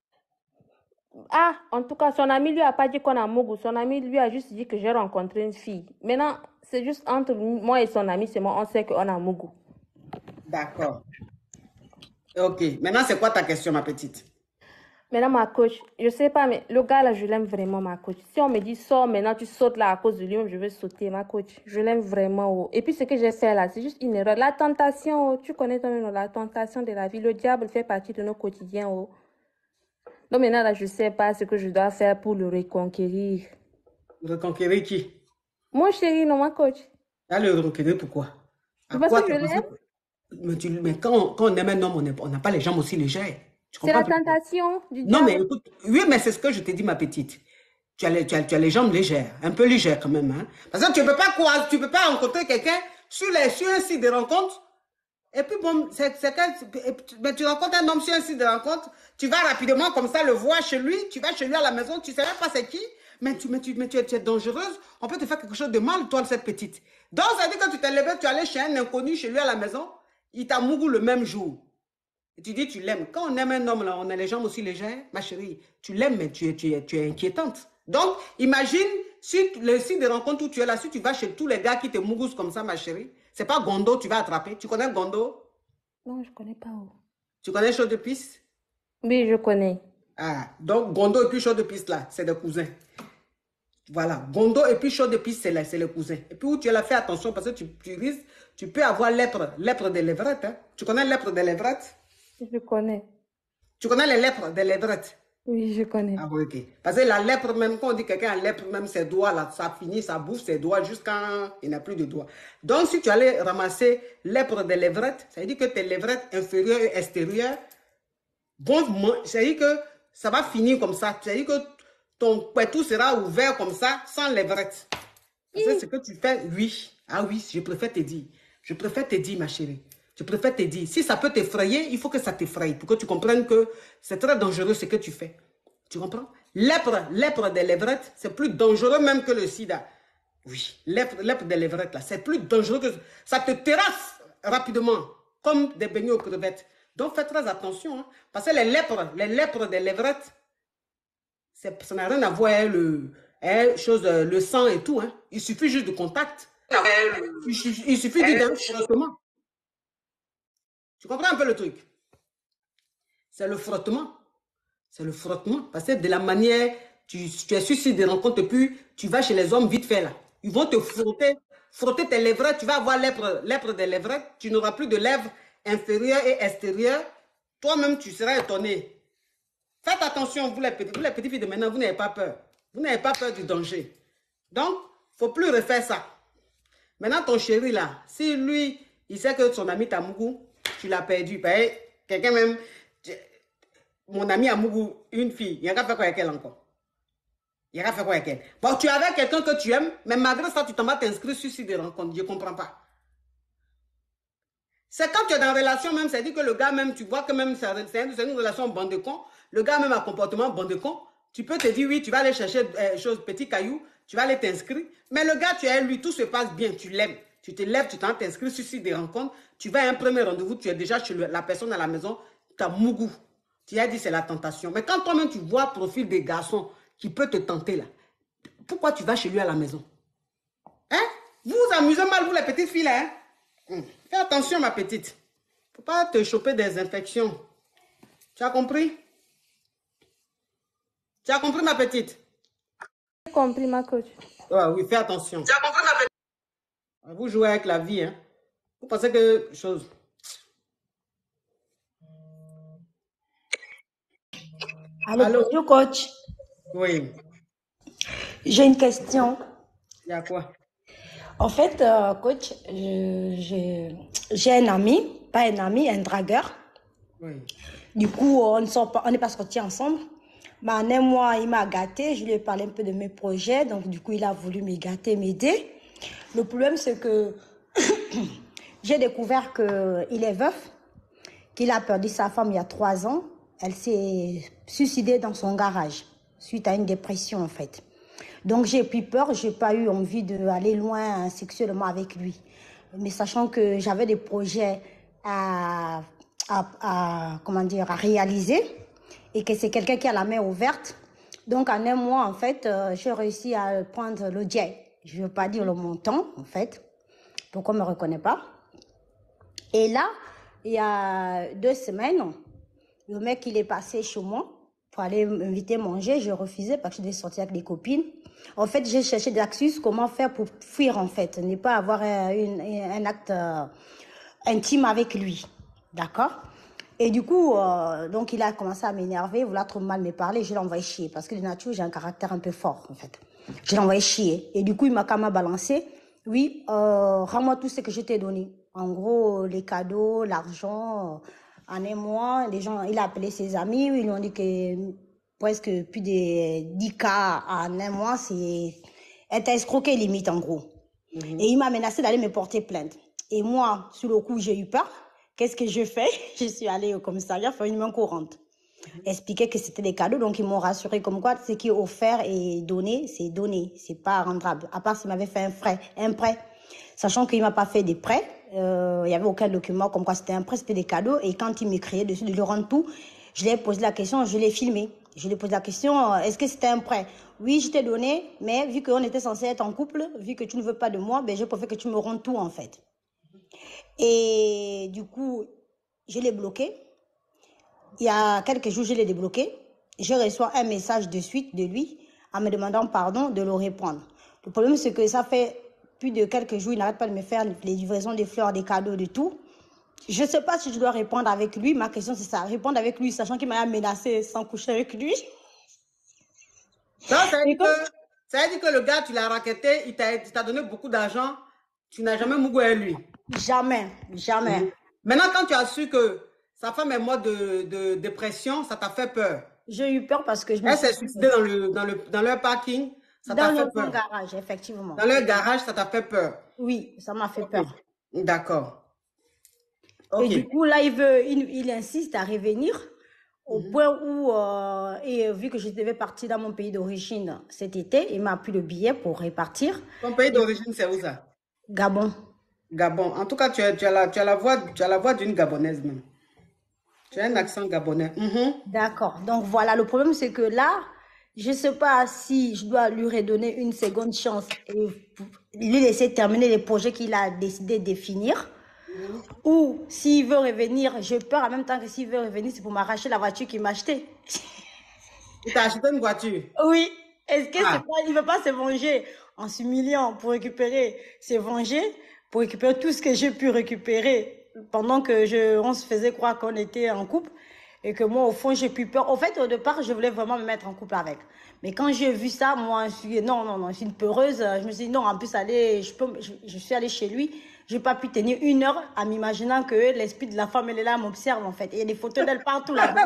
Ah, en tout cas, son ami lui a pas dit qu'on a Mougou. Son ami lui a juste dit que j'ai rencontré une fille. Maintenant, c'est juste entre moi et son ami, c'est moi, on sait qu'on a Mougou. D'accord. Ok, maintenant c'est quoi ta question ma petite? Maintenant, ma coach, je sais pas, mais le gars là, je l'aime vraiment, ma coach. Si on me dit sors maintenant, tu sautes là à cause de lui, je vais sauter, ma coach. Je l'aime vraiment. Oh. Et puis, ce que j'ai fait là, c'est juste une erreur. La tentation, oh, tu connais toi-même, oh, la tentation de la vie. Le diable fait partie de nos quotidiens. Oh. Donc maintenant, là, je sais pas ce que je dois faire pour le reconquérir. Reconquérir qui? Mon chéri, non, ma coach. Ah, le reconquérir pourquoi? À Parce quoi que je tu as l'aime. besoin? Mais, tu- mais quand, on, quand on aime un homme, on n'est- on n'a pas les jambes aussi légères. Tu C'est la comprends? tentation du Non, mais diable. écoute, oui, mais c'est ce que je t'ai dit, ma petite. Tu as, les, tu, as, tu as les jambes légères, un peu légères quand même. Hein? Parce que tu ne peux pas croiser, tu peux pas rencontrer quelqu'un sur, les, sur un site de rencontre. Et puis bon, c'est c'est que- mais tu rencontres un homme sur un site de rencontre, tu vas rapidement comme ça le voir chez lui, tu vas chez lui à la maison, tu ne sais même pas c'est qui, mais, tu, mais, tu, mais tu, es, tu es dangereuse, on peut te faire quelque chose de mal, toi, cette petite. Donc, ça veut dire que tu t'es levé, tu es allé chez un inconnu, chez lui à la maison, il t'a mouru le même jour. Et tu dis tu l'aimes. Quand on aime un homme, là, on a les jambes aussi légères, ma chérie, tu l'aimes, mais tu es, tu, es, tu es inquiétante. Donc, imagine si le site de rencontre où tu es là, si tu vas chez tous les gars qui te mourent comme ça, ma chérie, c'est pas Gondo, tu vas attraper. Tu connais Gondo? Non, je connais pas. Oh. Tu connais Chaud de Piste? Oui, je connais. Ah, donc Gondo et puis Chaud de Piste, là, c'est des cousins. Voilà, Gondo et puis Chaud de Piste, c'est les cousins. Et puis où tu as fait attention parce que tu, tu risques, tu peux avoir lèpre, lèpre des lèvrettes. Hein? Tu connais lèpre des lèvrettes? Je connais. Tu connais les lèpres des lèvrettes? Oui, je connais. Ah, ok. Parce que la lèpre, même quand on dit quelqu'un a lèpre, même ses doigts, là, ça finit, ça bouffe ses doigts jusqu'à il n'a plus de doigts. Donc, si tu allais ramasser lèpre des lèvrettes, ça veut dire que tes lèvrettes inférieures et extérieures vont, ça veut dire que ça va finir comme ça. Ça veut dire que ton pétou sera ouvert comme ça, sans lèvrettes. C'est ce que tu fais, oui. Ah oui, je préfère te dire. Je préfère te dire, ma chérie. Je préfère te dire, si ça peut t'effrayer, il faut que ça t'effraie pour que tu comprennes que c'est très dangereux ce que tu fais. Tu comprends? Lèpre, lèpre des lèvrettes, c'est plus dangereux même que le sida. Oui, lèpre, lèpre des lèvrettes, là, c'est plus dangereux que... Ça te terrasse rapidement, comme des beignets aux crevettes. Donc, fais très attention, hein, parce que les lèpres, les lèpres des lèvrettes, ça n'a rien à voir avec le, hein, chose, le sang et tout. Hein. Il suffit juste de contact. Il, il suffit juste d'un frottement. Tu comprends un peu le truc? C'est le frottement. C'est le frottement. Parce que de la manière, tu, tu es sur des rencontres, puis tu vas chez les hommes vite fait là. Ils vont te frotter, frotter tes lèvres. Tu vas avoir lèpre, lèpre des lèvres. Tu n'auras plus de lèvres inférieures et extérieures. Toi-même, tu seras étonné. Faites attention, vous les petites, vous les petites filles de maintenant, vous n'avez pas peur. Vous n'avez pas peur du danger. Donc, il ne faut plus refaire ça. Maintenant, ton chéri là, si lui, il sait que son ami Tamougou, tu l'as perdu. Ben, quelqu'un même, mon ami Amougou, une fille, il y a qu'à faire quoi avec elle encore? Il y a qu'à faire quoi avec elle? Bon, tu es avec quelqu'un que tu aimes, mais malgré ça, tu t'en vas t'inscrire sur site de rencontre. Je ne comprends pas. C'est quand tu es dans une relation même, c'est-à-dire que le gars même, tu vois que même c'est une relation bande de con, le gars même a un comportement bande de con, tu peux te dire oui, tu vas aller chercher euh, chose, petit caillou, tu vas aller t'inscrire, mais le gars, tu es lui, tout se passe bien, tu l'aimes, tu te lèves, tu t'en t'inscris sur site de rencontre, tu vas à un premier rendez-vous, tu es déjà chez le, la personne à la maison, tu as mougou, tu as dit c'est la tentation. Mais quand toi-même tu vois le profil des garçons qui peut te tenter là, pourquoi tu vas chez lui à la maison? Hein? Vous vous amusez mal, vous les petites filles là, hein? Hum. Fais attention, ma petite. Il ne faut pas te choper des infections. Tu as compris? Tu as compris, ma petite? J'ai compris, ma coach. Ouais, oui, fais attention. Tu as compris, ma petite? Vous jouez avec la vie, hein? Vous pensez que chose. Allô, Allô? bonjour, coach. Oui. J'ai une question. Il y a quoi? En fait, euh, coach, j'ai un ami, pas un ami, un dragueur. Oui. Du coup, on n'est pas sortis ensemble. Mais en un mois, il m'a gâté. Je lui ai parlé un peu de mes projets. Donc, du coup, il a voulu me gâter, m'aider. Le problème, c'est que j'ai découvert qu'il est veuf, qu'il a perdu sa femme il y a trois ans. Elle s'est suicidée dans son garage suite à une dépression, en fait. Donc, j'ai pris peur, je n'ai pas eu envie d'aller loin sexuellement avec lui. Mais sachant que j'avais des projets à, à, à, comment dire, à réaliser et que c'est quelqu'un qui a la main ouverte. Donc, en un mois, en fait, euh, j'ai réussi à prendre le jet. Je ne veux pas dire le montant, en fait. Pourquoi on ne me reconnaît pas? Et là, il y a deux semaines, le mec, il est passé chez moi pour aller m'inviter à manger. Je refusais parce que je devais sortir avec des copines. En fait, j'ai cherché des astuces, comment faire pour fuir, en fait, ne pas avoir une, un acte euh, intime avec lui. D'accord? Et du coup, euh, donc il a commencé à m'énerver, vouloir trop mal me parler. Je l'ai envoyé chier parce que de nature, j'ai un caractère un peu fort, en fait. Je l'ai envoyé chier. Et du coup, il m'a quand même balancé. Oui, euh, rends-moi tout ce que je t'ai donné. En gros, les cadeaux, l'argent. En un mois, les gens, il a appelé ses amis, ils lui ont dit que presque plus de dix cas en un mois, c'est être escroqué limite en gros. Mm-hmm. Et il m'a menacé d'aller me porter plainte. Et moi, sur le coup, j'ai eu peur. Qu'est-ce que je fais? Je suis allée au commissariat faire une main courante. Mm-hmm. Expliquer que c'était des cadeaux, donc ils m'ont rassuré comme quoi ce qui est offert et donné, c'est donné, c'est pas rendable. À part s'il m'avait fait un prêt, un prêt. Sachant qu'il ne m'a pas fait des prêts, euh, il n'y avait aucun document comme quoi c'était un prêt, c'était des cadeaux. Et quand il m'écriait dessus de lui rendre tout, je lui ai posé la question, je l'ai filmé. Je lui ai posé la question, est-ce que c'était un prêt? Oui, je t'ai donné, mais vu qu'on était censé être en couple, vu que tu ne veux pas de moi, ben, je préfère que tu me rendes tout en fait. Et du coup, je l'ai bloqué. Il y a quelques jours, je l'ai débloqué. Je reçois un message de suite de lui en me demandant pardon de le répondre. Le problème, c'est que ça fait plus de quelques jours, il n'arrête pas de me faire les livraisons des fleurs, des cadeaux, de tout. Je ne sais pas si je dois répondre avec lui. Ma question, c'est ça. Répondre avec lui, sachant qu'il m'a menacé sans coucher avec lui. Non, ça veut dire que, ça veut dire que le gars, tu l'as raquetté, il t'a donné beaucoup d'argent. Tu n'as jamais mougou avec lui. Jamais, jamais. Mmh. Maintenant, quand tu as su que sa femme est morte de, de dépression, ça t'a fait peur. J'ai eu peur parce que je me Elle s'est suicidée dans, le, dans, le, dans leur parking. Ça t'a fait peur. Dans leur garage, effectivement. Dans leur garage, ça t'a fait peur. Oui, ça m'a fait okay. peur. D'accord. Okay. Et du coup, là, il, veut, il, il insiste à revenir au mm-hmm. point où, euh, et vu que je devais partir dans mon pays d'origine cet été, il m'a pris le billet pour repartir. Ton pays d'origine, c'est où ça? Gabon. Gabon. En tout cas, tu as, tu as, la, tu as la voix, tu as la voix d'une Gabonaise même. Tu as un accent gabonais. Mm-hmm. D'accord. Donc voilà, le problème, c'est que là, je ne sais pas si je dois lui redonner une seconde chance et lui laisser terminer les projets qu'il a décidé de finir. Mmh. Ou s'il veut revenir, j'ai peur en même temps que s'il veut revenir, c'est pour m'arracher la voiture qu'il m'a achetée. Il t'a acheté une voiture? Oui. Est-ce que ah. c'est pas, il ne veut pas se venger en s'humiliant pour récupérer, se venger, pour récupérer tout ce que j'ai pu récupérer pendant que je, on se faisait croire qu'on était en couple. Et que moi, au fond, j'ai plus peur. Au fait, au départ, je voulais vraiment me mettre en couple avec. Mais quand j'ai vu ça, moi, je suis, non, non, non, je suis une peureuse. Je me suis dit, non, en plus, aller, je, peux, je, je suis allée chez lui. Je n'ai pas pu tenir une heure en m'imaginant que l'esprit de la femme, elle est là, elle m'observe, en fait. Et il y a des photos d'elle partout là-bas.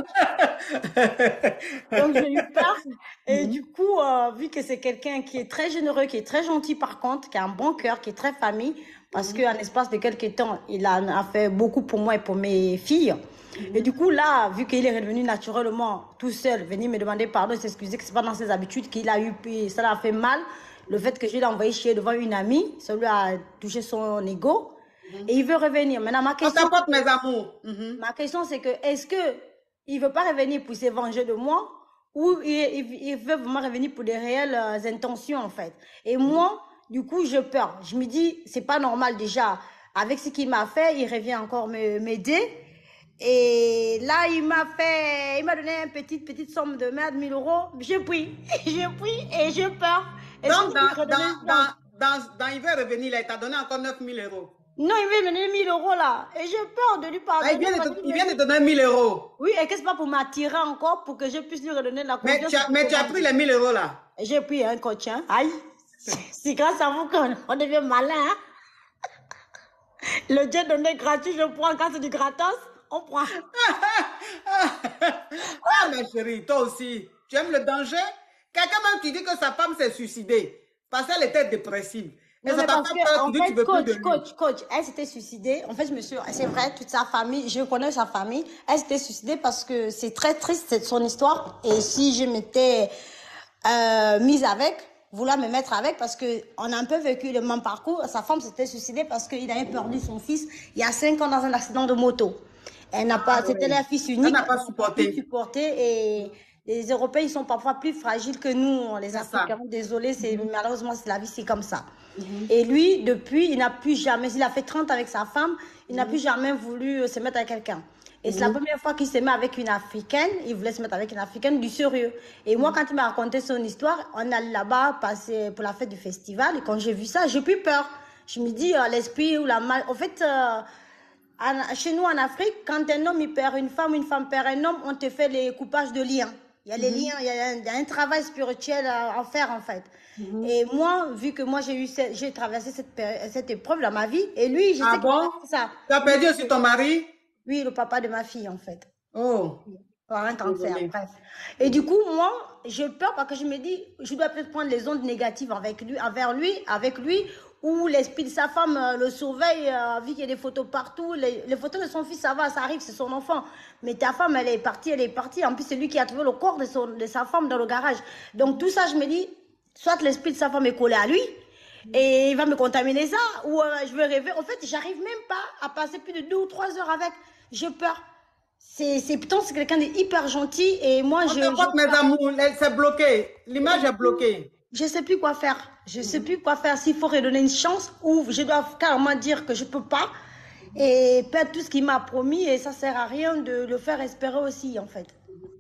Donc, j'ai eu peur. Et du coup, euh, vu que c'est quelqu'un qui est très généreux, qui est très gentil par contre, qui a un bon cœur, qui est très famille, parce qu'en l'espace de quelques temps, il a, a fait beaucoup pour moi et pour mes filles. Et du coup, là, vu qu'il est revenu naturellement tout seul, venir me demander pardon, s'excuser que ce n'est pas dans ses habitudes, qu'il a eu, ça l'a fait mal. Le fait que je l'ai envoyé chier devant une amie, ça lui a touché son ego. Mm-hmm. Et il veut revenir. Maintenant, ma question... On t'apporte mes amours. Mm-hmm. Ma question, c'est que, est-ce qu'il ne veut pas revenir pour se venger de moi ou il, il, il veut vraiment revenir pour des réelles euh, intentions, en fait? Et moi, du coup, j'ai peur. Je me dis, c'est pas normal déjà. Avec ce qu'il m'a fait, il revient encore m'aider. Et là, il m'a fait, il m'a donné une petite, petite somme de merde, mille euros. J'ai pris, j'ai pris et j'ai peur. Et donc, dans, dans, dans, dans, dans, il veut revenir, là, il t'a donné encore neuf mille euros. Non, il veut me donner mille euros là. Et j'ai peur de lui pardonner. Ah, il, vient de, il vient de donner mille euros. Oui, et que c'est pas pour m'attirer encore, pour que je puisse lui redonner la confiance. Mais tu as, mais tu as pris les mille euros là. J'ai pris un coach, hein. Aïe. C'est grâce à vous qu'on devient malin, hein. Le jet donné gratuit, je prends quand c'est du gratos. On prend. Ah, ma chérie, toi aussi, tu aimes le danger? Quelqu'un même qui dit que sa femme s'est suicidée parce qu'elle était dépressive. Mais non, ça t'a fait peur, en tu fait, dis tu veux coach, plus de lui. coach, coach, elle s'était suicidée. En fait, je me suis, c'est vrai, toute sa famille, je connais sa famille. Elle s'était suicidée parce que c'est très triste, c'est son histoire. Et si je m'étais euh, mise avec, vouloir me mettre avec, parce que on a un peu vécu le même parcours. Sa femme s'était suicidée parce qu'il avait perdu son fils il y a cinq ans dans un accident de moto. Elle n'a pas, ah, c'était oui. La fille unique. Elle n'a pas supporté. supporté et les Européens, ils sont parfois plus fragiles que nous, les Africains. Désolée, c'est mm-hmm. malheureusement, c'est la vie, c'est comme ça. Mm-hmm. Et lui, depuis, il n'a plus jamais, il a fait trente avec sa femme, il mm-hmm. n'a plus jamais voulu se mettre avec quelqu'un. Et mm-hmm. c'est la première fois qu'il se met avec une Africaine, il voulait se mettre avec une Africaine du sérieux. Et mm-hmm. moi, quand il m'a raconté son histoire, on allait là-bas passer pour la fête du festival. Et quand j'ai vu ça, j'ai plus peur. Je me dis, euh, l'esprit ou la mal. En fait, euh, chez nous en Afrique, quand un homme il perd une femme, une femme perd un homme, on te fait les coupages de liens. Il y a les mm-hmm. liens, il y a, un, il y a un travail spirituel à, à faire en fait. Mm-hmm. Et moi, vu que moi j'ai eu, j'ai traversé cette, cette épreuve dans ma vie, et lui, je ah sais bon? que ça. Tu as perdu aussi ton mari? Oui, le papa de ma fille en fait. Oh. Par un cancer, bref. Et du coup, moi, j'ai peur parce que je me dis, je dois peut-être prendre les ondes négatives avec lui, envers lui, avec lui. Où l'esprit de sa femme euh, le surveille, euh, vu qu'il y a des photos partout. Les, les photos de son fils, ça va, ça arrive, c'est son enfant. Mais ta femme, elle est partie, elle est partie. En plus, c'est lui qui a trouvé le corps de, son, de sa femme dans le garage. Donc, tout ça, je me dis, soit l'esprit de sa femme est collé à lui, et il va me contaminer ça, ou euh, je vais rêver. En fait, j'arrive même pas à passer plus de deux ou trois heures avec. J'ai peur. C'est pourtant, c'est quelqu'un d'hyper gentil, et moi, On je... te porte mes amours, c'est bloqué. L'image est bloquée. Je ne sais plus quoi faire. Je ne sais plus quoi faire. S'il faut redonner une chance ou je dois carrément dire que je ne peux pas et perdre tout ce qu'il m'a promis et ça ne sert à rien de le faire espérer aussi en fait.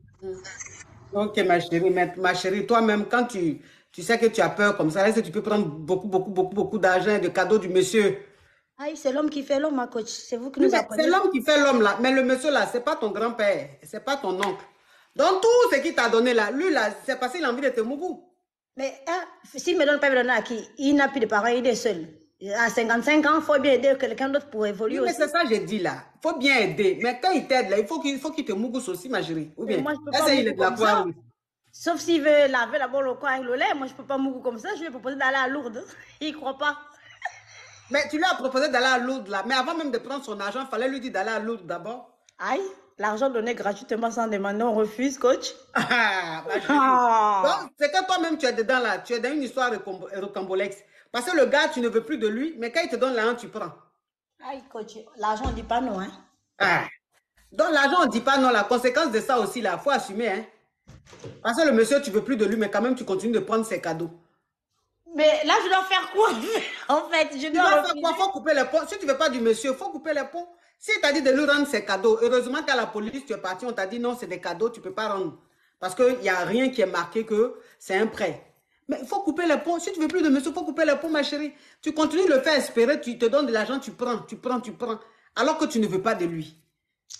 Ok ma chérie, ma chérie, toi-même quand tu, tu sais que tu as peur comme ça, est-ce que tu peux prendre beaucoup, beaucoup, beaucoup, beaucoup d'argent, de cadeaux du monsieur? Aïe, c'est l'homme qui fait l'homme, ma coach. C'est vous qui nous apprenez. C'est l'homme qui fait l'homme là. Mais le monsieur là, ce n'est pas ton grand-père, ce n'est pas ton oncle. Donc tout ce qu'il t'a donné là, lui là, c'est parce qu'il a envie de te mourir. Mais hein, s'il ne me donne pas, il me donne à qui? Il n'a plus de parents, il est seul. À cinquante-cinq ans, il faut bien aider quelqu'un d'autre pour évoluer oui, mais aussi. Mais c'est ça que j'ai dit là. Il faut bien aider. Mais quand il t'aide là, il faut qu'il faut qu'il te mousse aussi, ma chérie. Ou bien, moi, je peux pas il est de la voix, oui. Sauf s'il veut laver d'abord le corps avec le lait. Moi, je ne peux pas mourir comme ça. Je lui ai proposé d'aller à Lourdes. Il ne croit pas. Mais tu lui as proposé d'aller à Lourdes là. Mais avant même de prendre son argent, il fallait lui dire d'aller à Lourdes d'abord. Aïe. L'argent donné gratuitement sans demander, on refuse, coach. Ah, bah, ah. Donc, c'est que toi-même, tu es dedans là. Tu es dans une histoire rocambolexe. Parce que le gars, tu ne veux plus de lui, mais quand il te donne l'argent, tu prends. Aïe, coach, l'argent, on ne dit pas non, hein. Ah. Donc, l'argent, on ne dit pas non. La conséquence de ça aussi, là, il faut assumer, hein. Parce que le monsieur, tu ne veux plus de lui, mais quand même, tu continues de prendre ses cadeaux. Mais là, je dois faire quoi? En fait, je dois, tu dois faire quoi? Il faut couper les ponts. Si tu ne veux pas du monsieur, il faut couper les ponts. Si tu as dit de lui rendre ses cadeaux, heureusement qu'à la police, tu es parti, on t'a dit non, c'est des cadeaux, tu ne peux pas rendre. Parce qu'il n'y a rien qui est marqué que c'est un prêt. Mais il faut couper les ponts. Si tu ne veux plus de monsieur, il faut couper les ponts, ma chérie. Tu continues de le faire espérer, tu te donnes de l'argent, tu prends, tu prends, tu prends. Alors que tu ne veux pas de lui.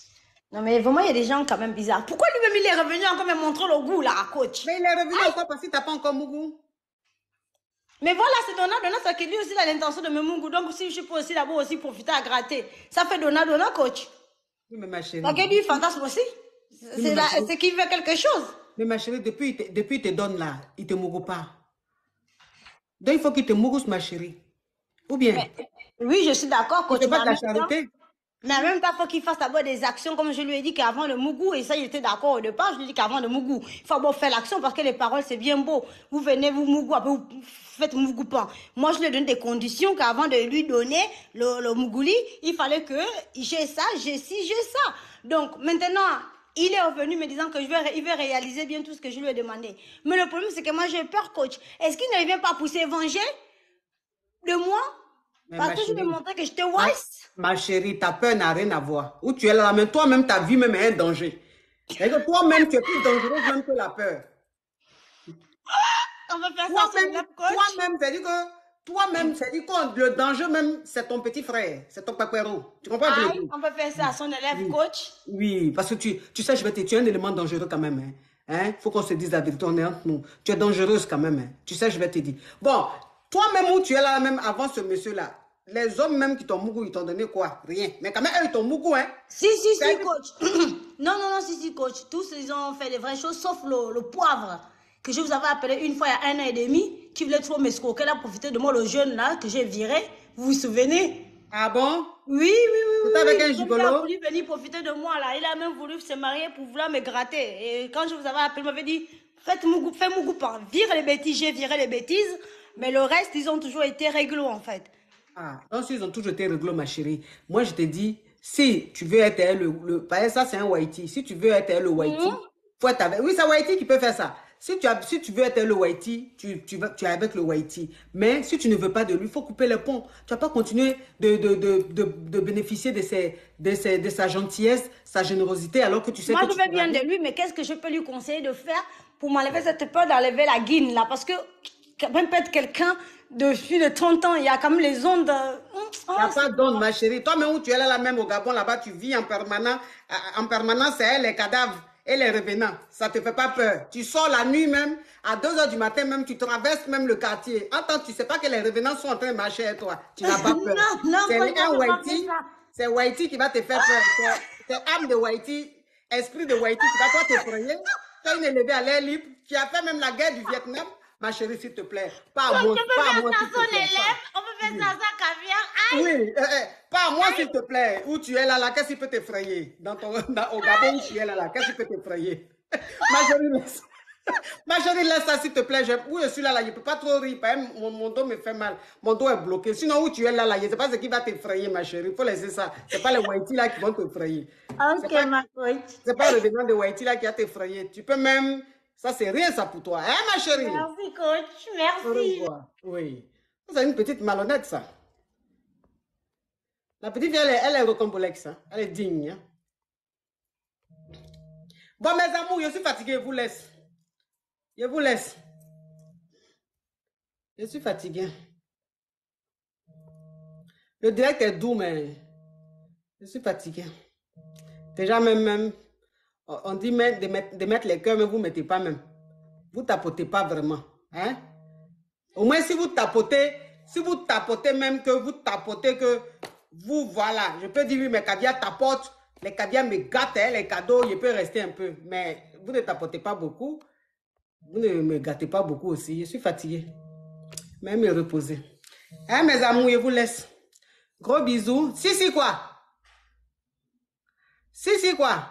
Non, mais vraiment, il y a des gens quand même bizarres. Pourquoi lui-même, il est revenu encore me montrer le goût, là, à coach? Mais il est revenu encore parce que t'as pas encore Mougou. Mais voilà, c'est Donna, Donna, c'est que lui aussi il a l'intention de me Mougou. Donc, si je peux aussi d'abord aussi profiter à gratter, ça fait Donna, Donna, coach. Oui, mais ma chérie. Donc, lui, il fantasme aussi. C'est qu'il veut quelque chose. Mais ma chérie, depuis qu'il te, depuis, il te donne là, il te Mougou pas. Donc, il faut qu'il te Mougou, ma chérie. Ou bien? Mais, oui, je suis d'accord, coach. C'est pas de la charité. Mais en même temps, il faut qu'il fasse d'abord des actions, comme je lui ai dit qu'avant le Mougou, et ça, il était d'accord au départ, je lui ai dit qu'avant le Mougou, il faut d'abord faire l'action parce que les paroles, c'est bien beau. Vous venez, vous Mougou, après vous faites Mougou pas. Moi, je lui ai donné des conditions qu'avant de lui donner le, le Mougouli, il fallait que j'ai ça, j'ai ci, j'ai ça. Donc, maintenant, il est revenu me disant que je vais, il veut réaliser bien tout ce que je lui ai demandé. Mais le problème, c'est que moi, j'ai peur, coach. Est-ce qu'il ne vient pas pousser venger de moi? Mais parce ma que chérie, je vais montrer que j'étais ma, wise. ma chérie, ta peur n'a rien à voir. Où tu es là, mais toi-même, ta vie même est un danger. C'est-à-dire que toi-même, tu es plus dangereux même que la peur. On va faire toi ça sur même, le coach. Toi-même, c'est-à-dire que toi-même, c'est-à-dire que le danger même, c'est ton petit frère, c'est ton paquero. Tu comprends? Aïe, on peut faire ça à son élève, oui. coach. Oui, parce que tu, tu sais, je vais te, tu es un élément dangereux quand même. Hein? Hein? Faut qu'on se dise la vérité, on est entre nous. Tu es dangereuse quand même. Hein? Tu sais, je vais te dire. Bon, toi-même où tu es là, même avant ce monsieur-là, les hommes même qui t'ont mougou, ils t'ont donné quoi? Rien. Mais quand même, eux, ils t'ont mougou, hein? Si, si, si, coach. non, non, non, si, si, coach. Tous, ils ont fait des vraies choses, sauf le, le poivre, que je vous avais appelé une fois il y a un an et demi, qui voulait trop m'escroquer, il a profité de moi, le jeune là, que j'ai viré. Vous vous souvenez? Ah bon? Oui, oui, oui, oui. C'était avec un gigolo. Il a voulu gigolo? venir profiter de moi, là. Il a même voulu se marier pour vouloir me gratter. Et quand je vous avais appelé, il m'avait dit, faites Mougou, fais Mougou pas. Vire les bêtises, j'ai viré les bêtises. Mais le reste, ils ont toujours été réglo, en fait. Ah, donc ils ont toujours été réglo, ma chérie. Moi, je te dis, si tu veux être le... le parce que ça, c'est un Whitey. Si tu veux être le Whitey, Mhm. faut être avec... Oui, c'est Whitey qui peut faire ça. Si tu, as, si tu veux être le Whitey, tu, tu, vas, tu es avec le Whitey. Mais si tu ne veux pas de lui, il faut couper le pont. Tu ne vas pas continuer de, de, de, de, de bénéficier de, ses, de, ses, de sa gentillesse, sa générosité, alors que tu sais Moi, que je tu veux peux bien aller. de lui, mais qu'est-ce que je peux lui conseiller de faire pour m'enlever cette peur d'enlever la guine, là? Parce que, quand même, peut-être quelqu'un depuis de trente ans, il y a quand même les ondes. euh, Il n'y a pas d'onde, ma chérie. Toi-même où tu es là, là même au Gabon, là-bas, tu vis en permanence. En permanence, c'est les cadavres et les revenants. Ça ne te fait pas peur. Tu sors la nuit même, à deux heures du matin même, tu traverses même le quartier. Attends, tu ne sais pas que les revenants sont en train de marcher avec toi. Tu n'as pas peur. Non, non, C'est moi, un je vais pas Whitey. faire ça. C'est Whitey qui va te faire peur. C'est- C'est âme de Whitey, esprit de Whitey qui va toi t'effrayer. Tu as une élevée à l'air libre. Tu as fait même la guerre du Vietnam. Ma chérie, s'il te plaît. Pas à Donc, moi. je peux Pas à faire moi, ça s'il à te son plaît. élève, on peut faire ça à sa caviar. Aïe! Oui, euh, euh, pas à moi, s'il te plaît. Où tu es là, là, qu'est-ce qui peut t'effrayer? Dans ton, dans, au Gabon, où tu es là, là, qu'est-ce qui peut t'effrayer? Ma chérie, laisse. Ma chérie, laisse ça, s'il te plaît. Je, où je suis là, là, je ne peux pas trop rire. Parce que mon, mon dos me fait mal. Mon dos est bloqué. Sinon, où tu es là, là, je ne sais pas ce qui va t'effrayer, ma chérie. Il faut laisser ça. Ce n'est pas les Whitey là qui vont t'effrayer. Ok, pas, ma coach. Ce n'est pas le revenant de Whitey là qui va t'effrayer. Tu peux même... Ça, c'est rien, ça, pour toi. Hein, ma chérie? Merci, coach. Au Merci. revoir. Oui. C'est une petite malhonnête, ça. La petite fille, elle est, elle est recombolexe. Hein? Elle est digne. Hein? Bon, mes amours, je suis fatiguée. Je vous laisse. Je vous laisse. Je suis fatiguée. Le direct est doux, mais je suis fatiguée. Déjà, même, même, on dit même de mettre, de mettre les cœurs, mais vous ne mettez pas même. Vous ne tapotez pas vraiment. Hein? Au moins, si vous tapotez, si vous tapotez même que vous tapotez que vous, voilà, je peux dire, oui, mes caviars tapotent, les caviars me gâtent, hein, les cadeaux, je peux rester un peu. Mais vous ne tapotez pas beaucoup. Vous ne me gâtez pas beaucoup aussi. Je suis fatiguée. Même me reposer. Hein, mes amours, je vous laisse. Gros bisous. Si, si, quoi? Si, si, quoi?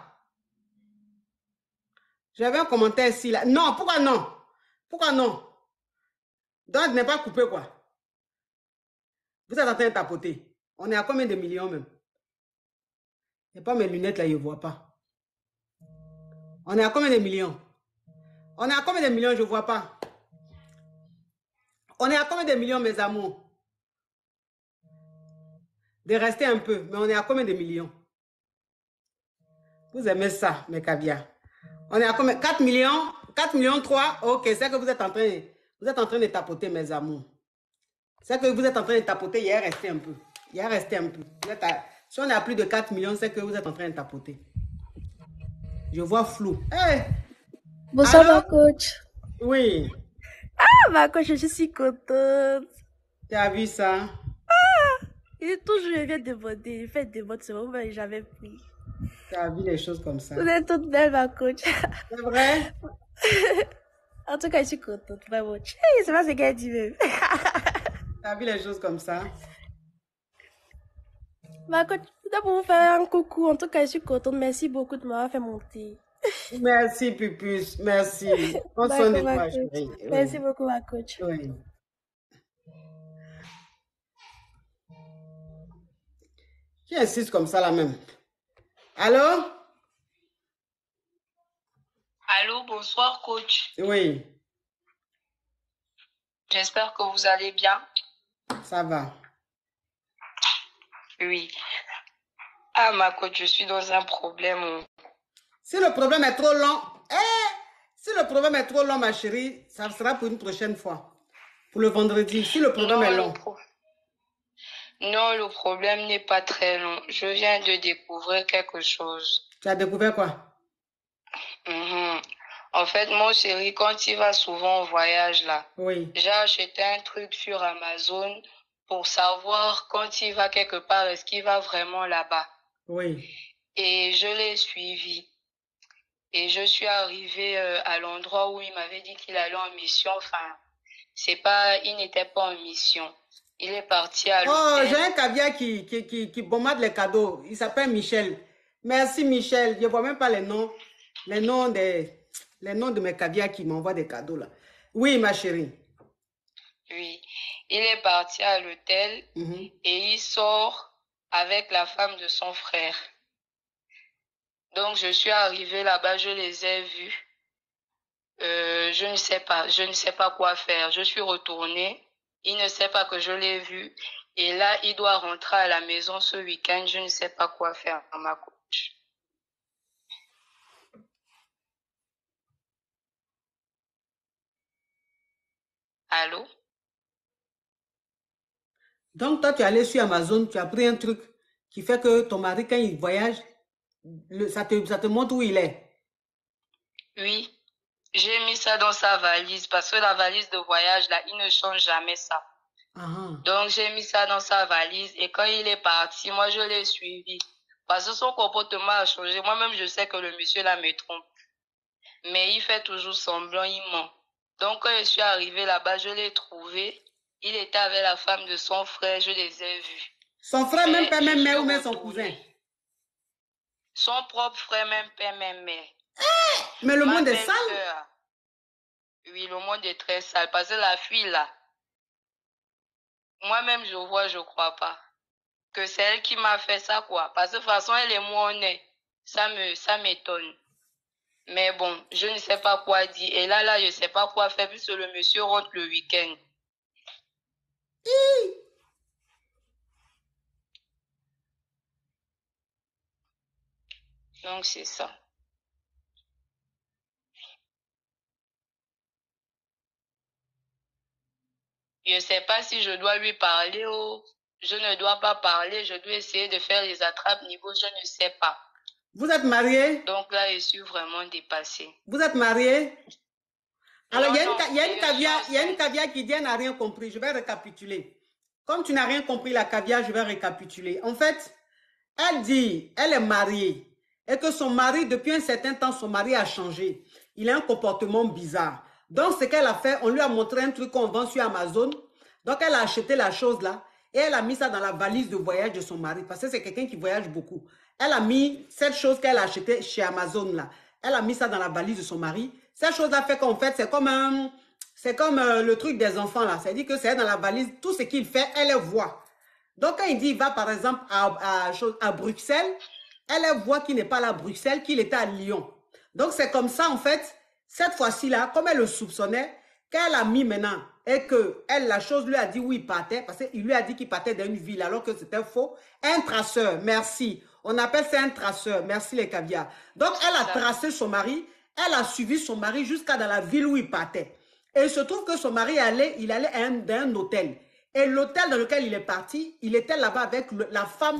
J'avais un commentaire ici, là. Non, pourquoi non? Pourquoi non? Donc, n'est pas coupé, quoi. Vous êtes en train de tapoter. On est à combien de millions, même? Il n'y a pas mes lunettes, là, je ne vois pas. On est à combien de millions? On est à combien de millions, je ne vois pas. On est à combien de millions, mes amours? De rester un peu, mais on est à combien de millions? Vous aimez ça, mes caviars? On est à combien? quatre millions? quatre millions trois? Ok, c'est que vous êtes en train, vous êtes en train de tapoter, mes amours. C'est que vous êtes en train de tapoter, il y a resté un peu. Il y a resté un peu. Vous êtes à, si on est à plus de quatre millions, c'est que vous êtes en train de tapoter. Je vois flou. Hey. Bonsoir, Alors? ma coach. Oui. Ah, ma coach, je suis contente. Tu as vu ça? Il est toujours, je viens demander. Il fait des votes, c'est bon, mais j'avais pris. Tu as vu les choses comme ça? Vous êtes toute belle, ma coach. C'est vrai? En tout cas, je suis contente, vraiment. Hey, c'est pas ce qu'elle dit même. Tu as vu les choses comme ça? Ma coach, c'est pour vous faire un coucou. En tout cas, je suis contente. Merci beaucoup de m'avoir fait monter. Merci, Pupus. Merci. Prends soin de toi, chérie. Merci Oui. beaucoup, ma coach. Oui. Qui insiste comme ça là même? Allô? Allô, bonsoir coach. Oui, J'espère que vous allez bien. ça va. Oui. Ah ma coach, je suis dans un problème. Si le problème est trop long, eh, si le problème est trop long, ma chérie, ça sera pour une prochaine fois. Pour le vendredi, si le problème Non, est le long. pro- Non, le problème n'est pas très long. Je viens de découvrir quelque chose. Tu as découvert quoi? Mhm. En fait, mon chéri, quand il va souvent au voyage là, Oui. j'ai acheté un truc sur Amazon pour savoir quand il va quelque part, est-ce qu'il va vraiment là-bas. Oui. Et je l'ai suivi. Et je suis arrivée euh, à l'endroit où il m'avait dit qu'il allait en mission. Enfin, c'est pas, il n'était pas en mission. Il est parti à Oh, l'hôtel. j'ai un caviar qui, qui, qui, qui bombarde les cadeaux. Il s'appelle Michel. Merci, Michel. Je ne vois même pas les noms. Les noms, des, les noms de mes caviars qui m'envoient des cadeaux là. Oui, ma chérie. Oui. Il est parti à l'hôtel Mhm. et il sort avec la femme de son frère. Donc, je suis arrivée là-bas, je les ai vus. Euh, je ne sais pas, je ne sais pas quoi faire. Je suis retournée. Il ne sait pas que je l'ai vu. Et là, il doit rentrer à la maison ce week-end. Je ne sais pas quoi faire, ma coach. Allô? Donc, toi, tu es allé sur Amazon, tu as pris un truc qui fait que ton mari, quand il voyage, le- ça te, ça te montre où il est. Oui. J'ai mis ça dans sa valise parce que la valise de voyage, là, il ne change jamais ça. Ah, Donc, j'ai mis ça dans sa valise et quand il est parti, moi, je l'ai suivi. Parce que son comportement a changé. Moi-même, je sais que le monsieur là me trompe. Mais il fait toujours semblant, il ment. Donc, quand je suis arrivée là-bas, je l'ai trouvé. Il était avec la femme de son frère, je les ai vus. son frère, même père, je même suis mère ou même son retournée. cousin. Son propre frère, même père, même mère. Mais le Ma monde est belle sale. sœur. Oui, le monde est très sale. Parce que la fille là, moi-même, je vois, je crois pas. Que c'est elle qui m'a fait ça, quoi. Parce que de toute façon, elle et moi, on est. Ça me, ça m'étonne. Mais bon, je ne sais pas quoi dire. Et là, là, je ne sais pas quoi faire puisque le monsieur rentre le week-end. Donc, c'est ça. Je ne sais pas si je dois lui parler ou je ne dois pas parler. Je dois essayer de faire les attrapes niveau, je ne sais pas. Vous êtes mariés? Donc là, je suis vraiment dépassée. Vous êtes mariés? Alors, il y a une, Non, ca- il y a non, une je caviar, suis il y a une caviar qui dit elle n'a rien compris. Je vais récapituler. Comme tu n'as rien compris, la caviar, je vais récapituler. En fait, elle dit, elle est mariée et que son mari, depuis un certain temps, son mari a changé. Il a un comportement bizarre. Donc, ce qu'elle a fait, on lui a montré un truc qu'on vend sur Amazon. Donc, elle a acheté la chose là et elle a mis ça dans la valise de voyage de son mari parce que c'est quelqu'un qui voyage beaucoup. Elle a mis cette chose qu'elle a achetée chez Amazon là. Elle a mis ça dans la valise de son mari. Cette chose-là fait qu'en fait, c'est comme, un, c'est comme euh, le truc des enfants là. C'est-à-dire que c'est dans la valise, tout ce qu'il fait, elle le voit. Donc, quand il dit, il va par exemple à, à, à Bruxelles, elle voit qu'il n'est pas là à Bruxelles, qu'il était à Lyon. Donc, c'est comme ça, en fait, cette fois-ci là, comme elle le soupçonnait, qu'elle a mis maintenant et que elle, la chose lui a dit où il partait, parce qu'il lui a dit qu'il partait d'une ville alors que c'était faux. Un traceur, merci. On appelle ça un traceur, merci les caviars. Donc, elle a tracé son mari, elle a suivi son mari jusqu'à dans la ville où il partait. Et il se trouve que son mari allait, il allait à un, dans un hôtel. Et l'hôtel dans lequel il est parti, il était là-bas avec le- la femme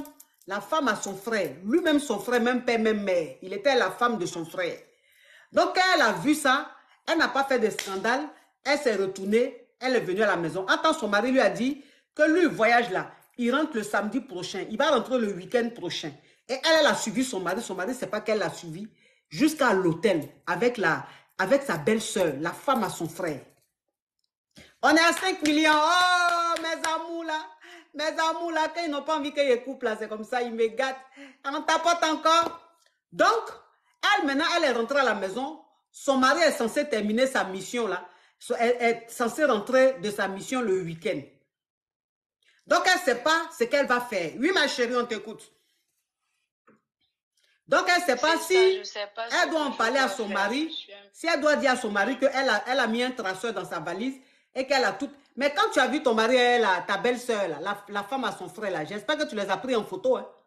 La femme a son frère. Lui-même, son frère, même père, même mère. Il était la femme de son frère. Donc, quand elle a vu ça, elle n'a pas fait de scandale. Elle s'est retournée. Elle est venue à la maison. Attends, son mari lui a dit que lui, il voyage là. Il rentre le samedi prochain. Il va rentrer le week-end prochain. Et elle, elle a suivi son mari. Son mari, c'est pas qu'elle l'a suivi. Jusqu'à l'hôtel avec, la, avec sa belle-sœur. La femme à son frère. On est à cinq millions. Oh, mes amours là. Mes amours là, quand ils n'ont pas envie qu'ils écoupent là, c'est comme ça, ils me gâtent. On tapote encore. Donc, elle, maintenant, elle est rentrée à la maison. Son mari est censé terminer sa mission là. Elle est censée rentrer de sa mission le week-end. Donc, elle ne sait pas ce qu'elle va faire. Oui, ma chérie, on t'écoute. Donc, elle ne sait pas si sais pas elle doit en parler à son mari. Si elle doit dire à son mari qu'elle a, elle a mis un traceur dans sa valise et qu'elle a tout. Mais quand tu as vu ton mari, elle, ta belle-sœur, la, la femme à son frère, là, j'espère que tu les as pris en photo. Hein.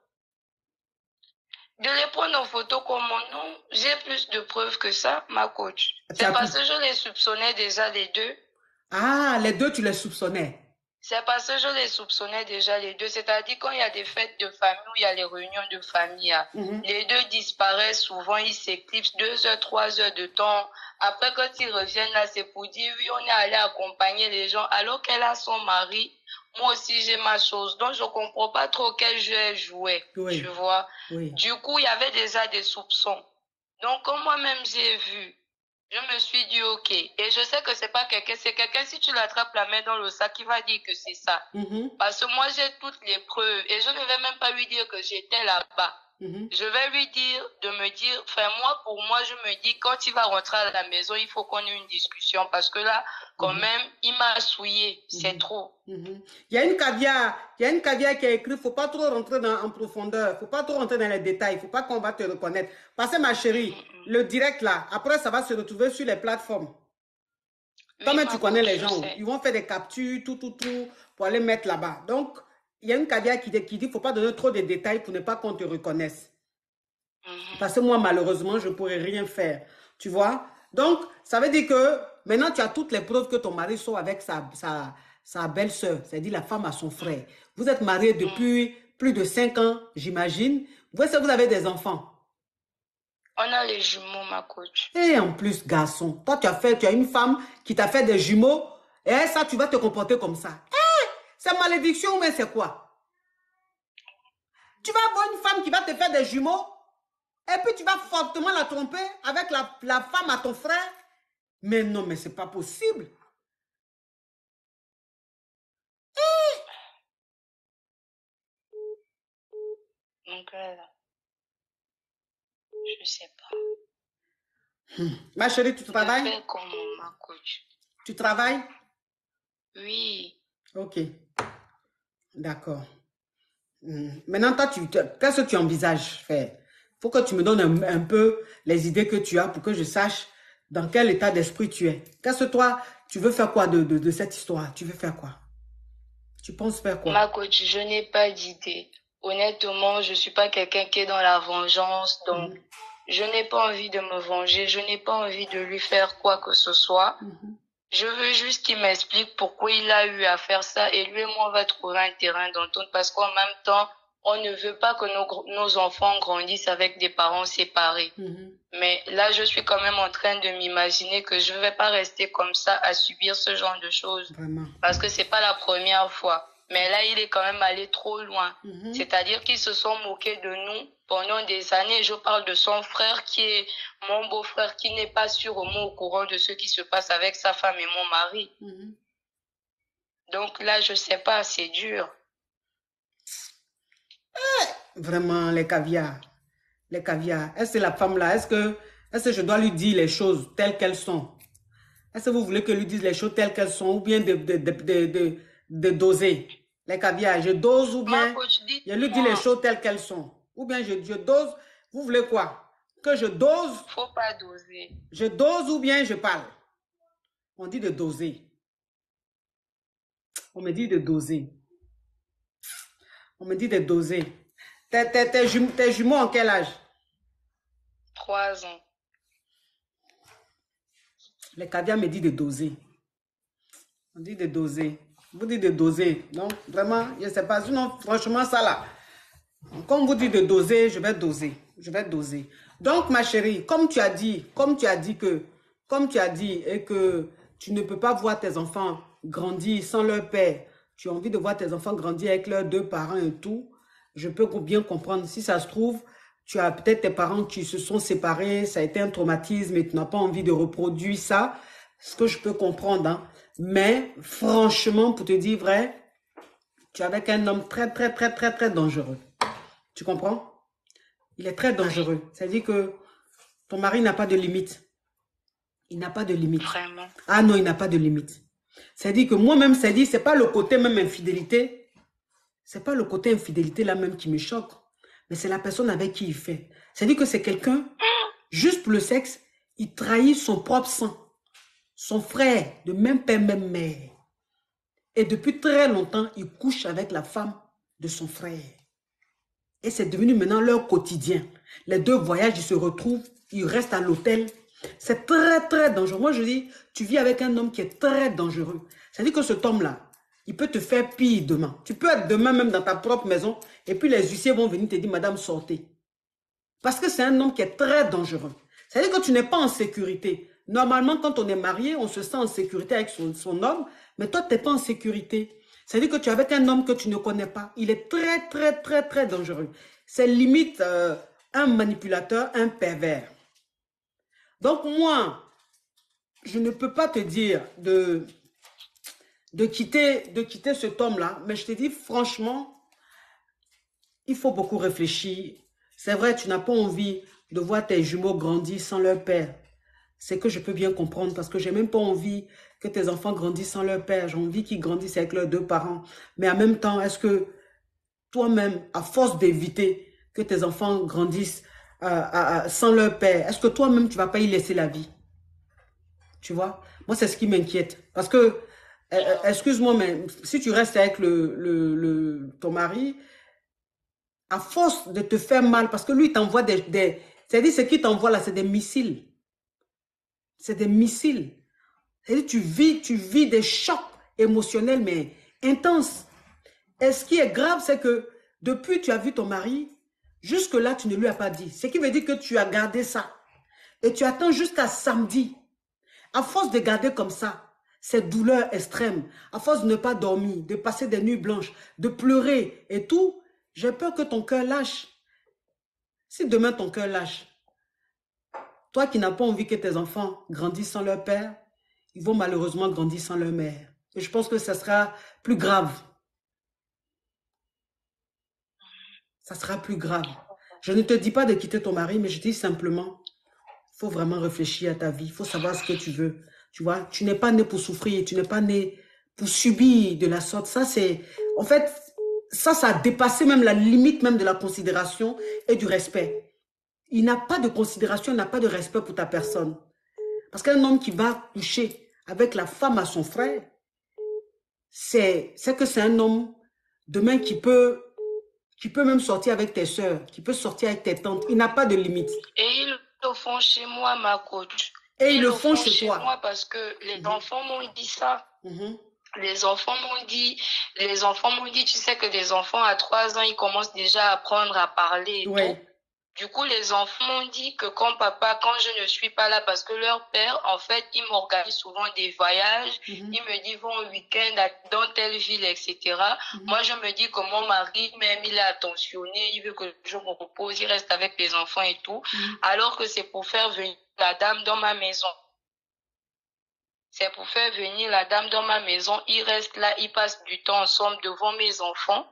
De les prendre en photo comme mon nom, j'ai plus de preuves que ça, ma coach. C'est parce que je les soupçonnais déjà les deux. Ah, les deux, tu les soupçonnais. C'est parce que je les soupçonnais déjà les deux. C'est-à-dire quand il y a des fêtes de famille ou il y a les réunions de famille, mm-hmm. les deux disparaissent souvent, ils s'éclipsent deux heures, trois heures de temps. Après, quand ils reviennent là, c'est pour dire, oui, on est allé accompagner les gens, alors qu'elle a son mari. Moi aussi, j'ai ma chose. Donc, je ne comprends pas trop quel jeu elle jouait, oui. tu vois. Oui. Du coup, il y avait déjà des soupçons. Donc, comme moi-même, j'ai vu, je me suis dit, OK. Et je sais que ce n'est pas quelqu'un, c'est quelqu'un, si tu l'attrapes la main dans le sac, il va dire que c'est ça. Mm-hmm. Parce que moi, j'ai toutes les preuves. Et je ne vais même pas lui dire que j'étais là-bas. Mm-hmm. Je vais lui dire de me dire, enfin moi, pour moi, je me dis, quand il va rentrer à la maison, il faut qu'on ait une discussion. Parce que là, quand mm-hmm. même, il m'a souillé. Mm-hmm. C'est trop. Mm-hmm. Il y a une caviar, il y a une caviar qui a écrit, il ne faut pas trop rentrer dans, en profondeur. Il ne faut pas trop rentrer dans les détails. Il ne faut pas qu'on va te reconnaître. Parce que ma chérie, mm-hmm. le direct là, après, ça va se retrouver sur les plateformes. Oui, toi-même, tu connais les gens. Ils vont faire des captures, tout, tout, tout, pour aller mettre là-bas. Donc, il y a une caviar qui, qui dit qu'il ne faut pas donner trop de détails pour ne pas qu'on te reconnaisse. Mm-hmm. Parce que moi, malheureusement, je ne pourrais rien faire. Tu vois? Donc, ça veut dire que maintenant, tu as toutes les preuves que ton mari sort avec sa, sa, sa belle-sœur, c'est-à-dire la femme à son frère. Vous êtes mariés depuis mm. plus de cinq ans, j'imagine. Vous, est-ce que vous avez des enfants? On a les jumeaux, ma coach. Et en plus, garçon, toi, tu as, fait, tu as une femme qui t'a fait des jumeaux. Et ça, tu vas te comporter comme ça. C'est malédiction, mais c'est quoi? Tu vas avoir une femme qui va te faire des jumeaux et puis tu vas fortement la tromper avec la, la femme à ton frère. Mais non, mais c'est pas possible. Donc là, je sais pas. Hmm. Ma chérie, tu travailles? Je fais comme ma coach. Tu travailles? Oui. Ok. D'accord. Mmh. Maintenant, toi, qu'est-ce que tu envisages faire? Il faut que tu me donnes un, un peu les idées que tu as pour que je sache dans quel état d'esprit tu es. Qu'est-ce que toi, tu veux faire quoi de, de, de cette histoire? Tu veux faire quoi? Tu penses faire quoi? Ma coach, je n'ai pas d'idée. Honnêtement, je ne suis pas quelqu'un qui est dans la vengeance. Donc, mmh. je n'ai pas envie de me venger. Je n'ai pas envie de lui faire quoi que ce soit. Mmh. Je veux juste qu'il m'explique pourquoi il a eu à faire ça et lui et moi on va trouver un terrain d'entente parce qu'en même temps, on ne veut pas que nos, nos enfants grandissent avec des parents séparés. Mm-hmm. Mais là, je suis quand même en train de m'imaginer que je ne vais pas rester comme ça à subir ce genre de choses. Vraiment. Parce que ce n'est pas la première fois. Mais là, il est quand même allé trop loin. Mm-hmm. C'est-à-dire qu'ils se sont moqués de nous pendant des années. Je parle de son frère qui est mon beau-frère, qui n'est pas sûrement au courant de ce qui se passe avec sa femme et mon mari. Mm-hmm. Donc là, je ne sais pas, c'est dur. Eh, vraiment, les caviars. Les caviars. Est-ce que la femme-là, est-ce que, est-ce que je dois lui dire les choses telles qu'elles sont? Est-ce que vous voulez que lui dise les choses telles qu'elles sont ou bien de, de, de, de, de, de doser? Les caviars, je dose ou bien coach, je lui dis les choses telles qu'elles sont. Ou bien je, je dose. Vous voulez quoi? Que je dose? Faut pas doser. Je dose ou bien je parle? On dit de doser. On me dit de doser. On me dit de doser. Tes, tes, tes, jumeaux, tes jumeaux en quel âge? Trois ans. Les caviars me disent de doser. On dit de doser. Vous dites de doser. Non, vraiment, je ne sais pas. Sinon, franchement, ça là. Comme vous dites de doser, je vais doser. Je vais doser. Donc, ma chérie, comme tu as dit, comme tu as dit que, comme tu as dit, et que tu ne peux pas voir tes enfants grandir sans leur père, tu as envie de voir tes enfants grandir avec leurs deux parents et tout, je peux bien comprendre. Si ça se trouve, tu as peut-être tes parents qui se sont séparés, ça a été un traumatisme et tu n'as pas envie de reproduire ça, ce que je peux comprendre. Hein. Mais franchement, pour te dire vrai, tu es avec un homme très, très, très, très, très dangereux. Tu comprends? Il est très dangereux. C'est-à-dire que ton mari n'a pas de limite. Il n'a pas de limite. Vraiment. Ah non, il n'a pas de limite. C'est-à-dire que moi-même, c'est-à-dire, c'est pas le côté même infidélité. C'est pas le côté infidélité là même qui me choque. Mais c'est la personne avec qui il fait. C'est-à-dire que c'est quelqu'un, juste pour le sexe, il trahit son propre sang. Son frère, de même père, même mère. Et depuis très longtemps, il couche avec la femme de son frère. Et c'est devenu maintenant leur quotidien. Les deux voyagent, ils se retrouvent, ils restent à l'hôtel. C'est très, très dangereux. Moi, je dis, tu vis avec un homme qui est très dangereux. C'est-à-dire que cet homme-là, il peut te faire pire demain. Tu peux être demain même dans ta propre maison et puis les huissiers vont venir te dire, madame, sortez. Parce que c'est un homme qui est très dangereux. C'est-à-dire que tu n'es pas en sécurité. Normalement, quand on est marié, on se sent en sécurité avec son, son homme, mais toi, tu n'es pas en sécurité. C'est-à-dire que tu es avec un homme que tu ne connais pas. Il est très, très, très, très dangereux. C'est limite euh, un manipulateur, un pervers. Donc moi, je ne peux pas te dire de, de, quitter, de quitter cet homme-là, mais je te dis franchement, il faut beaucoup réfléchir. C'est vrai, tu n'as pas envie de voir tes jumeaux grandir sans leur père. C'est que je peux bien comprendre parce que j'ai même pas envie que tes enfants grandissent sans leur père. J'ai envie qu'ils grandissent avec leurs deux parents. Mais en même temps, est-ce que toi-même, à force d'éviter que tes enfants grandissent euh, à, à, sans leur père, est-ce que toi-même, tu vas pas y laisser la vie? Tu vois? Moi, c'est ce qui m'inquiète. Parce que, euh, excuse-moi, mais si tu restes avec le, le, le, ton mari, à force de te faire mal, parce que lui, il t'envoie des... des c'est-à-dire, ce qu'il t'envoie là, c'est des missiles. C'est des missiles. C'est-à-dire, tu vis, tu vis des chocs émotionnels, mais intenses. Et ce qui est grave, c'est que depuis tu as vu ton mari, jusque-là, tu ne lui as pas dit. Ce qui veut dire que tu as gardé ça. Et tu attends jusqu'à samedi. À force de garder comme ça, cette douleur extrême, à force de ne pas dormir, de passer des nuits blanches, de pleurer et tout, j'ai peur que ton cœur lâche. Si demain ton cœur lâche, toi qui n'as pas envie que tes enfants grandissent sans leur père, ils vont malheureusement grandir sans leur mère. Et je pense que ça sera plus grave. Ça sera plus grave. Je ne te dis pas de quitter ton mari, mais je dis simplement, il faut vraiment réfléchir à ta vie. Il faut savoir ce que tu veux. Tu vois, tu n'es pas né pour souffrir. Tu n'es pas né pour subir de la sorte. Ça, c'est... En fait, ça, ça a dépassé même la limite même de la considération et du respect. Il n'a pas de considération, il n'a pas de respect pour ta personne. Parce qu'un homme qui va coucher avec la femme à son frère, c'est que c'est un homme demain qui peut, qui peut même sortir avec tes soeurs, qui peut sortir avec tes tantes. Il n'a pas de limite. Et ils le font chez moi, ma coach. Et ils, ils le font font chez, chez toi. moi parce que les mmh. enfants m'ont dit ça. Mmh. Les enfants m'ont dit, les enfants m'ont dit, tu sais que des enfants à trois ans, ils commencent déjà à apprendre à parler et ouais. tout. Du coup, les enfants m'ont dit que quand papa, quand je ne suis pas là, parce que leur père, en fait, il m'organise souvent des voyages. Mm-hmm. Il me dit, vont au week-end dans telle ville, et cetera. Mm-hmm. Moi, je me dis que mon mari, même, il est attentionné, il veut que je me repose, il reste avec les enfants et tout. Mm-hmm. Alors que c'est pour faire venir la dame dans ma maison. C'est pour faire venir la dame dans ma maison. Il reste là, il passe du temps ensemble devant mes enfants.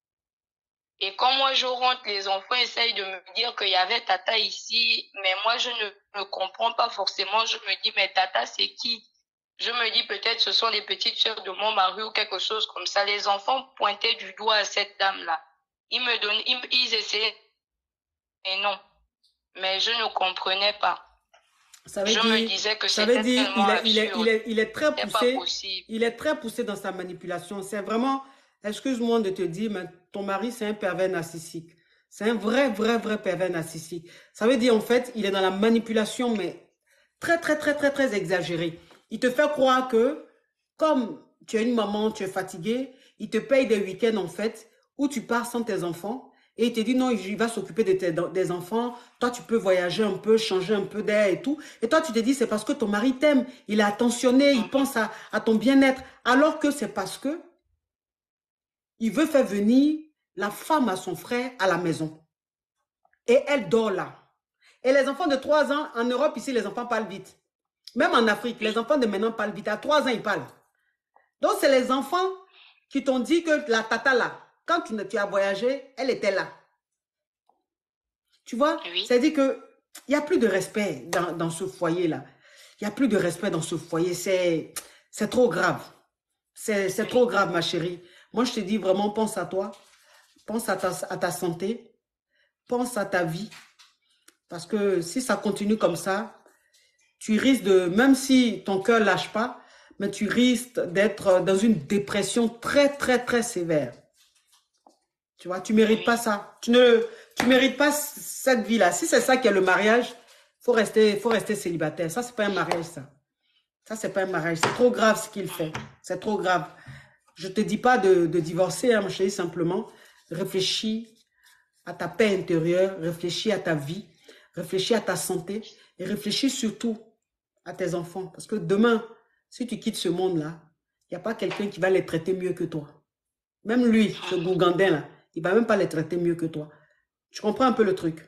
Et quand moi je rentre, les enfants essayent de me dire qu'il y avait Tata ici, mais moi je ne, ne comprends pas forcément. Je me dis, mais Tata c'est qui? Je me dis peut-être ce sont les petites sœurs de mon mari ou quelque chose comme ça. Les enfants pointaient du doigt à cette dame-là. Ils me donnaient, ils, ils essayaient, mais non. Mais je ne comprenais pas. Ça veut je dire, me disais que c'était tellement il est, il est, il est, il est très poussé. Possible. Il est très poussé dans sa manipulation. C'est vraiment, excuse-moi de te dire, mais ton mari, c'est un pervers narcissique. C'est un vrai, vrai, vrai pervers narcissique. Ça veut dire, en fait, il est dans la manipulation, mais très, très, très, très, très exagéré. Il te fait croire que, comme tu es une maman, tu es fatiguée, il te paye des week-ends, en fait, où tu pars sans tes enfants, Et il te dit non, il va s'occuper de tes, des enfants. Toi, tu peux voyager un peu, changer un peu d'air et tout. Et toi, tu te dis, c'est parce que ton mari t'aime. Il est attentionné, il pense à, à ton bien-être. Alors que c'est parce que il veut faire venir la femme à son frère à la maison. Et elle dort là. Et les enfants de trois ans, en Europe, ici, les enfants parlent vite. Même en Afrique, les enfants de maintenant parlent vite. À trois ans, ils parlent. Donc, c'est les enfants qui t'ont dit que la tata là, quand tu, tu as voyagé, elle était là. Tu vois? Oui. C'est-à-dire qu'il n'y a plus de respect dans, dans ce foyer-là. Il n'y a plus de respect dans ce foyer. C'est trop grave. C'est oui. trop grave, ma chérie. Moi, je te dis vraiment, pense à toi. Pense à ta, à ta santé. Pense à ta vie. Parce que si ça continue comme ça, tu risques de, même si ton cœur ne lâche pas, mais tu risques d'être dans une dépression très, très, très sévère. Tu vois, tu ne mérites pas ça. Tu ne tu mérites pas cette vie-là. Si c'est ça qui est le mariage, il faut rester, faut rester célibataire. Ça, ce n'est pas un mariage, ça. Ça, ce n'est pas un mariage. C'est trop grave ce qu'il fait. C'est trop grave. Je ne te dis pas de, de divorcer, hein, je te dis simplement, réfléchis à ta paix intérieure, réfléchis à ta vie, réfléchis à ta santé et réfléchis surtout à tes enfants. Parce que demain, si tu quittes ce monde-là, il n'y a pas quelqu'un qui va les traiter mieux que toi. Même lui, ce Gougandin-là, il ne va même pas les traiter mieux que toi. Tu comprends un peu le truc?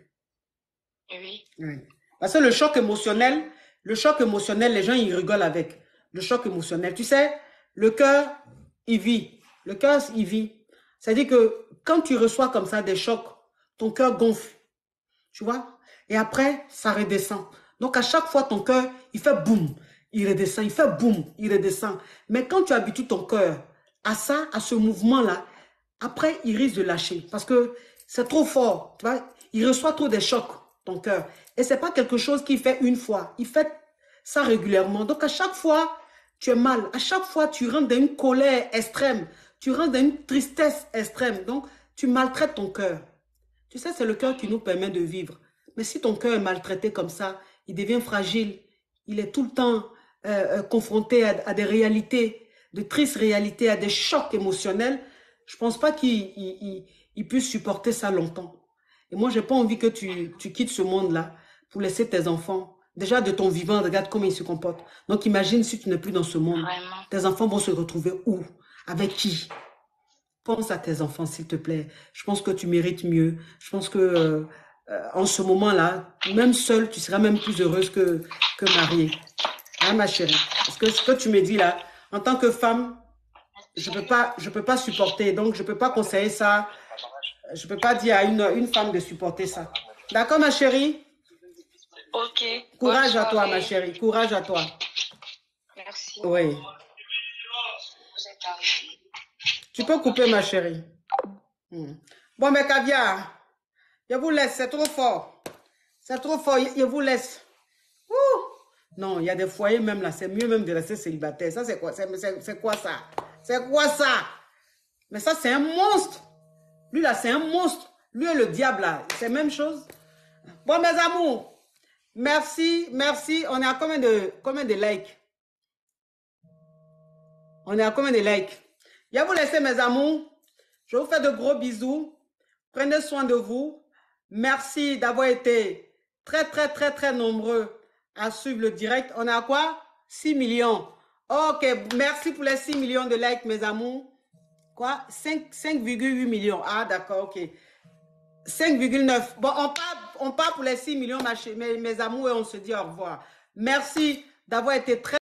Oui. Oui. Parce que le choc émotionnel, le choc émotionnel, les gens, ils rigolent avec. Le choc émotionnel. Tu sais, le cœur, il vit. Le cœur, il vit. C'est-à-dire que quand tu reçois comme ça des chocs, ton cœur gonfle. Tu vois? Et après, ça redescend. Donc, à chaque fois, ton cœur, il fait boum, il redescend, il fait boum, il redescend. Mais quand tu habitues ton cœur à ça, à ce mouvement-là, après, il risque de lâcher. Parce que c'est trop fort. Tu vois? Il reçoit trop des chocs, ton cœur. Et ce n'est pas quelque chose qu'il fait une fois. Il fait ça régulièrement. Donc, à chaque fois, tu es mal. À chaque fois, tu rentres dans une colère extrême. Tu rentres dans une tristesse extrême. Donc, tu maltraites ton cœur. Tu sais, c'est le cœur qui nous permet de vivre. Mais si ton cœur est maltraité comme ça, il devient fragile. Il est tout le temps euh, confronté à, à des réalités, de tristes réalités, à des chocs émotionnels. Je ne pense pas qu'il il, il, il puisse supporter ça longtemps. Et moi, je n'ai pas envie que tu, tu quittes ce monde-là pour laisser tes enfants. Déjà, de ton vivant, regarde comment ils se comportent. Donc, imagine si tu n'es plus dans ce monde. Vraiment. Tes enfants vont se retrouver où? Avec qui? Pense à tes enfants, s'il te plaît. Je pense que tu mérites mieux. Je pense que euh, euh, en ce moment-là, même seule, tu seras même plus heureuse que, que mariée. Hein, ma chérie? Parce que ce que tu me dis là, en tant que femme, je peux pas, je peux pas supporter. Donc, je peux pas conseiller ça. Je peux pas dire à une, une femme de supporter ça. D'accord, ma chérie? Ok. Courage à toi, ma chérie. Courage à toi. Merci. Oui. Vous êtes arrivée. Tu peux couper, ma chérie. Hmm. Bon, mais caviar, je vous laisse. C'est trop fort. C'est trop fort. Je vous laisse. Ouh. Non, il y a des foyers même là. C'est mieux même de rester célibataire. Ça, c'est quoi? C'est quoi ça? C'est quoi ça? Mais ça, c'est un monstre. Lui, là, c'est un monstre. Lui et le diable, là, c'est la même chose. Bon, mes amours, merci, merci. On est à combien de, combien de likes? On est à combien de likes? Je vais vous laisser, mes amours. Je vous fais de gros bisous. Prenez soin de vous. Merci d'avoir été très, très, très, très nombreux à suivre le direct. On est à quoi? six millions. Ok, merci pour les six millions de likes, mes amours. Quoi? cinq virgule huit millions. Ah, d'accord, ok. cinq virgule neuf. Bon, on part, on part pour les six millions, mes, mes amours, et on se dit au revoir. Merci d'avoir été très